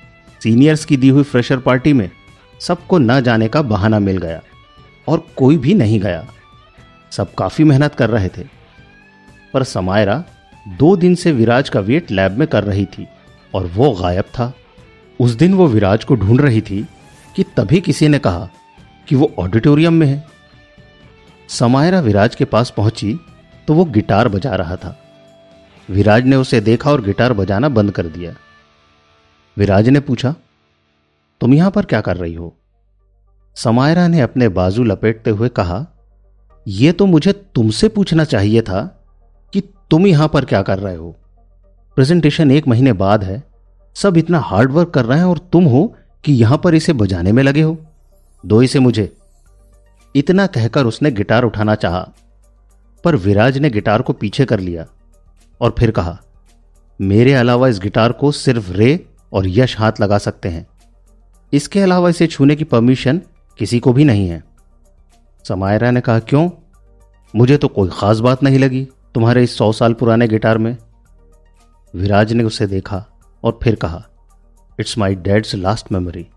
[SPEAKER 1] सीनियर्स की दी हुई फ्रेशर पार्टी में सबको न जाने का बहाना मिल गया और कोई भी नहीं गया। सब काफी मेहनत कर रहे थे, पर समायरा दो दिन से विराज का वेट लैब में कर रही थी और वो गायब था। उस दिन वो विराज को ढूंढ रही थी कि तभी किसी ने कहा कि वो ऑडिटोरियम में है। समायरा विराज के पास पहुंची तो वो गिटार बजा रहा था। विराज ने उसे देखा और गिटार बजाना बंद कर दिया। विराज ने पूछा, तुम यहां पर क्या कर रही हो? समायरा ने अपने बाजू लपेटते हुए कहा, यह तो मुझे तुमसे पूछना चाहिए था कि तुम यहां पर क्या कर रहे हो। प्रेजेंटेशन एक महीने बाद है, सब इतना हार्ड वर्क कर रहे हैं और तुम हो कि यहां पर इसे बजाने में लगे हो। दो इसे मुझे। इतना कहकर उसने गिटार उठाना चाहा, पर विराज ने गिटार को पीछे कर लिया और फिर कहा, मेरे अलावा इस गिटार को सिर्फ रे और यश हाथ लगा सकते हैं। इसके अलावा इसे छूने की परमिशन किसी को भी नहीं है। समायरा ने कहा, क्यों? मुझे तो कोई खास बात नहीं लगी तुम्हारे इस सौ साल पुराने गिटार में। विराज ने उसे देखा और फिर कहा, it's my dad's last memory.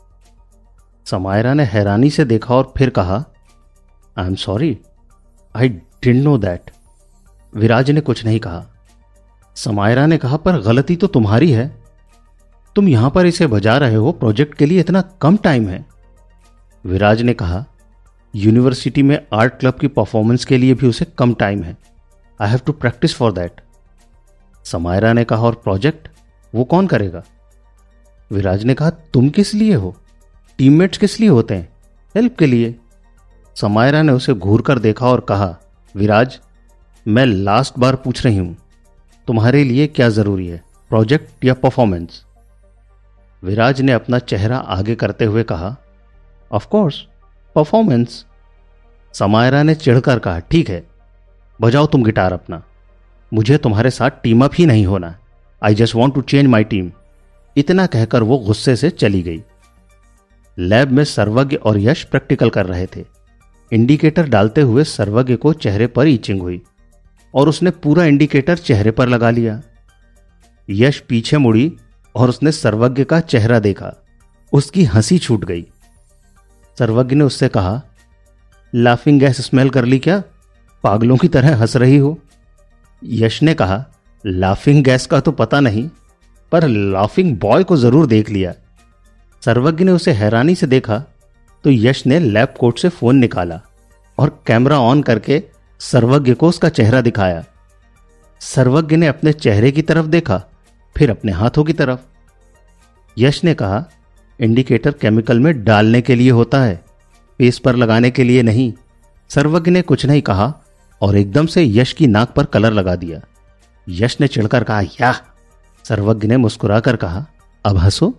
[SPEAKER 1] Samaira ने हैरानी से देखा और फिर कहा, I am sorry, I didn't know that. Viraj ने कुछ नहीं कहा। समायरा ने कहा, पर गलती तो तुम्हारी है। तुम यहां पर इसे बजा रहे हो, प्रोजेक्ट के लिए इतना कम टाइम है। विराज ने कहा, यूनिवर्सिटी में आर्ट क्लब की परफॉर्मेंस के लिए भी उसे कम टाइम है। I have to practice for that. Samaira ने कहा, और प्रोजेक्ट वो कौन करेगा? विराज ने कहा, तुम किस लिए हो? टीममेट्स किस लिए होते हैं? हेल्प के लिए। समायरा ने उसे घूर कर देखा और कहा, विराज, मैं लास्ट बार पूछ रही हूं, तुम्हारे लिए क्या जरूरी है, प्रोजेक्ट या परफॉर्मेंस? विराज ने अपना चेहरा आगे करते हुए कहा, ऑफ कोर्स परफॉर्मेंस। समायरा ने चिढ़कर कहा, ठीक है, बजाओ तुम गिटार अपना। मुझे तुम्हारे साथ टीम अप ही नहीं होना। I just want to change my team. इतना कहकर वो गुस्से से चली गई। लैब में सर्वज्ञ और यश प्रैक्टिकल कर रहे थे। इंडिकेटर डालते हुए सर्वज्ञ को चेहरे पर ईचिंग हुई और उसने पूरा इंडिकेटर चेहरे पर लगा लिया। यश पीछे मुड़ी और उसने सर्वज्ञ का चेहरा देखा। उसकी हंसी छूट गई। सर्वज्ञ ने उससे कहा, लाफिंग गैस स्मेल कर ली क्या? पागलों की तरह हंस रही हो। यश ने कहा, लाफिंग गैस का तो पता नहीं, पर लाफिंग बॉय को जरूर देख लिया। सर्वज्ञ ने उसे हैरानी से देखा तो यश ने लैब कोट से फोन निकाला और कैमरा ऑन करके सर्वज्ञ को उसका चेहरा दिखाया। सर्वज्ञ ने अपने चेहरे की तरफ देखा, फिर अपने हाथों की तरफ। यश ने कहा, इंडिकेटर केमिकल में डालने के लिए होता है, फेस पर लगाने के लिए नहीं। सर्वज्ञ ने कुछ नहीं कहा और एकदम से यश की नाक पर कलर लगा दिया। यश ने चिढ़कर कहा, या। सर्वज्ञ ने मुस्कुराकर कहा, अब हंसो।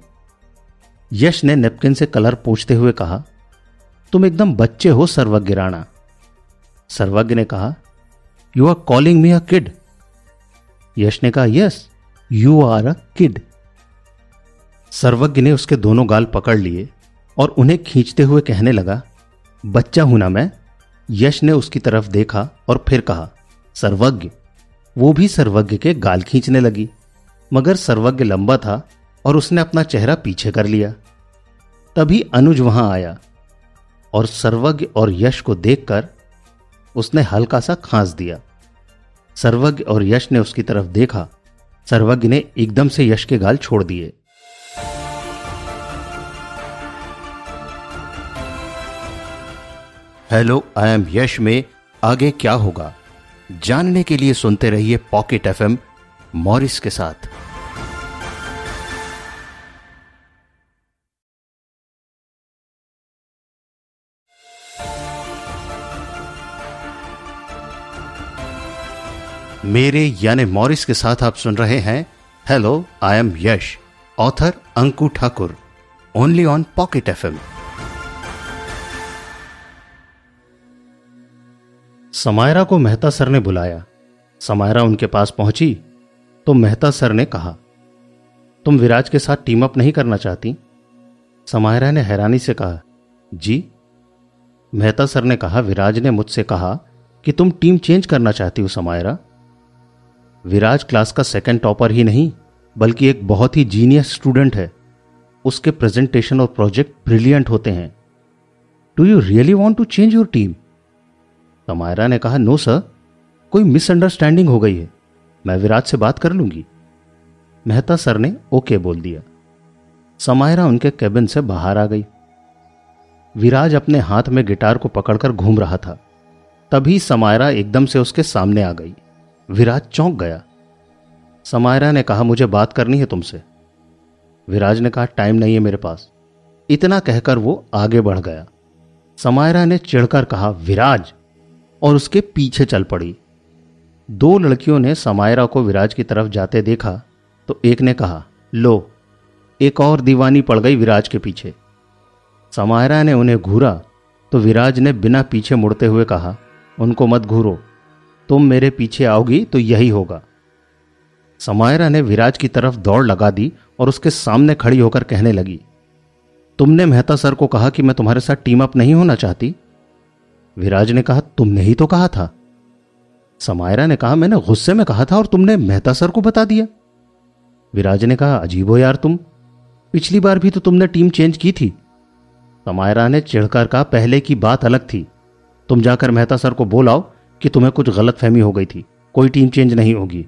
[SPEAKER 1] यश ने नेपकिन से कलर पोंछते हुए कहा, तुम एकदम बच्चे हो सर्वज्ञ राणा। सर्वज्ञ ने कहा, you are calling me a kid. Yash ने कहा, yes you are a kid. Sarvagya ने उसके दोनों गाल पकड़ लिए और उन्हें खींचते हुए कहने लगा, बच्चा हूं ना मैं। यश ने उसकी तरफ देखा और फिर कहा, सर्वज्ञ। वो भी सर्वज्ञ के गाल खींचने लगी, मगर सर्वज्ञ लंबा था और उसने अपना चेहरा पीछे कर लिया। तभी अनुज वहां आया और सर्वज्ञ और यश को देखकर उसने हल्का सा खांस दिया। सर्वज्ञ और यश ने उसकी तरफ देखा। सर्वज्ञ ने एकदम से यश के गाल छोड़ दिए। हेलो आई एम यश में आगे क्या होगा जानने के लिए सुनते रहिए पॉकेट एफएम मॉरिस के साथ। मेरे यानी मॉरिस के साथ आप सुन रहे हैं hello I am Yash, author Anku Thakur, only on pocket FM. Samaira को मेहता सर ने बुलाया। समायरा उनके पास पहुंची तो मेहता सर ने कहा, तुम विराज के साथ टीम अप नहीं करना चाहती? समायरा ने हैरानी से कहा, जी। मेहता सर ने कहा, विराज ने मुझसे कहा कि तुम टीम चेंज करना चाहती हो समायरा। विराज क्लास का सेकंड टॉपर ही नहीं बल्कि एक बहुत ही जीनियस स्टूडेंट है। उसके प्रेजेंटेशन और प्रोजेक्ट ब्रिलियंट होते हैं। Do you really want to change your team? Samaira ने कहा, नो सर, कोई मिसअंडरस्टैंडिंग हो गई है, मैं विराज से बात कर लूंगी। मेहता सर ने ओके बोल दिया। समायरा उनके केबिन से बाहर आ गई। विराज अपने हाथ में गिटार को पकड़कर घूम रहा था। तभी समायरा एकदम से उसके सामने आ गई। विराज चौंक गया। समायरा ने कहा, मुझे बात करनी है तुमसे। विराज ने कहा, टाइम नहीं है मेरे पास। इतना कहकर वो आगे बढ़ गया। समायरा ने चिढ़कर कहा, विराज, और उसके पीछे चल पड़ी। दो लड़कियों ने समायरा को विराज की तरफ जाते देखा तो एक ने कहा, लो, एक और दीवानी पड़ गई विराज के पीछे। समायरा ने उन्हें घूरा तो विराज ने बिना पीछे मुड़ते हुए कहा, उनको मत घूरो, तुम मेरे पीछे आओगी तो यही होगा। समायरा ने विराज की तरफ दौड़ लगा दी और उसके सामने खड़ी होकर कहने लगी, तुमने मेहता सर को कहा कि मैं तुम्हारे साथ टीम अप नहीं होना चाहती। विराज ने कहा, तुमने ही तो कहा था। समायरा ने कहा, मैंने गुस्से में कहा था और तुमने मेहता सर को बता दिया। विराज ने कहा, अजीब हो यार तुम, पिछली बार भी तो तुमने टीम चेंज की थी। समायरा ने चिढ़कर कहा, पहले की बात अलग थी, तुम जाकर मेहता सर को बोलाओ कि तुम्हें कुछ गलतफहमी हो गई थी, कोई टीम चेंज नहीं होगी।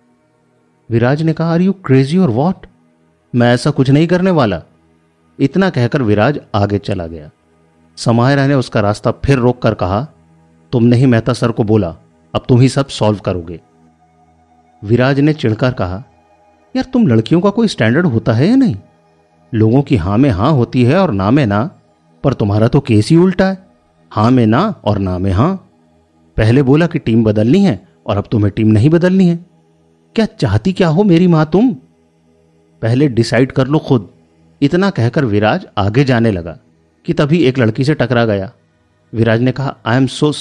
[SPEAKER 1] विराज ने कहा, आर यू क्रेजी और व्हाट, मैं ऐसा कुछ नहीं करने वाला। इतना कहकर विराज आगे चला गया। समायरा ने उसका रास्ता फिर रोक कर कहा, तुमने ही मेहता सर को बोला, अब तुम ही सब सॉल्व करोगे। विराज ने चिढ़कर कहा, यार तुम लड़कियों का कोई स्टैंडर्ड होता है या नहीं? लोगों की हां में हां होती है और ना में ना, पर तुम्हारा तो केस ही उल्टा है, हां में ना और ना में हां। पहले बोला कि टीम बदलनी है और अब तुम्हें टीम नहीं बदलनी है। क्या चाहती क्या हो मेरी मां तुम? पहले डिसाइड कर लो खुद। इतना कहकर विराज आगे जाने लगा कि तभी एक लड़की से टकरा गया। विराज ने कहा, आई एम सो,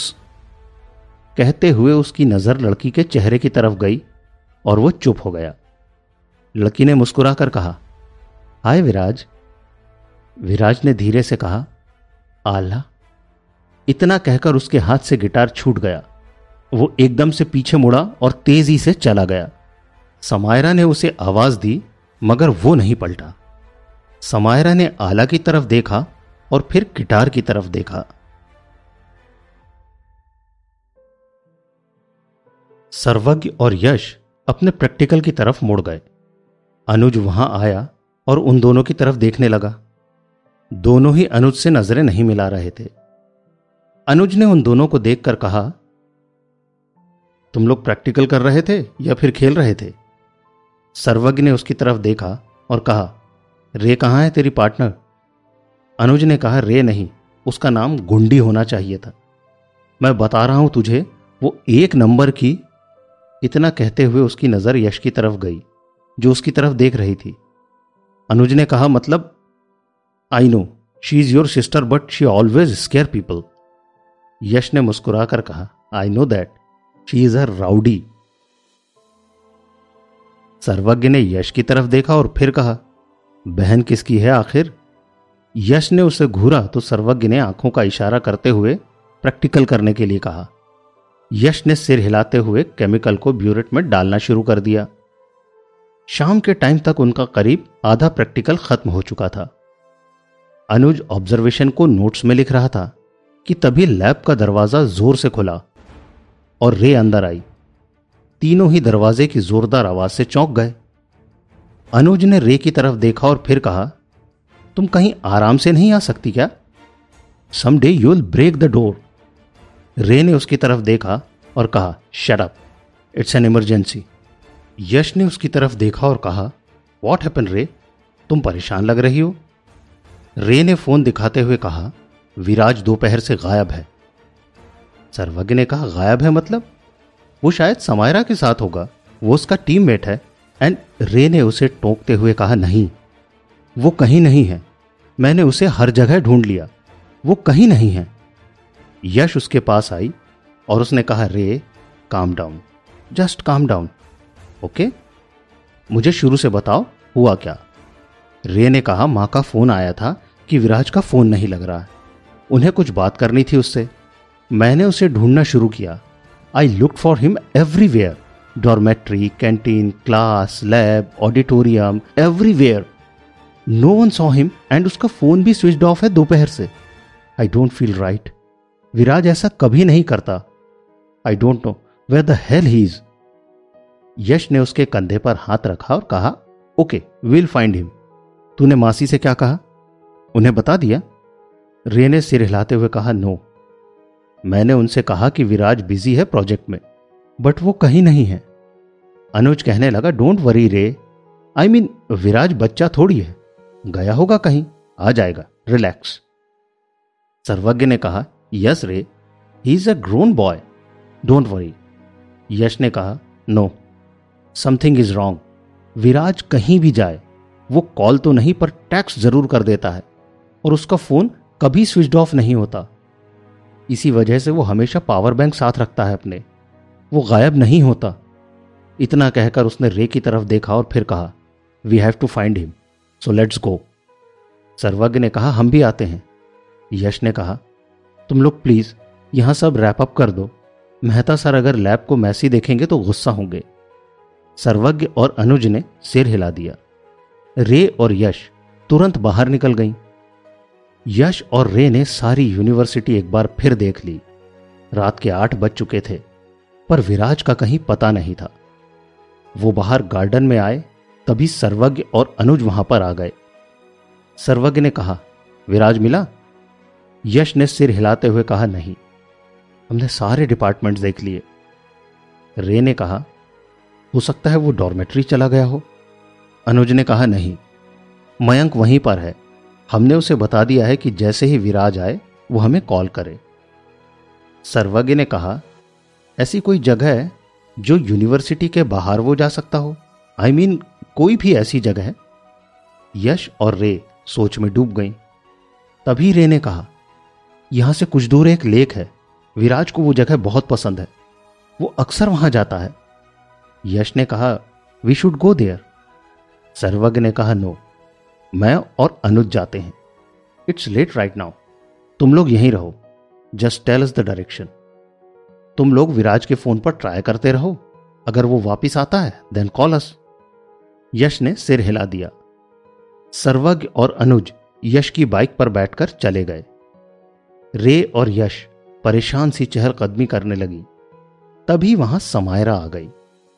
[SPEAKER 1] कहते हुए उसकी नजर लड़की के चेहरे की तरफ गई और वो चुप हो गया। लड़की ने मुस्कुराकर कहा, हाय विराज। विराज ने धीरे से कहा, आला। इतना कहकर उसके हाथ से गिटार छूट गया। वो एकदम से पीछे मुड़ा और तेजी से चला गया। समायरा ने उसे आवाज दी मगर वो नहीं पलटा। समायरा ने आला की तरफ देखा और फिर गिटार की तरफ देखा। सर्वज्ञ और यश अपने प्रैक्टिकल की तरफ मुड़ गए। अनुज वहां आया और उन दोनों की तरफ देखने लगा। दोनों ही अनुज से नजरें नहीं मिला रहे थे। अनुज ने उन दोनों को देखकर कहा, तुम लोग प्रैक्टिकल कर रहे थे या फिर खेल रहे थे? सर्वज्ञ ने उसकी तरफ देखा और कहा, रे कहां है तेरी पार्टनर? अनुज ने कहा, रे नहीं, उसका नाम गुंडी होना चाहिए था। मैं बता रहा हूं तुझे, वो एक नंबर की। इतना कहते हुए उसकी नजर यश की तरफ गई जो उसकी तरफ देख रही थी। अनुज ने कहा, मतलब I know she is your sister but she always scare people. Yash ने मुस्कुराकर कहा, I know that she is a rowdy. Sarvagya ने यश की तरफ देखा और फिर कहा, बहन किसकी है आखिर? यश ने उसे घूरा तो सर्वज्ञ ने आंखों का इशारा करते हुए प्रैक्टिकल करने के लिए कहा। यश ने सिर हिलाते हुए केमिकल को ब्यूरेट में डालना शुरू कर दिया। शाम के टाइम तक उनका करीब आधा प्रैक्टिकल खत्म हो चुका था। अनुज ऑब्जर्वेशन को नोट्स में लिख रहा था कि तभी लैब का दरवाजा जोर से खुला और रे अंदर आई। तीनों ही दरवाजे की जोरदार आवाज से चौंक गए। अनुज ने रे की तरफ देखा और फिर कहा, तुम कहीं आराम से नहीं आ सकती क्या? Someday you will break the door. Ray ने उसकी तरफ देखा और कहा, shut up, it's an emergency. Yash ने उसकी तरफ देखा और कहा, व्हाट हैपन रे, तुम परेशान लग रही हो। रे ने फोन दिखाते हुए कहा, विराज दोपहर से गायब है। सर्वज्ञ ने कहा, गायब है मतलब? वो शायद समायरा के साथ होगा, वो उसका टीममेट है। एंड रे ने उसे टोकते हुए कहा, नहीं, वो कहीं नहीं है, मैंने उसे हर जगह ढूंढ लिया, वो कहीं नहीं है। यश उसके पास आई और उसने कहा, Ray calm down, just calm down, okay? मुझे शुरू से बताओ हुआ क्या? रे ने कहा, मां का फोन आया था कि विराज का फोन नहीं लग रहा है, उन्हें कुछ बात करनी थी उससे। मैंने उसे ढूंढना शुरू किया। I looked for him everywhere, dormitory, canteen, class, lab, auditorium, everywhere. No one saw him and उसका फोन भी स्विच्ड ऑफ है दोपहर से। I don't feel right. Viraj ऐसा कभी नहीं करता। I don't know where the hell he is. यश ने उसके कंधे पर हाथ रखा और कहा, ओके विल फाइंड हिम। तूने मासी से क्या कहा? उन्हें बता दिया? रे ने सिर हिलाते हुए कहा, नो। मैंने उनसे कहा कि विराज बिजी है प्रोजेक्ट में, बट वो कहीं नहीं है। अनुज कहने लगा, डोंट वरी रे, आई मीन विराज बच्चा थोड़ी है, गया होगा कहीं, आ जाएगा, रिलैक्स। सर्वज्ञ ने कहा, yes Ray, he is a grown boy, don't worry. Yash ने कहा, no, something is wrong. Viraj कहीं भी जाए, वो कॉल तो नहीं पर टेक्स्ट जरूर कर देता है, और उसका फोन कभी स्विच्ड ऑफ नहीं होता। इसी वजह से वो हमेशा पावर बैंक साथ रखता है अपने, वो गायब नहीं होता। इतना कहकर उसने रे की तरफ देखा और फिर कहा, we have to find him, so let's go. Sarvagya ने कहा, हम भी आते हैं। यश ने कहा, तुम लोग प्लीज यहां सब रैप अप कर दो, मेहता सर अगर लैब को मैसी देखेंगे तो गुस्सा होंगे। सर्वज्ञ और अनुज ने सिर हिला दिया। रे और यश तुरंत बाहर निकल गईं। यश और रे ने सारी यूनिवर्सिटी एक बार फिर देख ली। रात के आठ बज चुके थे, पर विराज का कहीं पता नहीं था। वो बाहर गार्डन में आए, तभी सर्वज्ञ और अनुज वहां पर आ गए। सर्वज्ञ ने कहा, विराज मिला? यश ने सिर हिलाते हुए कहा, नहीं, हमने सारे डिपार्टमेंट्स देख लिए। रे ने कहा, हो सकता है वो डॉर्मेट्री चला गया हो। अनुज ने कहा, नहीं, मयंक वहीं पर है, हमने उसे बता दिया है कि जैसे ही विराज आए वो हमें कॉल करे। सर्वज्ञ ने कहा, ऐसी कोई जगह है जो यूनिवर्सिटी के बाहर वो जा सकता हो? आई I मीन mean, कोई भी ऐसी जगह है? यश और रे सोच में डूब गईं। तभी रे ने कहा, यहां से कुछ दूर एक लेक है, विराज को वो जगह बहुत पसंद है, वो अक्सर वहां जाता है। यश ने कहा, वी शुड गो देयर। सर्वज्ञ ने कहा, नो, मैं और अनुज जाते हैं, इट्स लेट राइट नाउ, तुम लोग यहीं रहो, just tell us the direction. तुम लोग विराज के फोन पर ट्राई करते रहो, अगर वो वापिस आता है देन कॉल अस। यश ने सिर हिला दिया। सर्वज्ञ और अनुज यश की बाइक पर बैठकर चले गए। रे और यश परेशान सी चहलकदमी करने लगी। तभी वहां समायरा आ गई।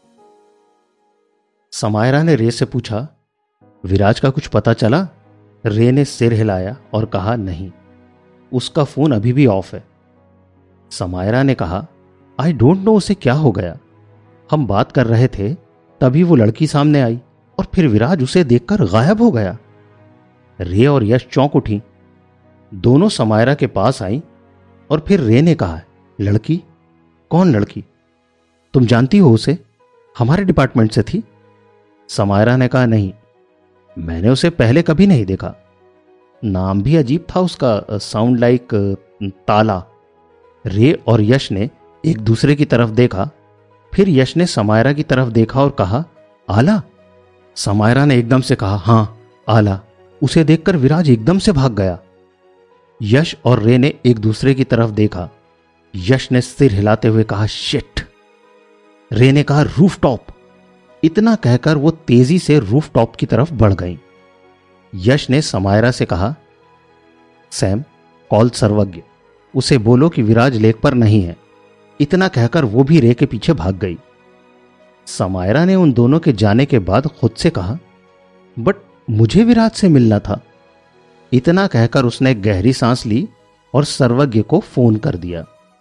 [SPEAKER 1] समायरा ने रे से पूछा, विराज का कुछ पता चला? रे ने सिर हिलाया और कहा, नहीं, उसका फोन अभी भी ऑफ है। समायरा ने कहा, आई डोंट नो उसे क्या हो गया, हम बात कर रहे थे तभी वो लड़की सामने आई और फिर विराज उसे देखकर गायब हो गया। रे और यश चौंक उठी। दोनों समायरा के पास आई और फिर रे ने कहा, लड़की? कौन लड़की? तुम जानती हो उसे? हमारे डिपार्टमेंट से थी। समायरा ने कहा, नहीं, मैंने उसे पहले कभी नहीं देखा, नाम भी अजीब था उसका, साउंड लाइक ताला। रे और यश ने एक दूसरे की तरफ देखा, फिर यश ने समायरा की तरफ देखा और कहा, आला? समायरा ने एकदम से कहा, हां, आला। उसे देखकर विराज एकदम से भाग गया। यश और रे ने एक दूसरे की तरफ देखा। यश ने सिर हिलाते हुए कहा, शिट। रे ने कहा, रूफ टॉप। इतना कहकर वो तेजी से रूफ टॉप की तरफ बढ़ गई। यश ने समायरा से कहा, सैम, कॉल सर्वज्ञ, उसे बोलो कि विराज लेक पर नहीं है। इतना कहकर वो भी रे के पीछे भाग गई। समायरा ने उन दोनों के जाने के बाद खुद से कहा, बट मुझे विराज से मिलना था। इतना कहकर उसने गहरी सांस ली और सर्वज्ञ को फोन कर दिया।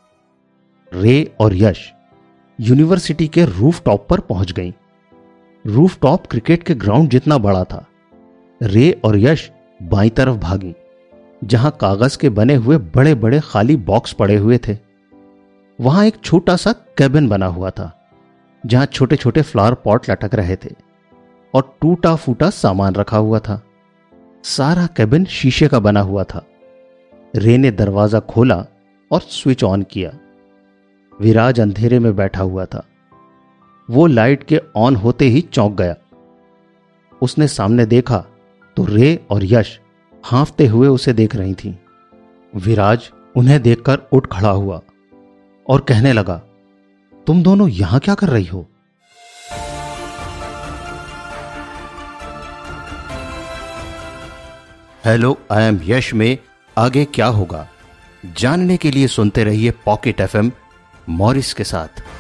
[SPEAKER 1] रे और यश यूनिवर्सिटी के रूफ टॉप पर पहुंच गईं। रूफ टॉप क्रिकेट के ग्राउंड जितना बड़ा था। रे और यश बाईं तरफ भागी, जहां कागज के बने हुए बड़े बड़े खाली बॉक्स पड़े हुए थे। वहां एक छोटा सा कैबिन बना हुआ था, जहां छोटे छोटे फ्लावर पॉट लटक रहे थे और टूटा फूटा सामान रखा हुआ था। सारा कैबिन शीशे का बना हुआ था। रे ने दरवाजा खोला और स्विच ऑन किया। विराज अंधेरे में बैठा हुआ था। वो लाइट के ऑन होते ही चौंक गया। उसने सामने देखा तो रे और यश हांफते हुए उसे देख रही थीं। विराज उन्हें देखकर उठ खड़ा हुआ और कहने लगा, तुम दोनों यहां क्या कर रही हो? हेलो आई एम यश में आगे क्या होगा जानने के लिए सुनते रहिए पॉकेट एफएम मॉरिस के साथ।